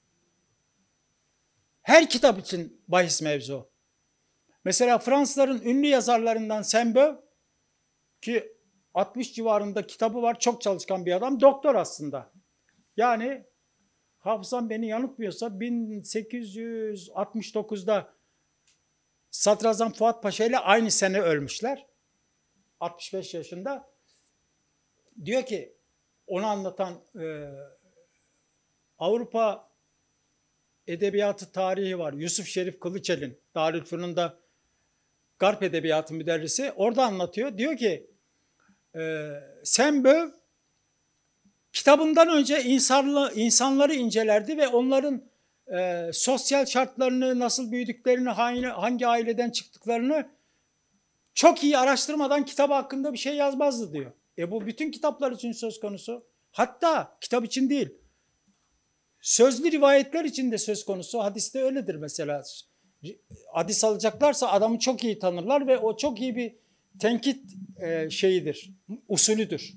her kitap için bahis mevzu. Mesela Fransızların ünlü yazarlarından Saint-Beuve, ki altmış civarında kitabı var, çok çalışkan bir adam, doktor aslında. Yani hafızam beni yanıltmıyorsa bin sekiz yüz altmış dokuzda Sadrazam Fuat Paşa ile aynı sene ölmüşler. altmış beş yaşında. Diyor ki, onu anlatan e, Avrupa Edebiyatı tarihi var. Yusuf Şerif Kılıçel'in, Darülfünun'da Garp Edebiyatı müderrisi. Orada anlatıyor. Diyor ki, e, Saint-Beuve kitabından önce insanlı, insanları incelerdi ve onların e, sosyal şartlarını, nasıl büyüdüklerini, hangi, hangi aileden çıktıklarını çok iyi araştırmadan kitabı hakkında bir şey yazmazdı diyor. E bu bütün kitaplar için söz konusu. Hatta kitap için değil, sözlü rivayetler için de söz konusu. Hadiste öyledir mesela. Hadis alacaklarsa adamı çok iyi tanırlar ve o çok iyi bir tenkit e, şeyidir, usulüdür.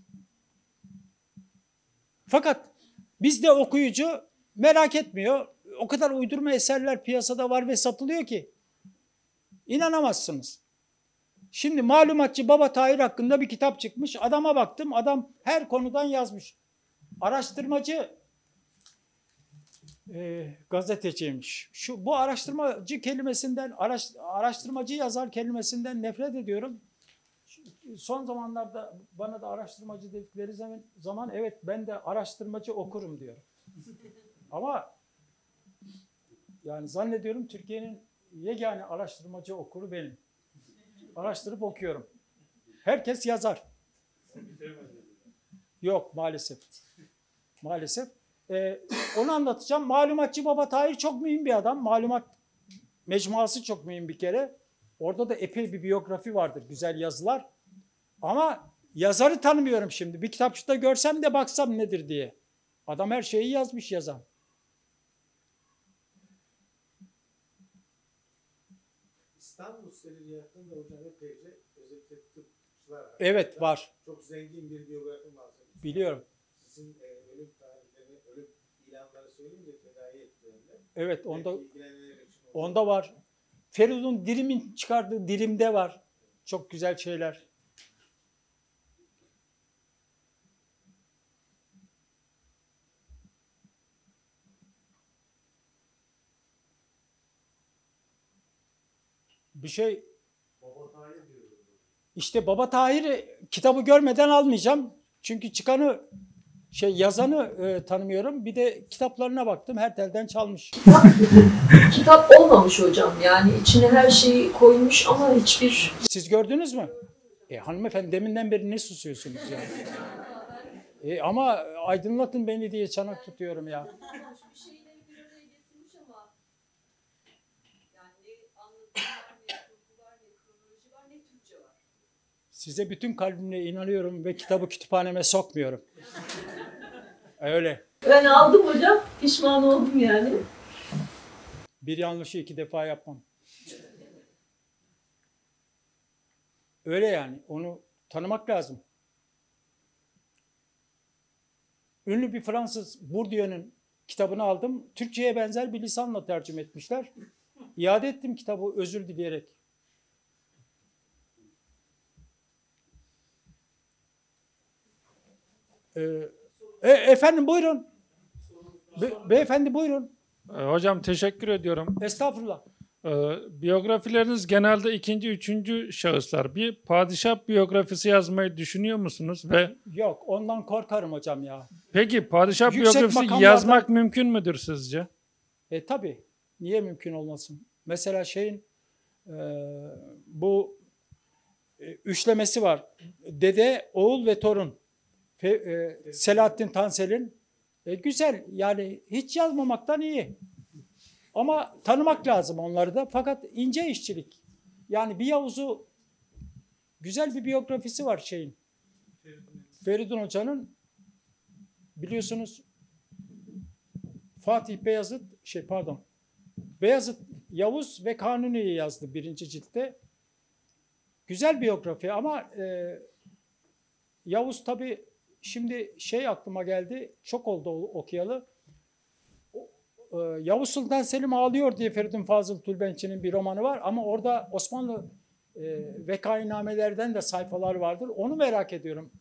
Fakat bizde okuyucu merak etmiyor. O kadar uydurma eserler piyasada var ve satılıyor ki inanamazsınız. Şimdi malumatçı Baba Tahir hakkında bir kitap çıkmış. Adama baktım, adam her konudan yazmış. Araştırmacı e, gazeteciymiş. Şu bu araştırmacı kelimesinden, araş, araştırmacı yazar kelimesinden nefret ediyorum. Son zamanlarda bana da araştırmacı dedikleri zaman, zaman evet ben de araştırmacı okurum diyorum. Ama yani zannediyorum Türkiye'nin yegane araştırmacı okuru benim. Araştırıp okuyorum. Herkes yazar. Yok maalesef. Maalesef. Ee, onu anlatacağım. Malumatçı Baba Tahir çok mühim bir adam. Malumat mecmuası çok mühim bir kere. Orada da epey bir biyografi vardır. Güzel yazılar. Ama yazarı tanımıyorum şimdi. Bir kitapçıda görsem de baksam nedir diye. Adam her şeyi yazmış yazan. İstanbul Seliliği hakkında hocam epeyce özellikle tıpçılar var. Evet var. Çok zengin bir biyografi var. Biliyorum. Sizin e, ölüm tarihlerini, ölüm ilanları söyleyince tedavi ettiğinde. Evet onda ilgilenenler için onda var. Feridun Dirim'in çıkardığı Dilim'de var. Çok güzel şeyler. Bir şey Baba Tahir diyor. işte Baba Tahir'i kitabı görmeden almayacağım. Çünkü çıkanı şey yazanı e, tanımıyorum. Bir de kitaplarına baktım. Her telden çalmış. Kitap olmamış hocam. Yani içine her şeyi koymuş ama hiçbir... Siz gördünüz mü? E, hanımefendi deminden beri ne susuyorsunuz ya? E, ama aydınlatın beni diye çanak tutuyorum ya. Bir şeyleri bir araya getirmiş ama yani ne anlatımlar, ne kurgular, ne kronoloji var, ne Türkçe var. Size bütün kalbimle inanıyorum ve kitabı kütüphaneme sokmuyorum. Öyle. Ben aldım hocam. Pişman oldum yani. Bir yanlışı iki defa yapmam. Öyle yani. Onu tanımak lazım. Ünlü bir Fransız Bourdieu'nun kitabını aldım. Türkçe'ye benzer bir lisanla tercüme etmişler. İade ettim kitabı özür dileyerek. Ee, e, efendim buyurun. Be, beyefendi buyurun. Hocam teşekkür ediyorum. Estağfurullah. Ee, biyografileriniz genelde ikinci, üçüncü şahıslar. Bir padişah biyografisi yazmayı düşünüyor musunuz? Ve Yok ondan korkarım hocam ya. peki padişah Yüksek biyografisi makamlarda- yazmak mümkün müdür sizce? E tabii. Niye mümkün olmasın? Mesela şeyin e, bu e, üçlemesi var. Dede, oğul ve torun. Fe, e, Selahattin Tansel'in. E, güzel. Yani hiç yazmamaktan iyi. Ama tanımak lazım onları da. Fakat ince işçilik. Yani bir Yavuz'u güzel bir biyografisi var şeyin. Feridun Hoca'nın biliyorsunuz Fatih Beyazıt şey pardon Beyazıt Yavuz ve Kanuni'yi yazdı birinci ciltte. Güzel biyografi ama e, Yavuz tabii şimdi şey aklıma geldi. Çok oldu okuyalı. E, Yavuz Sultan Selim Ağlıyor diye Feridun Fazıl Tülbençi'nin bir romanı var ama orada Osmanlı e, vekainamelerden de sayfalar vardır. Onu merak ediyorum.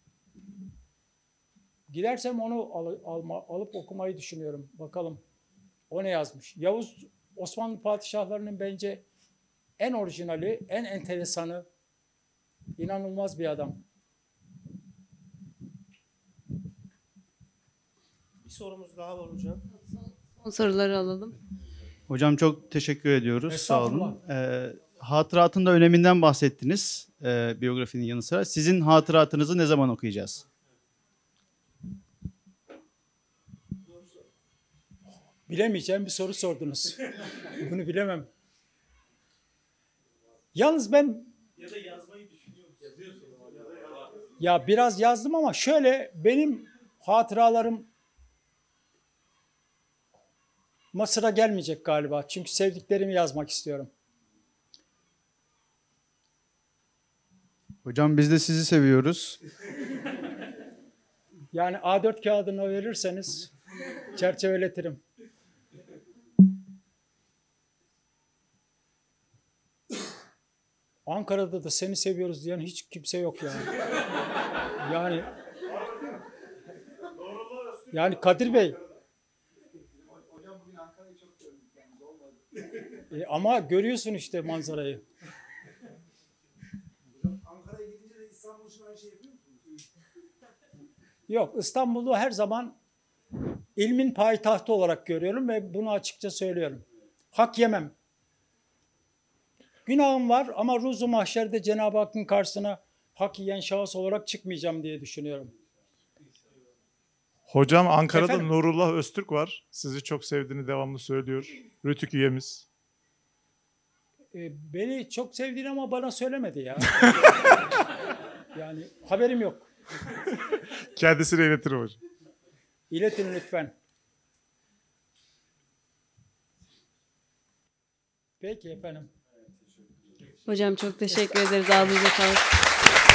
Gidersem onu al, alma, alıp okumayı düşünüyorum. Bakalım o ne yazmış. Yavuz Osmanlı padişahlarının bence en orijinali, en enteresanı, inanılmaz bir adam. Bir sorumuz daha var hocam. Son soruları alalım. Hocam çok teşekkür ediyoruz. Sağ Estağfurullah. olun. Ee, hatıratın da öneminden bahsettiniz e, biyografinin yanı sıra. Sizin hatıratınızı ne zaman okuyacağız? Bilemeyeceğim bir soru sordunuz. Bunu bilemem. Yalnız ben Ya da yazmayı düşünüyor musun? Yazıyorsun ama. Ya da yazmayı. ya biraz yazdım ama şöyle benim hatıralarım Mısır'a gelmeyecek galiba. Çünkü sevdiklerimi yazmak istiyorum. Hocam biz de sizi seviyoruz. Yani A dört kağıdını verirseniz çerçeveletirim. Ankara'da da seni seviyoruz diyen hiç kimse yok yani. Yani yani Kadir Bey. Hocam bugün Ankara'yı çok gördük. Yani olmadı. E, ama görüyorsun işte manzarayı. Hocam Ankara'ya gidince de İstanbul için aynı şey yapıyor musunuz? Yok, İstanbul'u her zaman ilmin payitahtı olarak görüyorum ve bunu açıkça söylüyorum. Hak yemem. Günahım var ama ruzu mahşerde Cenab-ı Hakk'ın karşısına hak yiyen şahıs olarak çıkmayacağım diye düşünüyorum. Hocam Ankara'da Efendim? Nurullah Öztürk var. Sizi çok sevdiğini devamlı söylüyor. Rütük üyemiz. E, beni çok sevdiğini ama bana söylemedi ya. Yani haberim yok. Kendisine iletirim hocam. İletin lütfen. Peki efendim. Hocam çok teşekkür ederiz. Ağzınıza sağlık.